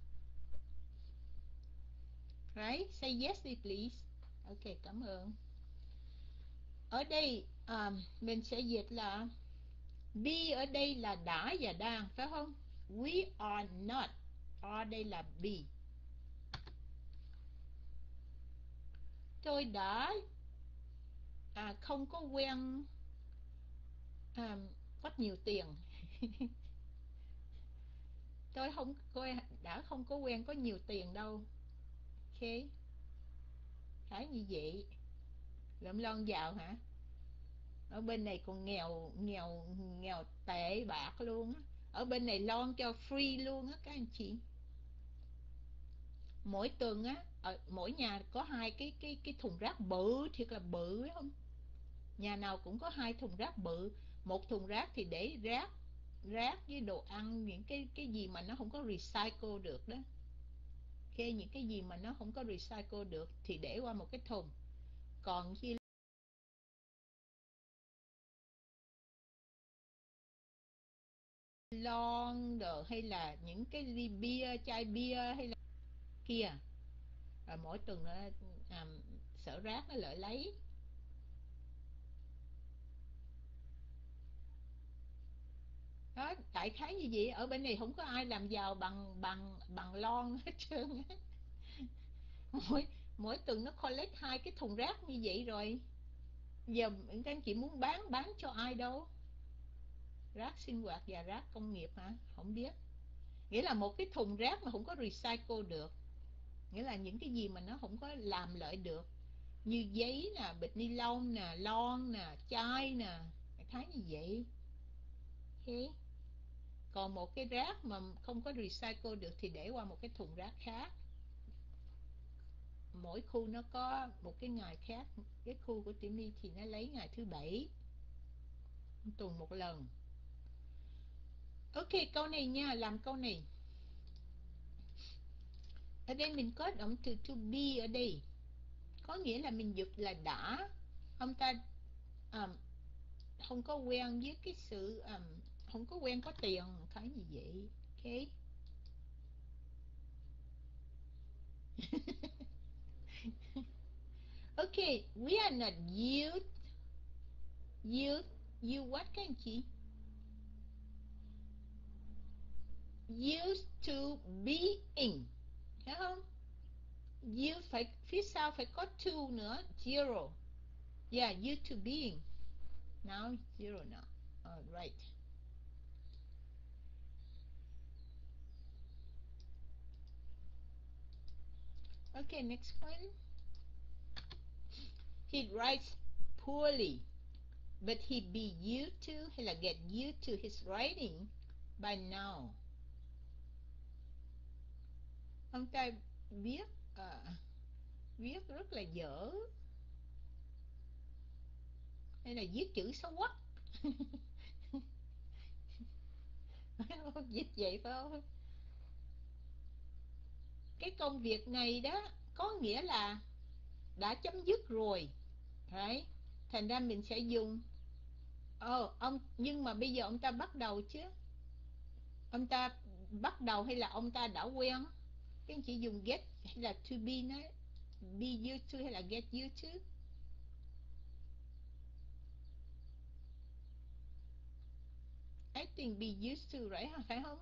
Right, say yes đi please. Ok, cảm ơn. Ở đây um, mình sẽ dịch là be ở đây là đã và đang, phải không? We are not. Ở đây là be. Tôi đã à, không có quen à, có nhiều tiền. Tôi không quen, đã không có quen có nhiều tiền đâu. Ok, phải như vậy. Lượm lon vào hả? Ở bên này còn nghèo nghèo nghèo tệ bạc luôn á. Ở bên này lon cho free luôn á các anh chị. Mỗi tuần á, ở mỗi nhà có hai cái cái cái thùng rác bự, thiệt là bự phải không? Nhà nào cũng có hai thùng rác bự. Một thùng rác thì để rác rác với đồ ăn, những cái cái gì mà nó không có recycle được đó. Ok, những cái gì mà nó không có recycle được thì để qua một cái thùng. Còn khi lon đồ hay là những cái ly bia, chai bia hay là kia, rồi mỗi tuần nó à, sở rác nó lại lấy. Đó, đại khái như vậy. Ở bên này không có ai làm giàu bằng bằng bằng lon hết trơn á. mỗi mỗi tuần nó collect hai cái thùng rác như vậy rồi. Giờ các anh chị muốn bán bán cho ai đâu? Rác sinh hoạt và rác công nghiệp hả? Không biết. Nghĩa là một cái thùng rác mà không có recycle được, nghĩa là những cái gì mà nó không có làm lợi được, như giấy nè, bịch ni lông nè, lon nè, chai nè, thấy như vậy. Okay. Còn một cái rác mà không có recycle được thì để qua một cái thùng rác khác. Mỗi khu nó có một cái ngày khác. Cái khu của Tiểu My thì nó lấy ngày thứ bảy, tuần một lần. Ok, câu này nha, làm câu này. Ở đây mình có động từ to be ở đây, có nghĩa là mình dịch là đã. Ông ta um, không có quen với cái sự um, không có quen có tiền, cái gì vậy. Ok. Ok, we are not used used you what các anh chị? Used to being, thấy không? You phải phía sau phải có to nữa, zero. Yeah, used to being. Now zero now. All right. Okay, next one. He writes poorly, but he be used to hay là get used to his writing by now. Ông ta viết uh, viết rất là dở, hay là viết chữ xấu quắc. Dịch vậy phải không? Cái công việc này đó có nghĩa là đã chấm dứt rồi, right? Thành ra mình sẽ dùng ờ ông, nhưng mà bây giờ ông ta bắt đầu chứ. Ông ta bắt đầu hay là ông ta đã quen? Các anh chỉ dùng get hay là to be nó be used to hay là get used to? I think be used to right, phải không?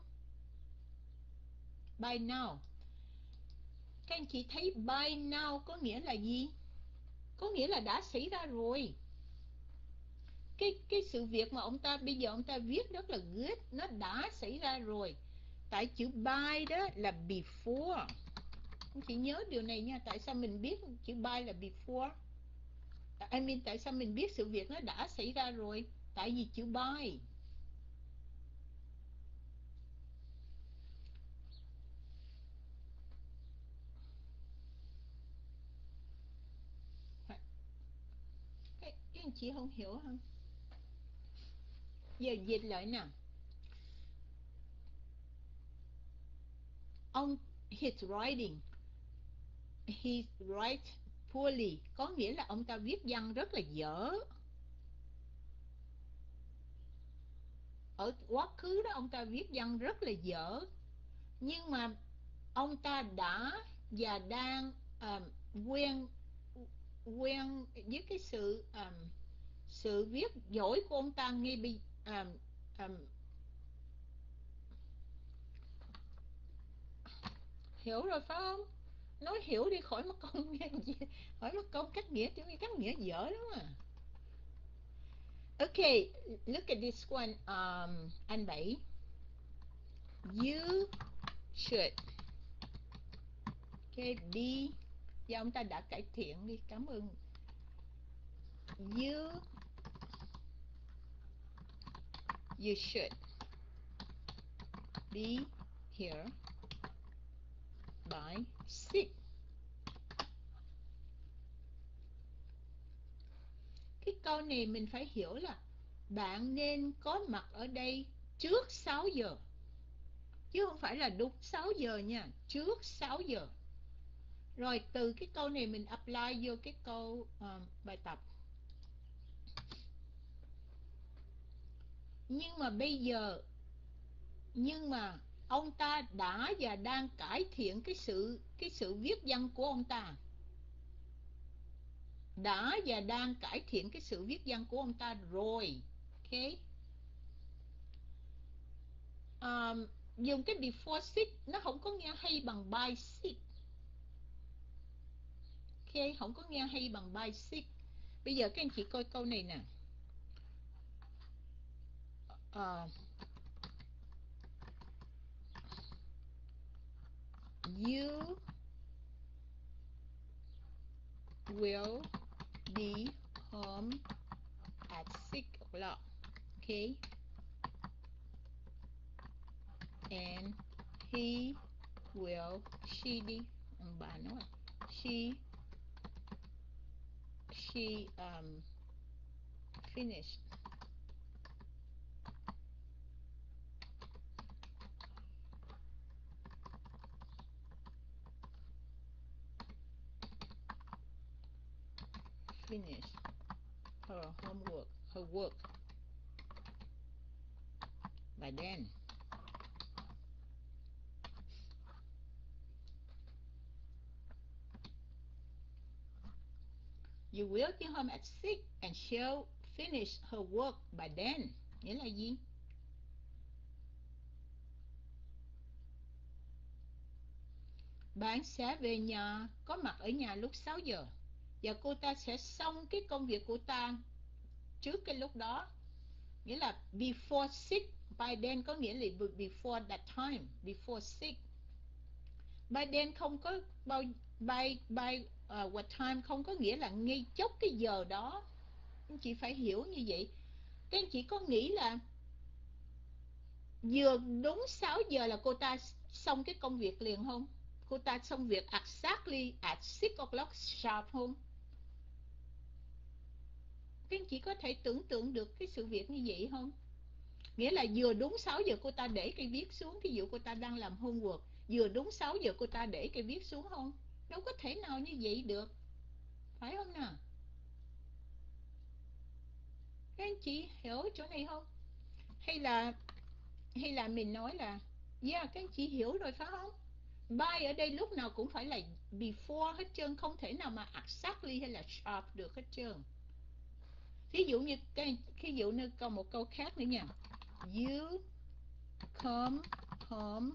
By now. Các anh chị thấy by now có nghĩa là gì? Có nghĩa là đã xảy ra rồi. Cái cái sự việc mà ông ta bây giờ ông ta viết rất là good, nó đã xảy ra rồi. Tại chữ by đó là before. Anh chị nhớ điều này nha. Tại sao mình biết chữ by là before? I mean, tại sao mình biết sự việc nó đã xảy ra rồi? Tại vì chữ by. Cái, cái anh chị không hiểu không? Giờ dịch lại nè. Ông his writing, he write poorly, có nghĩa là ông ta viết văn rất là dở. Ở quá khứ đó ông ta viết văn rất là dở. Nhưng mà ông ta đã và đang um, quen quen với cái sự um, sự viết giỏi của ông ta ngay bây um, um, hiểu rồi phải không? Nói hiểu đi khỏi mất công nghe gì, khỏi mất công cắt nghĩa, chứ cắt nghĩa dở lắm à. Okay, look at this one. Um, anh Bảy. You should. Okay, be. Và ông ta đã cải thiện đi, cảm ơn. You You should be here by six. Cái câu này mình phải hiểu là bạn nên có mặt ở đây trước sáu giờ. Chứ không phải là đúng sáu giờ nha, trước sáu giờ. Rồi từ cái câu này mình apply vô cái câu uh, bài tập. Nhưng mà bây giờ, nhưng mà ông ta đã và đang cải thiện cái sự cái sự viết văn của ông ta. Đã và đang cải thiện cái sự viết văn của ông ta rồi. Ok. Um, dùng cái before six nó không có nghe hay bằng by six. Ok, không có nghe hay bằng by six. Bây giờ các anh chị coi câu này nè. Uh, you will be home at six o'clock. Okay. And he will, she đi, ông bà nói, she, she um, finished finish her homework, her work by then. You will be home at six and she'll finish her work by then. Nghĩa là gì? Bạn sẽ về nhà, có mặt ở nhà lúc sáu giờ. Và cô ta sẽ xong cái công việc của ta trước cái lúc đó. Nghĩa là before six, by then có nghĩa là before that time, before six. By then không có bao by by uh, what time không có nghĩa là ngay chốc cái giờ đó. Anh chị phải hiểu như vậy. Các anh chị có nghĩ là vừa đúng sáu giờ là cô ta xong cái công việc liền không? Cô ta xong việc exactly at six o'clock sharp không? Các anh chị có thể tưởng tượng được cái sự việc như vậy không? Nghĩa là vừa đúng sáu giờ cô ta để cây viết xuống. Ví dụ cô ta đang làm homework, vừa đúng sáu giờ cô ta để cây viết xuống không? Đâu có thể nào như vậy được. Phải không nào? Các anh chị hiểu chỗ này không? Hay là hay là mình nói là yeah, các anh chị hiểu rồi phải không? By ở đây lúc nào cũng phải là before hết trơn, không thể nào mà exactly hay là sharp được hết trơn. Ví dụ như cái ví dụ như còn một câu khác nữa nha. You come home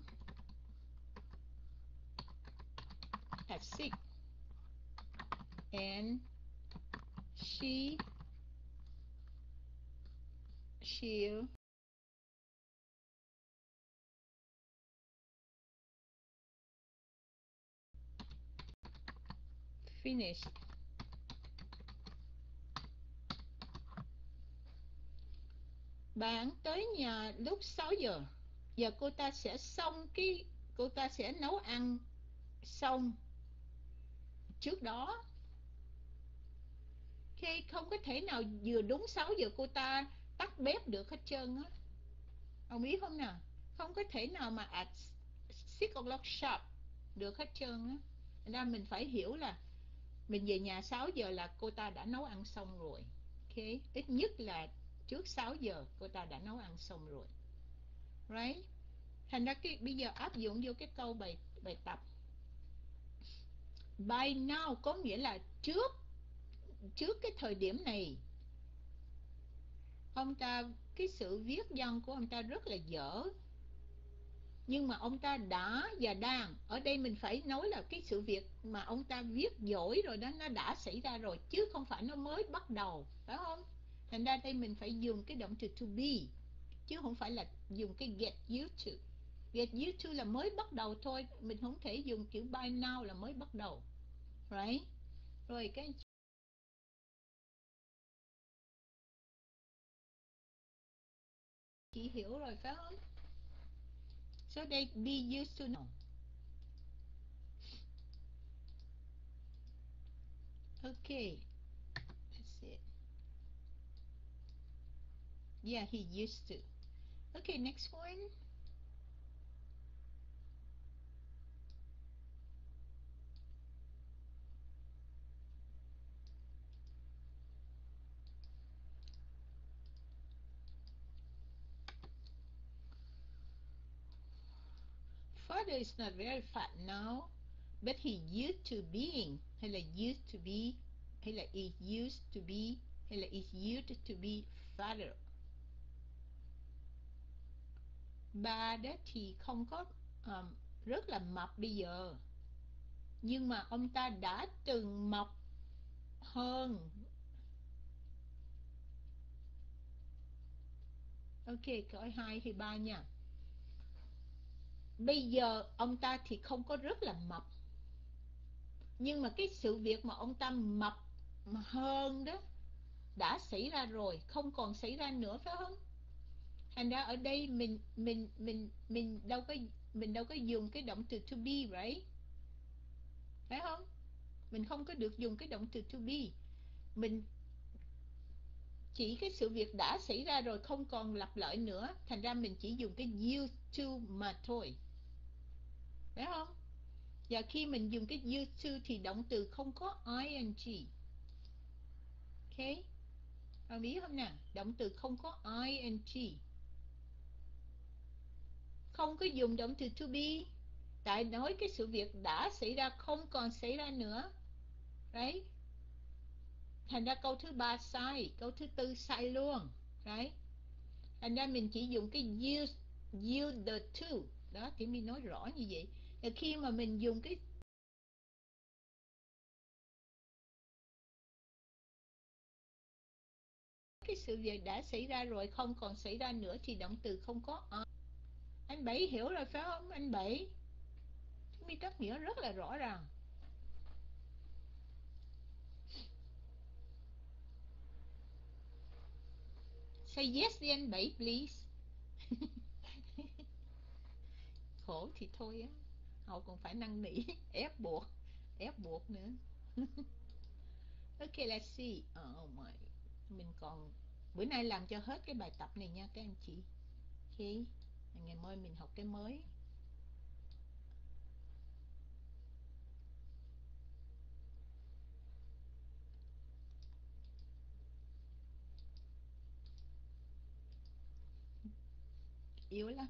at six and she she'll Finish. Bạn tới nhà lúc sáu giờ. Giờ cô ta sẽ xong cái cô ta sẽ nấu ăn xong trước đó. Khi không có thể nào vừa đúng sáu giờ cô ta tắt bếp được hết trơn á. Ông biết không nào? Không có thể nào mà at six o'clock sharp được hết trơn á. Nên mình phải hiểu là mình về nhà sáu giờ là cô ta đã nấu ăn xong rồi. Ok, ít nhất là trước sáu giờ cô ta đã nấu ăn xong rồi. Right? Thành ra cái bây giờ áp dụng vô cái câu bài bài tập. By now có nghĩa là trước trước cái thời điểm này. Ông ta, cái sự viết văn của ông ta rất là dở. Nhưng mà ông ta đã và đang, ở đây mình phải nói là cái sự việc mà ông ta viết giỏi rồi đó, nó đã xảy ra rồi, chứ không phải nó mới bắt đầu, phải không? Thành ra đây mình phải dùng cái động từ to be, chứ không phải là dùng cái get used to. Get used to là mới bắt đầu thôi, mình không thể dùng kiểu by now là mới bắt đầu. Right? Rồi cái chị hiểu rồi phải không? So đây be used to know. Okay, that's it. Yeah, he used to. Okay, next one. Father is not very fat now, but he used to being, hay là used to be, hay là is used to be, hay là is used to be fatter. Ba đó thì không có um, rất là mập bây giờ, nhưng mà ông ta đã từng mập hơn. Ok, câu hai hay ba nha. Bây giờ ông ta thì không có rất là mập, nhưng mà cái sự việc mà ông ta mập hơn đó đã xảy ra rồi, không còn xảy ra nữa, phải không? Thành ra ở đây mình mình mình mình đâu có mình đâu có dùng cái động từ to be, right? Phải không? Mình không có được dùng cái động từ to be. Mình chỉ cái sự việc đã xảy ra rồi, không còn lặp lại nữa. Thành ra mình chỉ dùng cái used to mà thôi. Phải không? Và khi mình dùng cái used to thì động từ không có ing. Ok? Bạn biết không nào? Động từ không có ing. Không có dùng động từ to be. Tại nói cái sự việc đã xảy ra, không còn xảy ra nữa. Đấy. Thành ra câu thứ ba sai, câu thứ tư sai luôn. Đấy. Thành ra mình chỉ dùng cái use, use the to. Đó, thì mình nói rõ như vậy. Và khi mà mình dùng cái cái sự việc đã xảy ra rồi, không còn xảy ra nữa thì động từ không có on. Anh Bảy hiểu rồi phải không? Anh Bảy. Mi cắt nghĩa rất là rõ ràng. Say yes đi anh Bảy, please. Khổ thì thôi á. Họ còn phải năn nỉ, ép buộc, ép buộc nữa. Ok, let's see. Oh my. Mình còn bữa nay làm cho hết cái bài tập này nha các anh chị. Ok. Ngày mai mình học cái mới. Yếu lắm.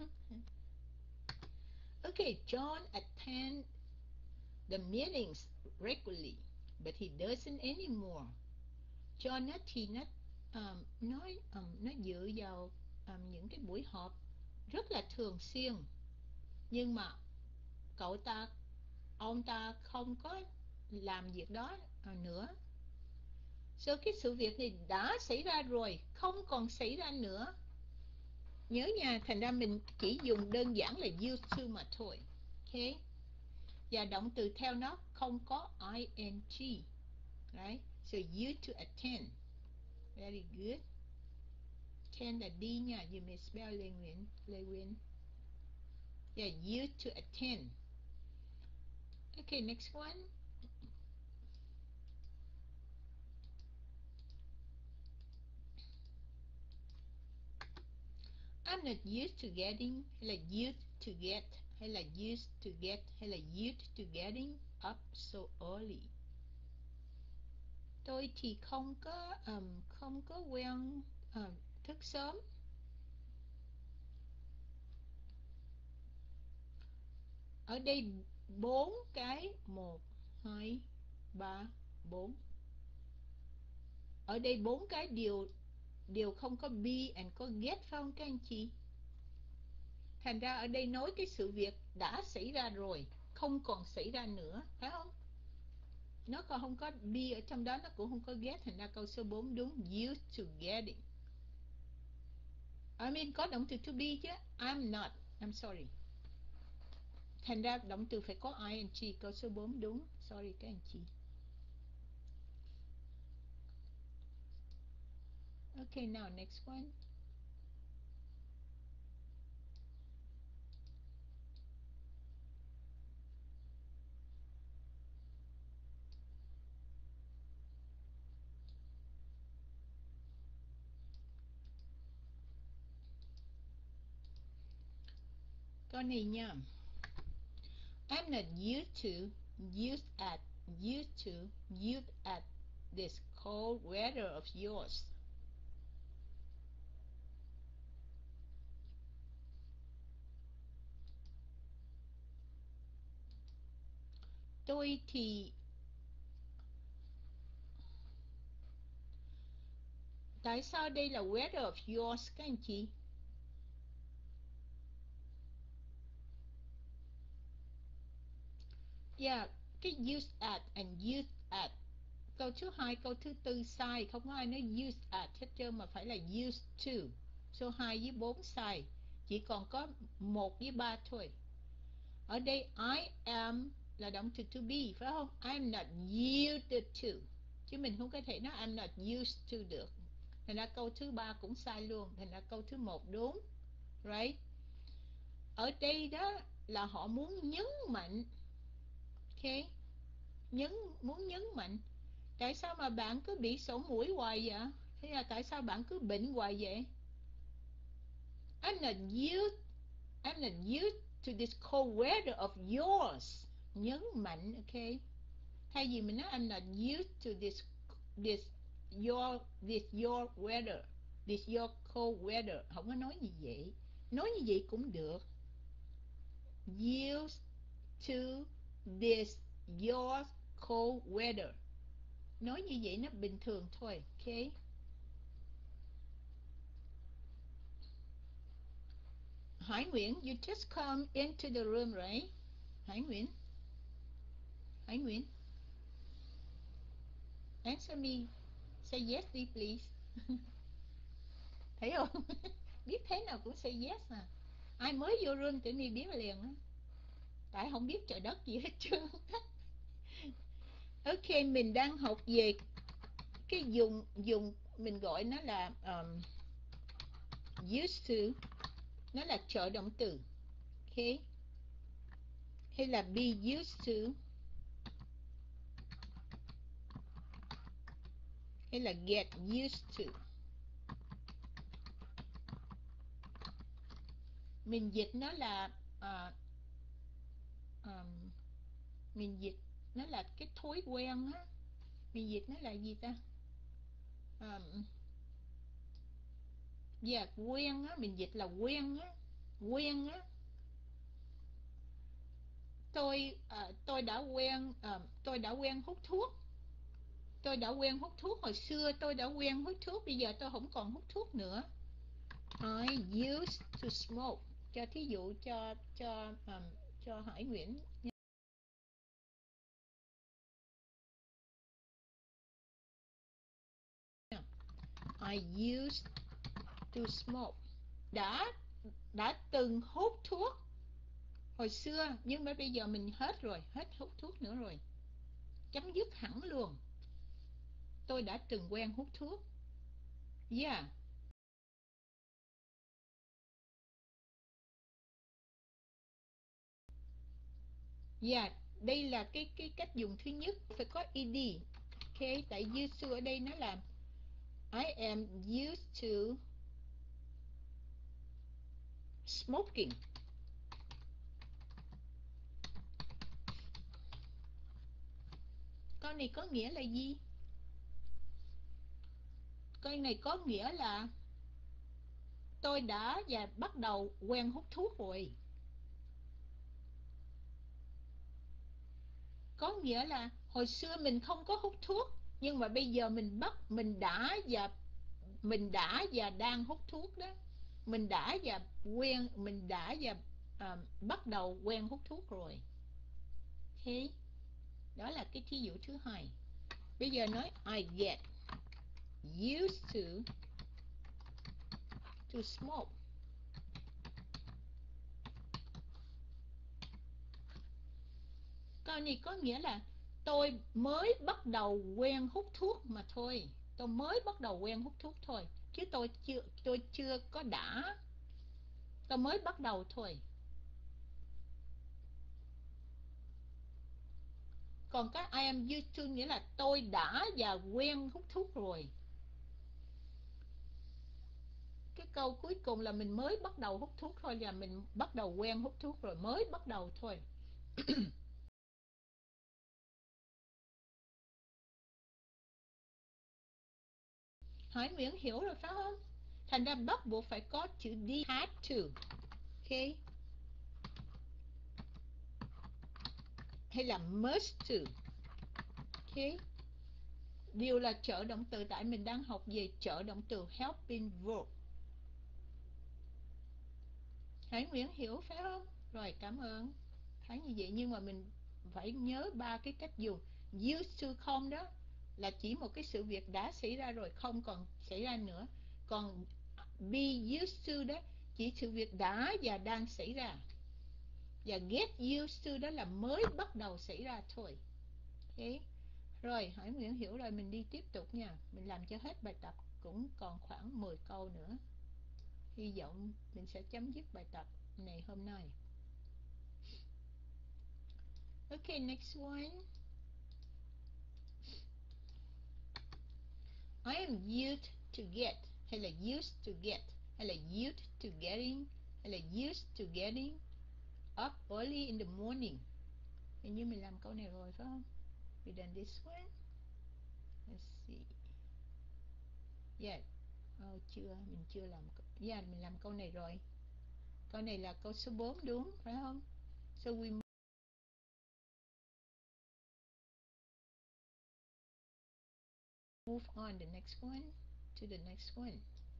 Okay, John attend the meetings regularly, but he doesn't anymore. John á, thì nó um, nói um, nó dựa vào um, những cái buổi họp rất là thường xuyên, nhưng mà cậu ta ông ta không có làm việc đó nữa. So cái sự việc này đã xảy ra rồi, không còn xảy ra nữa. Nhớ nha, thành ra mình chỉ dùng đơn giản là used to mà thôi. Ok. và động từ theo nó không có ing. Right? So used to attend. Very good. Attend là đi nha, you may spell Lê Nguyễn. Lê Nguyễn. Yeah, used to attend. Okay, next one. I'm not used to getting, hay là used to get, hay là used to get, hay là used to getting up so early. Tôi thì không có um, không có quen um, thức sớm. Ở đây bốn cái, một, hai, ba, bốn. Ở đây bốn cái đều đều không có be and có get, phải không các anh chị? Thành ra ở đây nói cái sự việc đã xảy ra rồi, không còn xảy ra nữa, phải không? Nó còn không có be ở trong đó, nó cũng không có get, thành ra câu số bốn đúng, used to getting. I mean có động từ to be chứ. I'm not, I'm sorry. Thành ra động từ phải có ing, câu số bốn đúng. Sorry các anh chị. Okay, now next one. Câu này nha. I'm not used to, used at, used to, used at this cold weather of yours. Tôi thì tại sao đây là weather of yours các anh chị? Yeah, cái used at and used at. Câu thứ hai, câu thứ tư sai, không có ai nói used at hết trơn mà phải là used to. Số hai với bốn sai, chỉ còn có một với ba thôi. Ở đây I am là động từ to be, phải không? I'm not used to. Chứ mình không có thể nói I'm not used to được. Thành ra câu thứ ba cũng sai luôn. Thành ra câu thứ một đúng. Right? Ở đây đó là họ muốn nhấn mạnh. Ok? Nhấn, muốn nhấn mạnh. Tại sao mà bạn cứ bị sổ mũi hoài vậy? Thế là tại sao bạn cứ bệnh hoài vậy? I'm not used I'm not used to this cold weather of yours. Nhấn mạnh, ok? Thay vì mình nói I'm not used to this this your this your weather, this your cold weather, không có nói như vậy. Nói như vậy cũng được. Used to this your cold weather. Nói như vậy nó bình thường thôi, ok? Hải Nguyễn, you just come into the room, right? Hải Nguyễn. Hải Nguyễn. Answer me. Say yes đi, please. Thấy không? Biết thế nào cũng say yes à. Ai mới vô room tự nhiên biết liền á. Tại không biết trời đất gì hết trơn. Ok, mình đang học về cái dùng dùng mình gọi nó là um, used to. Nó là trợ động từ. Ok. Hay là be used to. Hay là get used to. Mình dịch nó là uh, um, mình dịch nó là cái thói quen á. Mình dịch nó là gì ta? Um, dạ, quen á, mình dịch là quen á. Quen á. Tôi uh, tôi đã quen uh, tôi đã quen hút thuốc. Tôi đã quen hút thuốc hồi xưa, tôi đã quen hút thuốc, bây giờ tôi không còn hút thuốc nữa. I used to smoke. Cho thí dụ cho cho um, cho Hải Nguyễn. I used to smoke. Đã đã từng hút thuốc Hồi xưa, nhưng mà bây giờ mình hết rồi, hết hút thuốc nữa rồi. Chấm dứt hẳn luôn. Tôi đã từng quen hút thuốc. Yeah. Yeah, đây là cái cái cách dùng thứ nhất, phải có ed. Ok, tại used to ở đây nó là I am used to smoking. Câu này có nghĩa là gì? Câu này có nghĩa là tôi đã và bắt đầu quen hút thuốc rồi. Có nghĩa là hồi xưa mình không có hút thuốc, nhưng mà bây giờ mình bắt mình đã và mình đã và đang hút thuốc đó. Mình đã và quen mình đã và à, bắt đầu quen hút thuốc rồi. Ok, đó là cái thí dụ thứ hai. Bây giờ nói I get used to to smoke. Câu này có nghĩa là tôi mới bắt đầu quen hút thuốc mà thôi. Tôi mới bắt đầu quen hút thuốc thôi, chứ tôi chưa tôi chưa có đã. Tôi mới bắt đầu thôi. Còn cái I am used to nghĩa là tôi đã và quen hút thuốc rồi. Cái câu cuối cùng là mình mới bắt đầu hút thuốc thôi, và mình bắt đầu quen hút thuốc rồi, mới bắt đầu thôi. Hỏi Nguyễn hiểu rồi phải không? Thành ra bắt buộc phải có chữ D, had to. Ok. Hay là must to. Ok. Điều là trợ động từ, tại mình đang học về trợ động từ helping verb. Hải Nguyễn hiểu phải không? Rồi, cảm ơn. Thấy như vậy, nhưng mà mình phải nhớ ba cái cách dùng. Used to không đó là chỉ một cái sự việc đã xảy ra rồi, không còn xảy ra nữa. Còn be used to đó chỉ sự việc đã và đang xảy ra. Và get used to đó là mới bắt đầu xảy ra thôi. Ok. Rồi, Hải Nguyễn hiểu rồi, mình đi tiếp tục nha. Mình làm cho hết bài tập, cũng còn khoảng mười câu nữa. Hy vọng mình sẽ chấm dứt bài tập này hôm nay. Okay, next one. I am used to get, hay là used to get, hay là used to getting, hay là used to getting up early in the morning. Hình như mình làm câu này rồi phải không? We done this one. Let's see. Yeah. Oh, chưa, mình chưa làm. Yeah, mình làm câu này rồi. Câu này là câu số bốn đúng, phải không? So we move on the next one to the next one.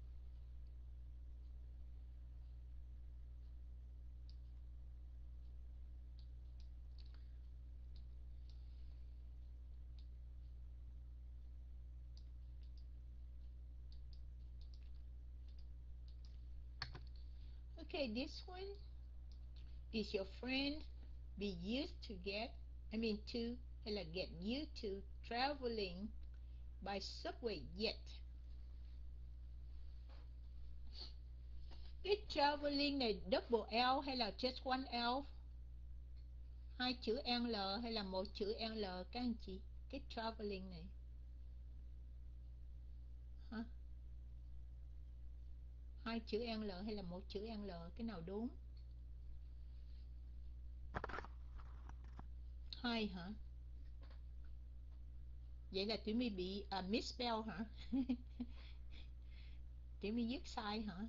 Okay, this one is your friend be used to get, I mean to, hay là get used to traveling by subway yet. Cái traveling này double L hay là just one L? Hai chữ L hay là một chữ L các anh chị? Cái traveling này. Hả? Hai chữ L hay là một chữ L, cái nào đúng? Hai hả? Vậy là Tuyển My bị uh, misspell hả? Tuyển My viết sai hả?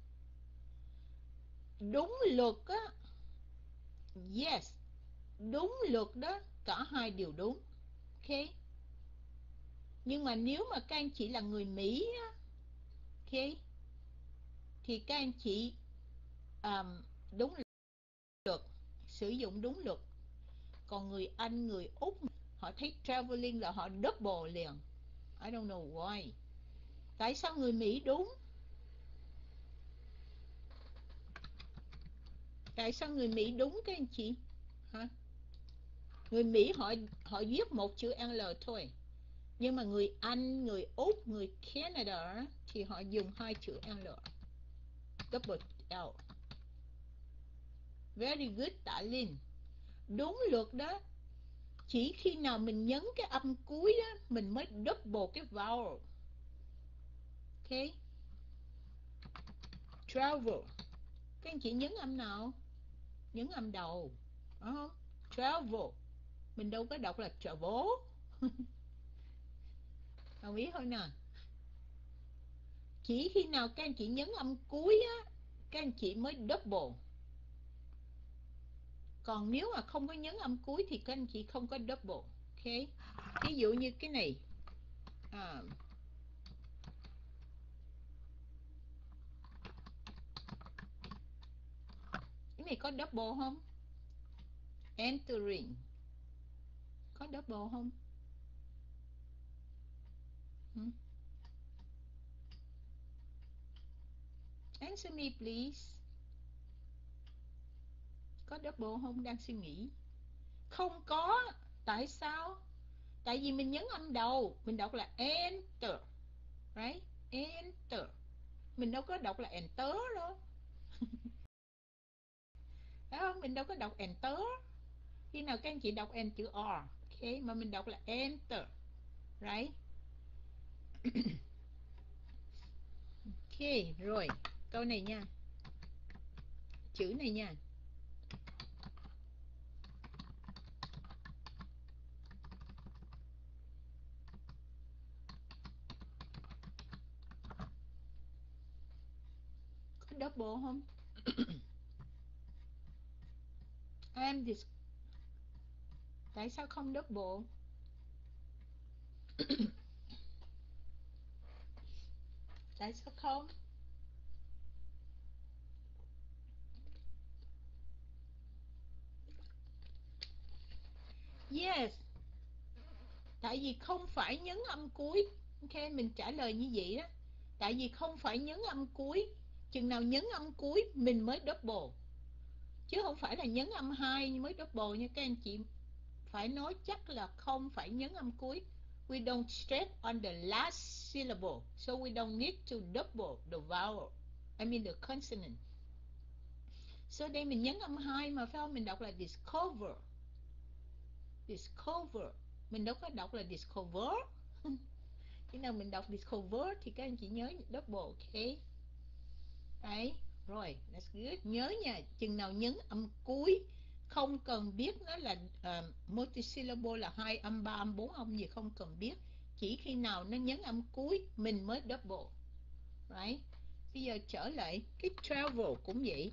Đúng luật á. Yes, đúng luật đó, cả hai đều đúng. Ok. Nhưng mà nếu mà các anh chị là người Mỹ á, ok, thì các anh chị um, đúng luật, sử dụng đúng luật. Còn người Anh, người Úc, họ thấy traveling là họ double liền. I don't know why. Tại sao người Mỹ đúng? Tại sao người Mỹ đúng các anh chị? Hả? Người Mỹ họ họ viết một chữ L thôi. Nhưng mà người Anh, người Úc, người Canada thì họ dùng hai chữ L. Double L. Very good Tạ Linh. Đúng luật đó. Chỉ khi nào mình nhấn cái âm cuối đó mình mới double cái vowel. Ok. Travel. Các anh chị nhấn âm nào? Nhấn âm đầu. Đúng không? Travel. Mình đâu có đọc là travel. Đồng ý thôi nè. Chỉ khi nào các anh chị nhấn âm cuối á, các anh chị mới double. Còn nếu mà không có nhấn âm cuối thì các anh chị không có double. Ok. Ví dụ như cái này. À, cái này có double không? Entering. Có double không? Hmm? Answer me please. Có double không? Đang suy nghĩ. Không có. Tại sao? Tại vì mình nhấn âm đầu. Mình đọc là enter. Right? Enter. Mình đâu có đọc là enter đâu. Phải không? Mình đâu có đọc enter. Khi nào các anh chị đọc N chữ R. Ok. Mà mình đọc là enter. Right? Ok. Rồi. Câu này nha. Chữ này nha. Có double không? I'm this. Tại sao không double? Tại sao không? Yes. Tại vì không phải nhấn âm cuối. Ok, mình trả lời như vậy đó. Tại vì không phải nhấn âm cuối. Chừng nào nhấn âm cuối mình mới double. Chứ không phải là nhấn âm hai mới double nha các anh chị. Phải nói chắc là không phải nhấn âm cuối. We don't stress on the last syllable. So we don't need to double the vowel. I mean the consonant. So đây mình nhấn âm hai mà phải không? Mình đọc là discover. Discover. Mình đâu có đọc là discover. Khi nào mình đọc discover thì các anh chị nhớ double. Ok. Đấy. Rồi. That's good. Nhớ nha. Chừng nào nhấn âm cuối. Không cần biết nó là uh, multisyllable là hai âm, ba âm, bốn âm gì không cần biết. Chỉ khi nào nó nhấn âm cuối mình mới double. Right. Bây giờ trở lại cái travel cũng vậy.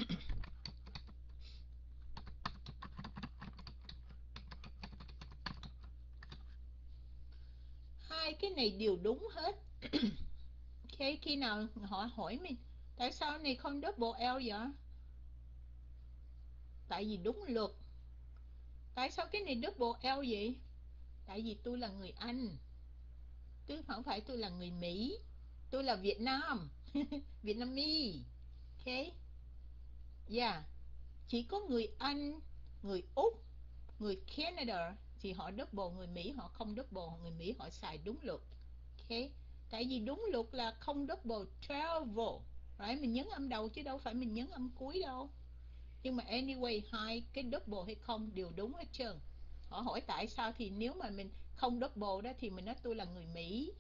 Hai cái này đều đúng hết. Ok, khi nào họ hỏi mình tại sao này không double L vậy? Tại vì đúng luật. Tại sao cái này double L vậy? Tại vì tôi là người Anh. Chứ không phải tôi là người Mỹ. Tôi là Việt Nam. Vietnamese. Ok. Yeah. Chỉ có người Anh, người Úc, người Canada thì họ double, người Mỹ họ không double, người Mỹ họ xài đúng luật. Ok. Tại vì đúng luật là không double travel. Right? Mình nhấn âm đầu chứ đâu phải mình nhấn âm cuối đâu. Nhưng mà anyway, hai cái double hay không đều đúng hết trơn. Họ hỏi tại sao thì nếu mà mình không double đó thì mình nói tôi là người Mỹ.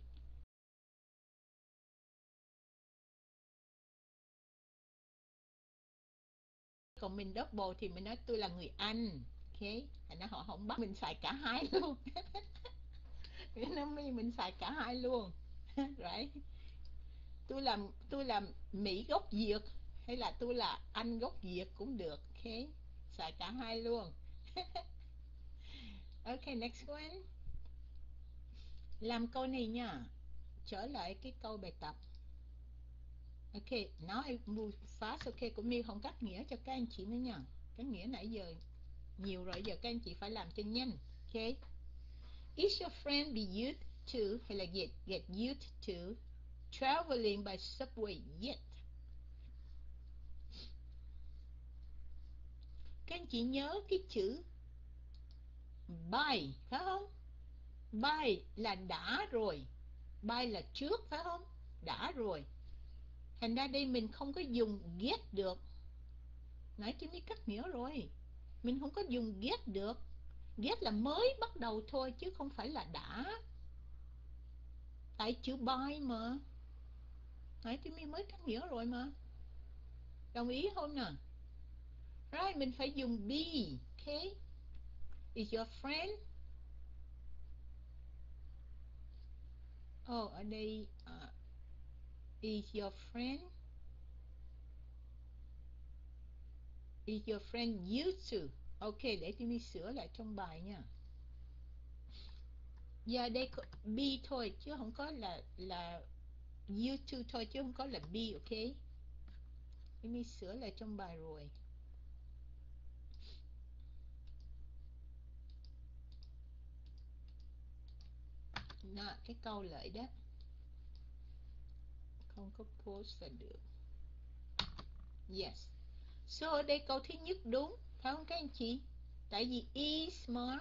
Còn mình double thì mình nói tôi là người Anh. Ok. Thành ra họ không bắt mình xài cả hai luôn. Nó mình xài cả hai luôn. Right. Tôi là tôi là Mỹ gốc Việt hay là tôi là Anh gốc Việt cũng được. Ok. Xài cả hai luôn. Ok, next one. Làm câu này nha. Trở lại cái câu bài tập. Ok, now I move fast. Ok, cũng như không cắt nghĩa cho các anh chị nữa nha. Cái nghĩa nãy giờ nhiều rồi, giờ các anh chị phải làm cho nhanh. Ok. Is your friend be used to hay là get get used to traveling by subway yet? Các anh chị nhớ cái chữ by, phải không? By là đã rồi, by là trước, phải không? Đã rồi. Thành ra đây mình không có dùng get được. Nãy chị mới cắt nghĩa rồi. Mình không có dùng get được. Get là mới bắt đầu thôi chứ không phải là đã. Tại chữ by mà. Nãy chị mới cắt nghĩa rồi mà. Đồng ý không nè? Right, mình phải dùng be. Okay. Is your friend? Oh, ở đây uh, is your friend? Is your friend used to? Ok, để Timmy sửa lại trong bài nha. Giờ đây có be thôi chứ không có là là used to thôi chứ không có là be, ok? Timmy sửa lại trong bài rồi. Đó, cái câu lợi đó. Không có post là được. Yes. So ở đây câu thứ nhất đúng, phải không các anh chị? Tại vì is mà.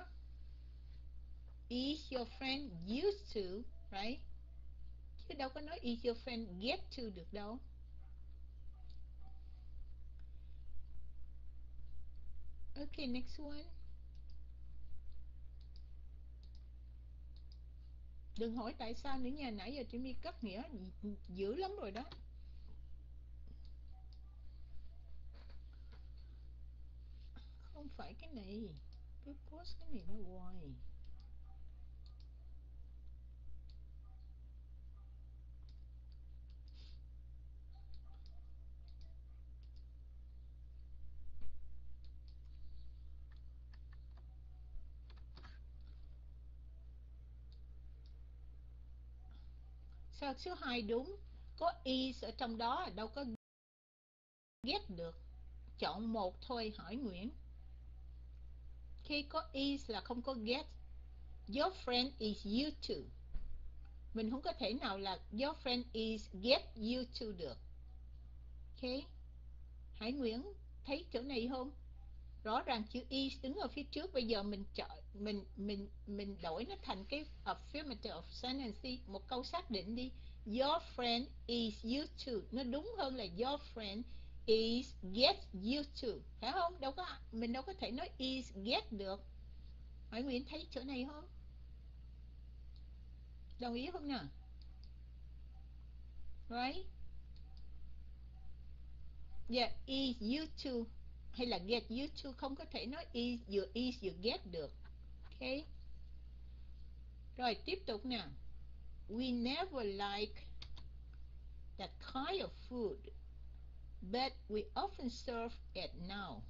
Is your friend used to, right? Chứ đâu có nói is your friend get to được đâu. Okay, next one. Đừng hỏi tại sao nữa nha, nãy giờ Jimmy cắt nghĩa dữ lắm rồi đó. Không phải cái này. Cứ post cái này ra hoài. Sao số hai đúng? Có is ở trong đó, đâu có get được. Chọn một thôi, hỏi Nguyễn. Khi có is là không có get. Your friend is used to. Mình không có thể nào là your friend is get used to được. Ok. Hải Nguyễn thấy chỗ này không? Rõ ràng chữ is đứng ở phía trước, bây giờ mình chọn mình mình mình đổi nó thành cái affirmative sentence đi, một câu xác định đi. Your friend is used to, nó đúng hơn là your friend is get used to, phải không? Đâu có mình đâu có thể nói is get được. Hỏi Nguyễn thấy chỗ này không? Đồng ý không nào? Right? Yeah, is used to hay là get used to, không có thể nói is vừa is vừa get được. Ok. Rồi tiếp tục nè. We never like that kind of food, but we often serve it now.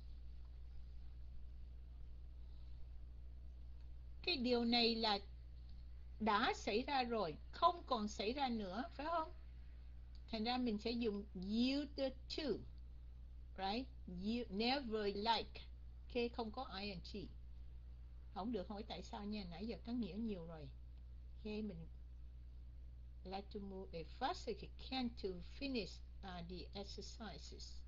Cái điều này là đã xảy ra rồi, không còn xảy ra nữa, phải không? Thành ra mình sẽ dùng used to, right? You never like. Ok, không có ing. Không được hỏi tại sao nha, nãy giờ có nghĩa nhiều rồi. Ok, mình like to move as fast as he can to finish uh, the exercises.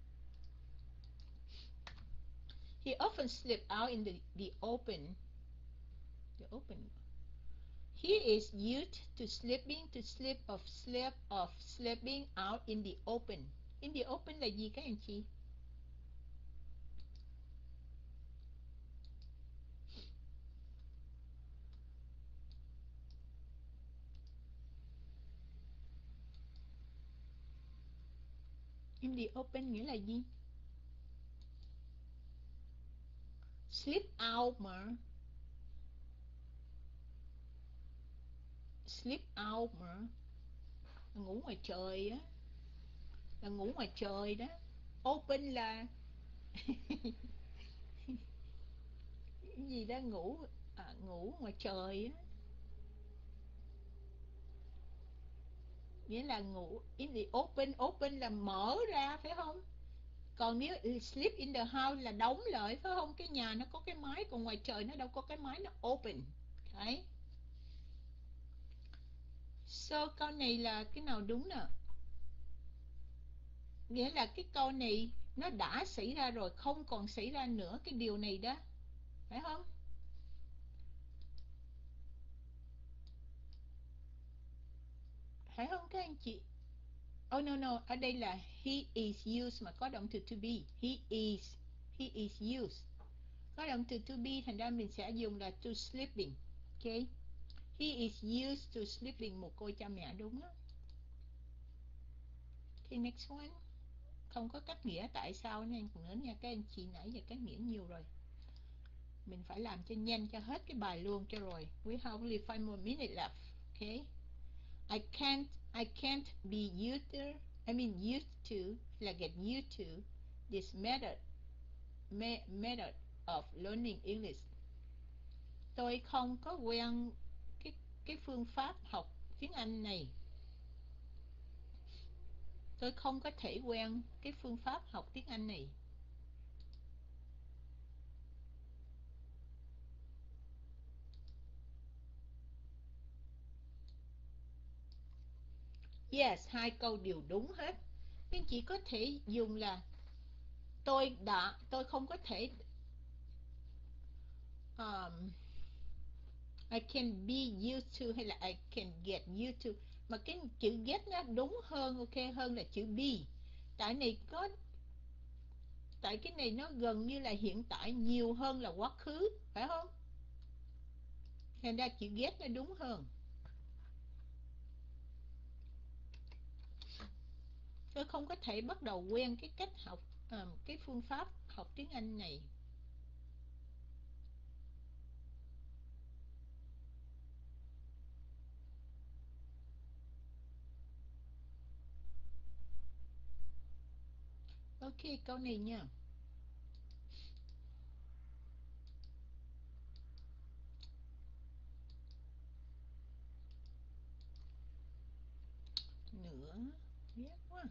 He often slept out in the, the open. The open. He is used to sleeping, to sleep of sleep of sleeping out in the open. In the open là gì các anh chị? In the open nghĩa là gì? Sleep out mà. Sleep out mà. Là ngủ ngoài trời á. Là ngủ ngoài trời đó. Open là cái gì đó ngủ à, ngủ ngoài trời á. Nghĩa là ngủ in the open, open là mở ra, phải không? Còn nếu sleep in the house là đóng lại, phải không? Cái nhà nó có cái mái, còn ngoài trời nó đâu có cái mái, nó open. Đấy. So câu này là cái nào đúng nè? nghĩa là cái câu này nó đã xảy ra rồi, không còn xảy ra nữa cái điều này đó, phải không? Phải không các anh chị? Oh no no, ở đây là he is used mà có động từ to be. He is, he is used. Có động từ to be, thành ra mình sẽ dùng là to sleeping. Ok. He is used to sleeping, một cô cha mẹ, đúng đó. Okay, next one. Không có cách nghĩa tại sao nên nữa nha các anh chị, nãy giờ cách nghĩa nhiều rồi. Mình phải làm cho nhanh cho hết cái bài luôn cho rồi. We have only five more minutes left. Okay. I can't I can't be used I mean used to là get used to this method me, method of learning English. Tôi không có quen cái cái phương pháp học tiếng Anh này. Tôi không có thể quen cái phương pháp học tiếng Anh này. Yes, hai câu đều đúng hết. Nhưng chỉ có thể dùng là tôi đã, tôi không có thể um, I can be used to hay là I can get used to. Mà cái chữ get nó đúng hơn, ok, hơn là chữ be. Tại này có tại cái này nó gần như là hiện tại nhiều hơn là quá khứ, phải không? Thành ra chữ get nó đúng hơn. Tôi không có thể bắt đầu quen cái cách học um, cái phương pháp học tiếng Anh này. Ok, câu này nha. Nữa viết quá.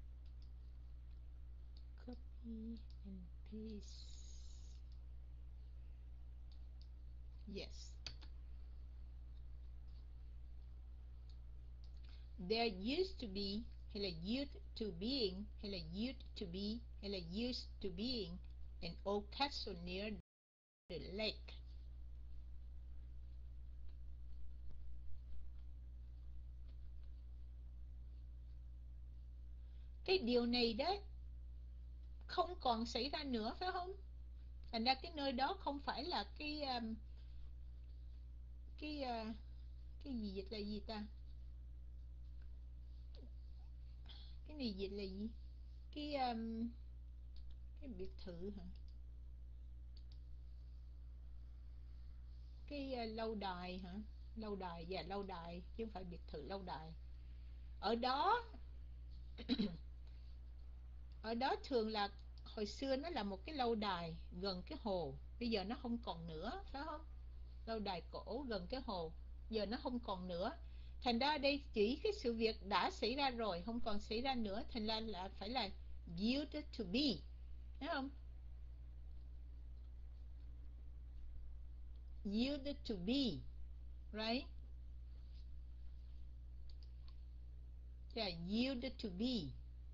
Copy and paste. Yes. There used to be hay là used to being hay là used to be hay là used to being an old castle near the lake. Cái điều này đó không còn xảy ra nữa, phải không? Thành ra cái nơi đó không phải là cái um, cái uh, cái gì dịch là gì ta? Cái này dịch là gì? Cái um, cái biệt thự hả? Cái uh, lâu đài hả? Lâu đài, dạ lâu đài chứ không phải biệt thự, lâu đài. Ở đó ở đó thường là hồi xưa nó là một cái lâu đài gần cái hồ, bây giờ nó không còn nữa, phải không? Lâu đài cổ gần cái hồ, giờ nó không còn nữa. Thành ra đây chỉ cái sự việc đã xảy ra rồi, không còn xảy ra nữa, thành ra là phải là used to be, thấy không? Used to be, right? Yeah, used to be.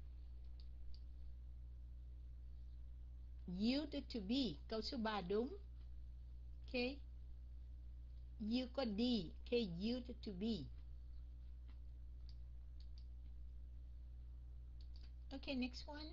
Used to be, câu số ba đúng. Ok. You có D, ok, used to be. Okay, next one.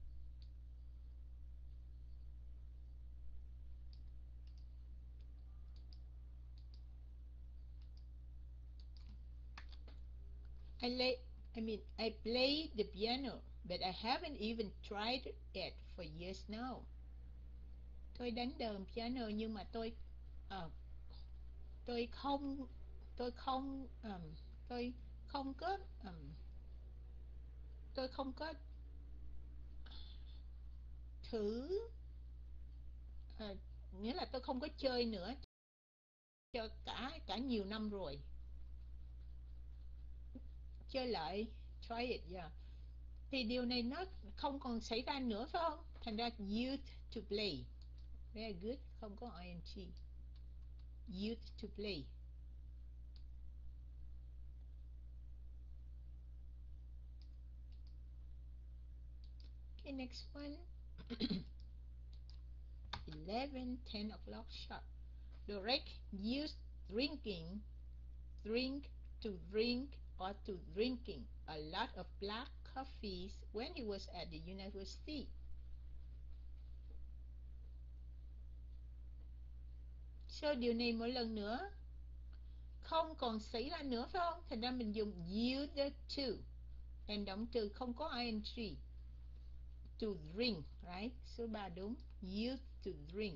I lay, I mean, I play the piano, but I haven't even tried it for years now. Tôi đánh đờn piano nhưng mà tôi uh, tôi không tôi không um, tôi không có um, tôi không có thử, uh, nghĩa là tôi không có chơi nữa cho cả cả nhiều năm rồi. Chơi lại, try it, yeah. Thì điều này nó không còn xảy ra nữa, phải không? Thành ra used to play. Very good, không có ing. Used to play. Okay, next one. eleven, ten o'clock sharp. Direct use drinking, drink, to drink, or to drinking a lot of black coffees when he was at the university. So điều này một lần nữa không còn xảy ra nữa phải không? Thành ra mình dùng used to. And động từ không có ing. To drink, right? Số ba đúng. Used to drink.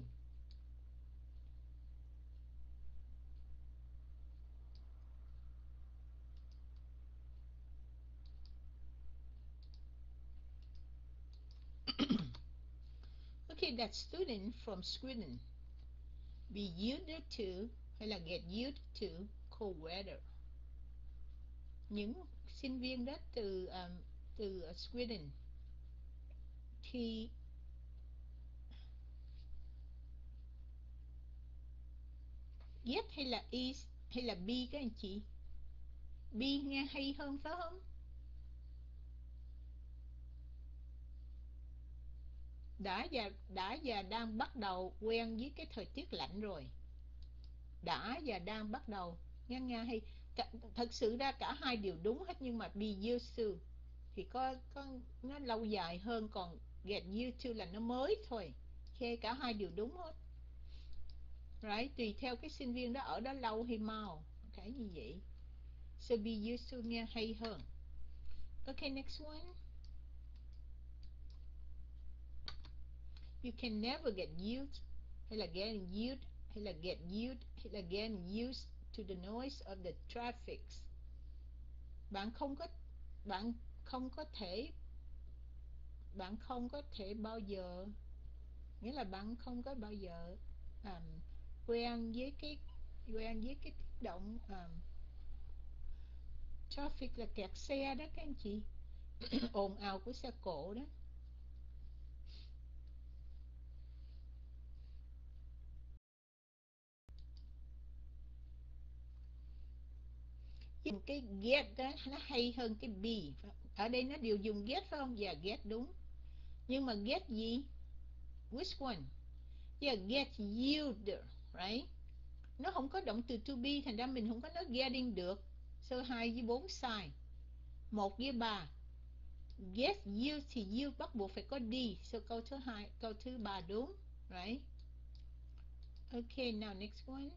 Okay, that student from Sweden. Be used to hay là get used to cold weather. Những sinh viên đó từ um, từ uh, Sweden thì get hay là is hay là be các anh chị? Be nghe hay hơn phải không? Đã và đã và đang bắt đầu quen với cái thời tiết lạnh rồi. Đã và đang bắt đầu nghe nghe hay. Cả, thật sự ra cả hai đều đúng hết, nhưng mà be used to thì có có nó lâu dài hơn, còn get used to là nó mới thôi. Ok, cả hai đều đúng hết. Right, tùy theo cái sinh viên đó ở đó lâu hay mau, cái như vậy. So be used to nghe hay hơn. Okay, next one. You can never get used hay là getting used hay là get used hay là getting used to the noise of the traffic. Bạn không có bạn không có thể bạn không có thể bao giờ, nghĩa là bạn không có bao giờ um, quen với cái quen với cái tiếng động um, traffic là kẹt xe đó các anh chị. Ồn ào của xe cộ đó. Dùng cái get đó nó hay hơn cái be. Ở đây nó đều dùng get phải không? Dạ, yeah, get đúng. Nhưng mà get gì? Which one? Yeah, get used, right? Nó không có động từ to be, thành ra mình không có nói getting được. So hai với bốn sai. Một với ba. Get used thì used bắt buộc phải có đi. So câu thứ hai, câu thứ ba đúng, right? Okay, now next one.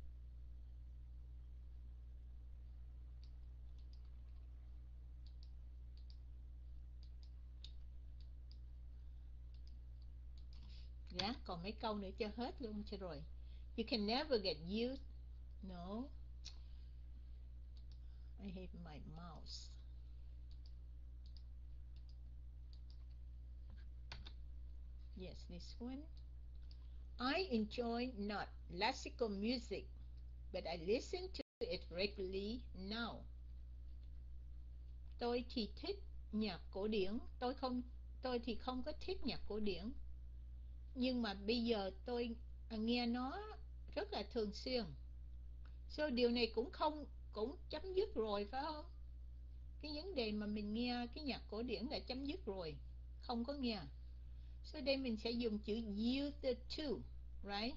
Dạ, yeah, còn mấy câu nữa cho hết luôn cho rồi. You can never get used. No. I hate my mouse. Yes, this one. I enjoy not classical music, but I listen to it regularly now. Tôi thì thích nhạc cổ điển. Tôi không, tôi thì không có thích nhạc cổ điển. Nhưng mà bây giờ tôi nghe nó rất là thường xuyên. So điều này cũng không cũng chấm dứt rồi phải không? Cái vấn đề mà mình nghe cái nhạc cổ điển đã chấm dứt rồi, không có nghe. So đây mình sẽ dùng chữ used to, right?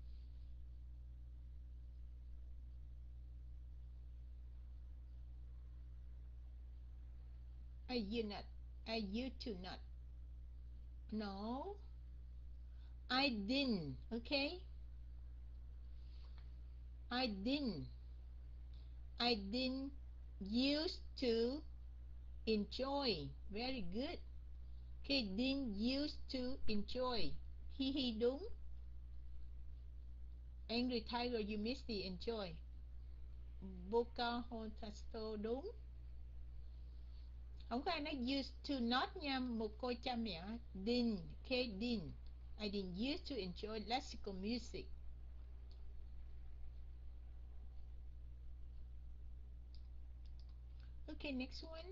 I used not. I used to not. No. I didn't. Okay. I didn't. I didn't used to enjoy. Very good. Okay, didn't used to enjoy. Hi hi đúng. Angry Tiger, you missed the enjoy. Pocahontas đúng. Không có ai nói used to not nha, một cô cha mẹ. Didn't, okay, didn't. I didn't used to enjoy classical music. Okay, next one.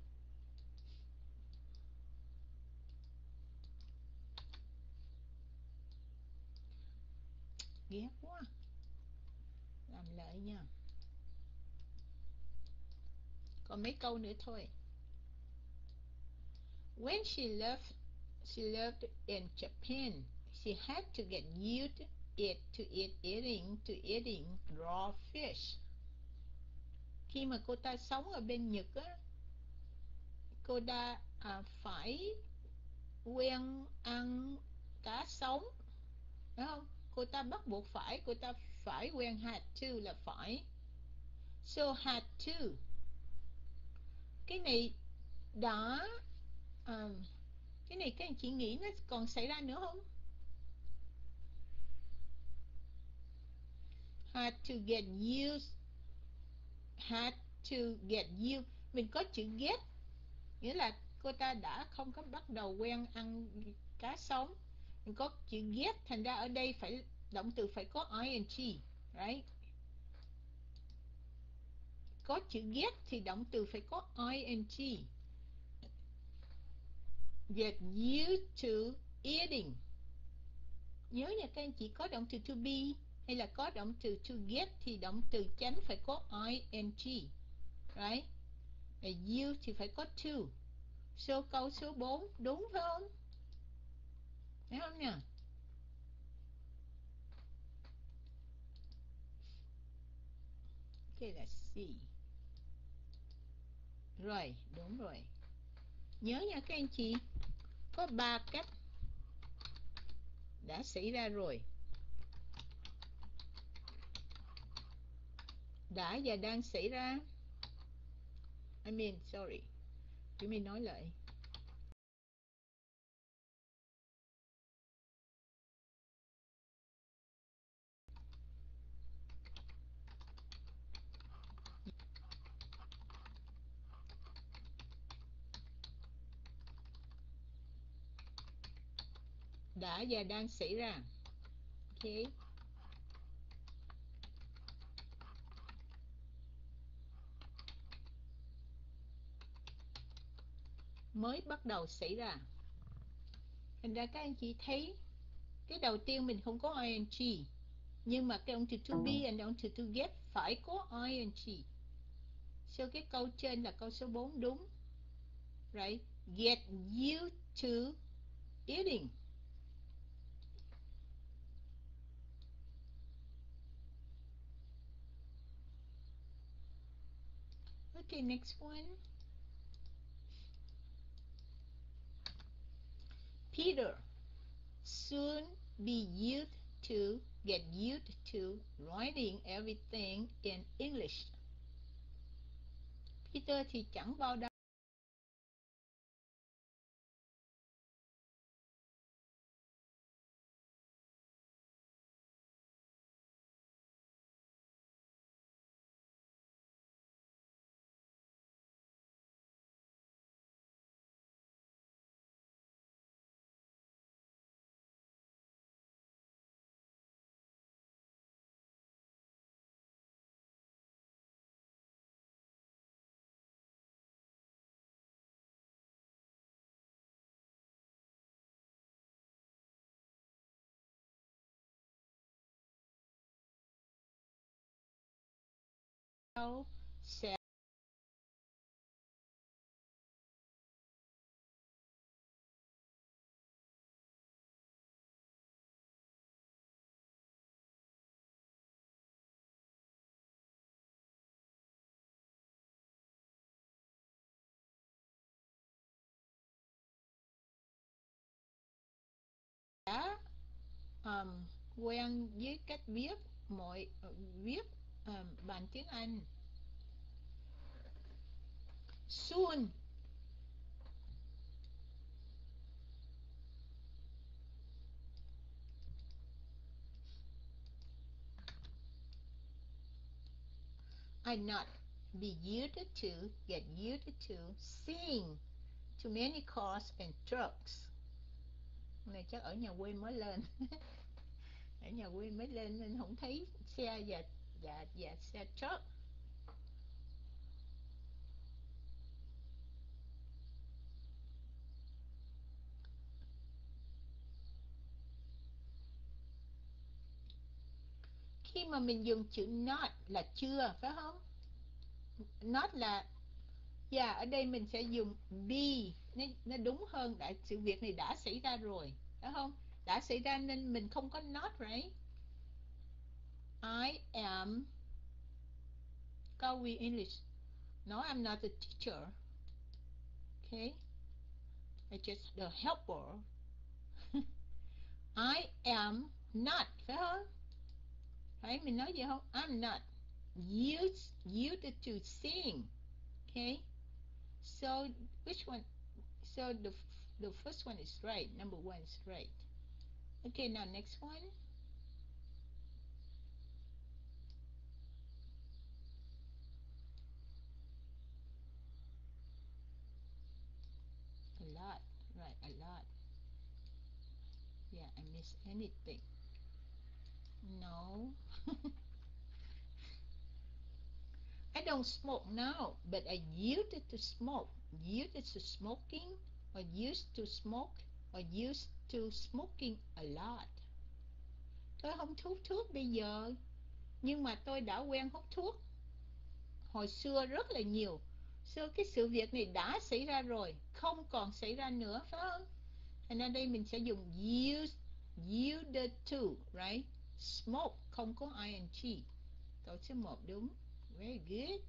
Ghét quá. Làm lại nha. Còn mấy câu nữa thôi. When she left she lived in Japan. She had to get used it to eat eating to eating raw fish. Khi mà cô ta sống ở bên Nhật á, cô ta à, phải quen ăn cá sống, đúng không? Cô ta bắt buộc phải, cô ta phải quen had to là phải. So had to. Cái này đã um, cái này các anh chị nghĩ nó còn xảy ra nữa không? Had to get used, had to get used. Mình có chữ get, nghĩa là cô ta đã không có bắt đầu quen ăn cá sống. Mình có chữ get, thành ra ở đây phải động từ phải có ing, right? Có chữ get thì động từ phải có ing. Get used to eating. Nhớ nha các anh chị, có động từ to be hay là có động từ to get thì động từ chánh phải có ing, right? Và you thì phải có to. So câu số bốn đúng phải không? Thấy không nè? Okay, let's see. Rồi, đúng rồi. Nhớ nha các anh chị, có ba cách đã xảy ra rồi. Đã và đang xảy ra. I mean, sorry. Chúng mình nói lại. Đã và đang xảy ra. Ok. Mới bắt đầu xảy ra. Thành ra các anh chị thấy cái đầu tiên mình không có ing, nhưng mà cái động từ to be and động từ to get phải có ing. So cái câu trên là câu số bốn đúng. Right? Get used to eating. Okay, next one. Peter soon be used to get used to writing everything in English. Peter thì chẳng bao đâu sẽ um, quen với cách viết mọi uh, viết um, bằng tiếng Anh. Soon I not be used to get used to seeing too many cars and trucks. Này chắc ở nhà quê mới lên. Ở nhà quê mới lên nên không thấy xe và và và xe truck. Khi mà mình dùng chữ not là chưa, phải không? Not là Yeah, ở đây mình sẽ dùng be, nó, nó đúng hơn, đã sự việc này đã xảy ra rồi, đúng không? Đã xảy ra nên mình không có not, right? I am, câu we English. No, I'm not a teacher. Okay, I'm just the helper. I am not, phải không? Phải mình nói gì không? I'm not used used to sing. Okay, so which one? So the the first one is right. Number one is right. Okay, now next one. A lot, right? A lot. Yeah, I miss anything. No. I don't smoke now, but I used to smoke. Used to smoking, or used to smoke, or used to smoking a lot. Tôi không hút thuốc bây giờ, nhưng mà tôi đã quen hút thuốc hồi xưa rất là nhiều. So cái sự việc này đã xảy ra rồi, không còn xảy ra nữa, phải không? Thành ra đây mình sẽ dùng used, used to, right? Smoke không có ing. Câu số một đúng. Very good.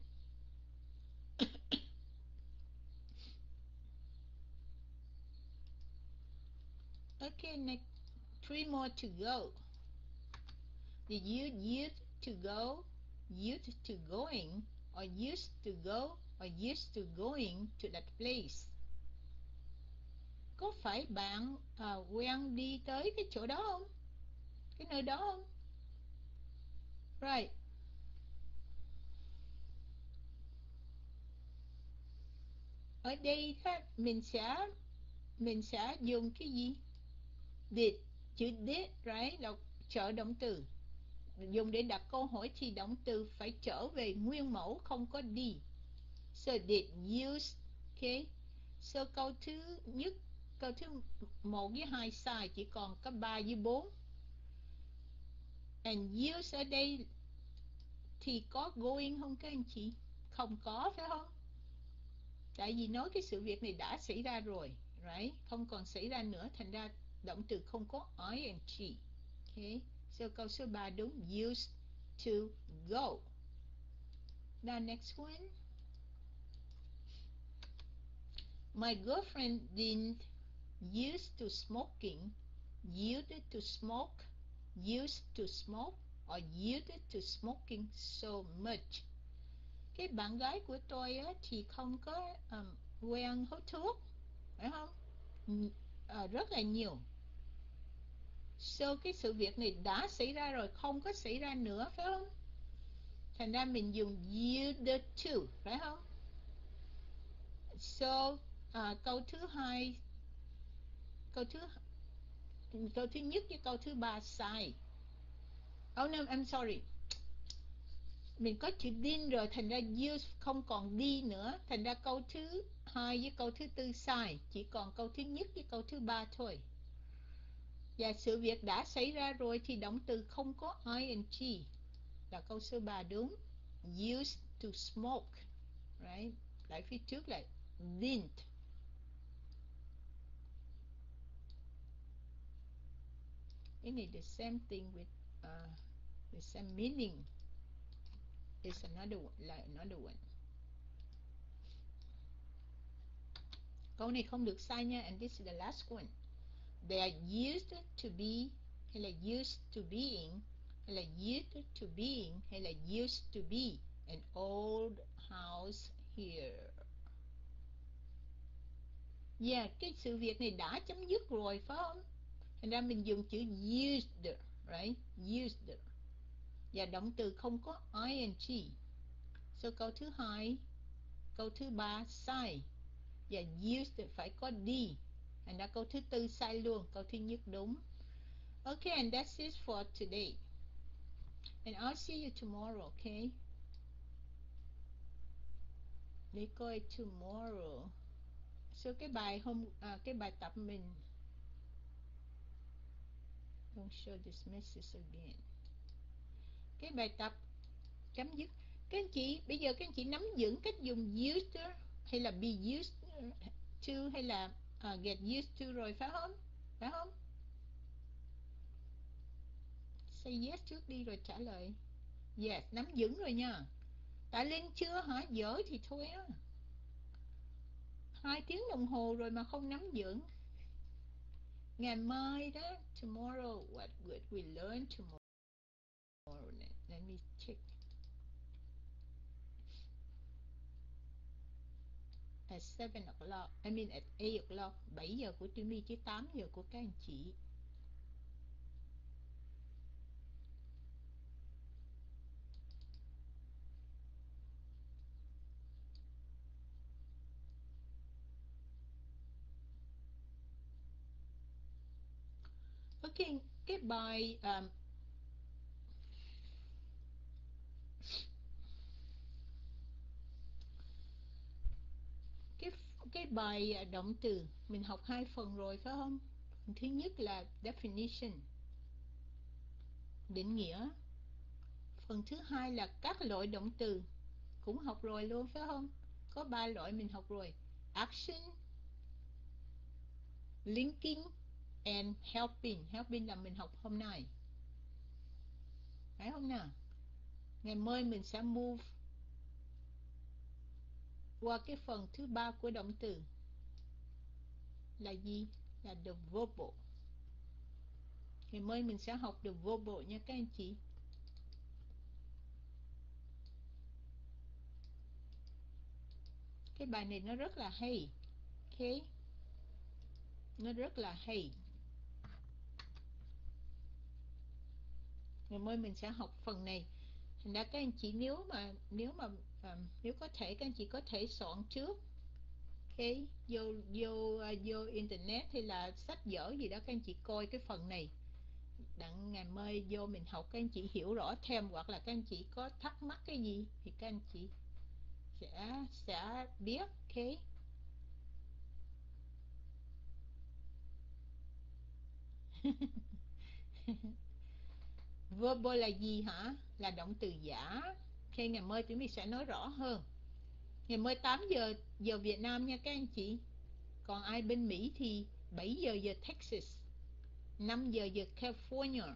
Okay, next three more to go. Did you used to go, used to going, or used to go, or used to going to that place? Có phải bạn à, quen đi tới cái chỗ đó không? Cái nơi đó không? Right. Ở đây đó, mình sẽ mình sẽ dùng cái gì? Did, chữ did, right? Là trợ động từ. Dùng để đặt câu hỏi thì động từ phải trở về nguyên mẫu, không có đi. So did use, okay? So câu thứ nhất, câu thứ một với hai sai, chỉ còn có ba với bốn. And use ở đây thì có going không các anh chị? Không có, phải không? Tại vì nói cái sự việc này đã xảy ra rồi, right? Không còn xảy ra nữa, thành ra động từ không có ing. Okay? So câu số ba đúng, used to go. Now next one. My girlfriend didn't used to smoking, used to smoke, used to smoke, or used to smoking so much. Cái bạn gái của tôi á, thì không có um, quen hút thuốc, phải không? À, rất là nhiều. So cái sự việc này đã xảy ra rồi, không có xảy ra nữa, phải không? Thành ra mình dùng used to, phải không? So à, câu thứ hai, câu thứ câu thứ nhất với câu thứ ba sai. Oh no, I'm sorry. Mình có chữ didn't rồi, thành ra use không còn đi nữa, thành ra câu thứ hai với câu thứ tư sai, chỉ còn câu thứ nhất với câu thứ ba thôi. Và sự việc đã xảy ra rồi thì động từ không có ing là câu số ba đúng. Used to smoke, right? Lại phía trước là didn't. Cái này the same thing with uh, the same meaning. Is another one, like another one. Câu này không được sai nha. And this is the last one. They are used to be, hay là used to being, hay là used to being, hay là used to be an old house here. Yeah, cái sự việc này đã chấm dứt rồi, phải không? Thành ra mình dùng chữ used, right? Used. Và động từ không có ing. So câu thứ hai, câu thứ ba sai. Và used phải có đi. Thành ra câu thứ tư sai luôn, câu thứ nhất đúng. Okay, and that's it for today. And I'll see you tomorrow, okay? Để coi tomorrow. So cái bài hôm à, cái bài tập mình don't show this message again. Cái bài tập chấm dứt. Các anh chị, bây giờ các anh chị nắm vững cách dùng used hay là be used to, hay là uh, get used to rồi, phải không? Phải không? Say yes trước đi rồi trả lời. Yes, nắm vững rồi nha. Đã lên chưa hả? Dở thì thôi á. Hai tiếng đồng hồ rồi mà không nắm vững. Ngày mai đó, tomorrow, what would we learn tomorrow? Let me check. At seven o'clock, I mean at eight o'clock, bảy giờ của Tuyết My chứ tám giờ của các anh chị. Ok, cái bài um, cái cái bài động từ mình học hai phần rồi phải không? Phần thứ nhất là definition, định nghĩa. Phần thứ hai là các loại động từ, cũng học rồi luôn phải không? Có ba loại mình học rồi: action, linking and helping. Helping là mình học hôm nay, phải không nào? Ngày mai mình sẽ move qua cái phần thứ ba của động từ là gì? Là the verbal. Ngày mai mình sẽ học the verbal nha các anh chị. Cái bài này nó rất là hay. Ok, nó rất là hay. Ngày mai mình sẽ học phần này. Thành ra các anh chị nếu mà nếu mà à, nếu có thể các anh chị có thể soạn trước. Ok, vô vô uh, vô internet hay là sách vở gì đó các anh chị coi cái phần này. Đặng ngày mai vô mình học các anh chị hiểu rõ thêm, hoặc là các anh chị có thắc mắc cái gì thì các anh chị sẽ sẽ biết. Ok. Verbal là gì hả? Là động từ giả. Khi ngày mai tụi mình sẽ nói rõ hơn. Ngày mai tám giờ giờ Việt Nam nha các anh chị. Còn ai bên Mỹ thì bảy giờ giờ Texas, năm giờ giờ California,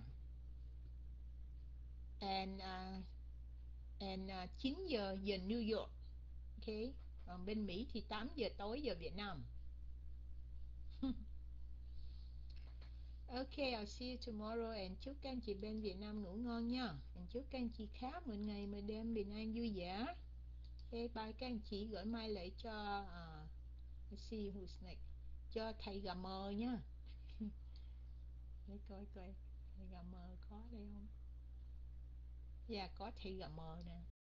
and uh, and uh, chín giờ giờ New York. Ok. Còn bên Mỹ thì tám giờ tối giờ Việt Nam. Ok, I'll see you tomorrow, and chúc các anh chị bên Việt Nam ngủ ngon nha. And chúc các anh chị khác một ngày một đêm bình an vui vẻ. Ok, bye các anh chị. Gửi mai lại cho uh, let's see who's next. Cho thầy gà mờ nha. Để coi coi thầy gà mờ có đây không? Dạ, có thầy gà mờ nè.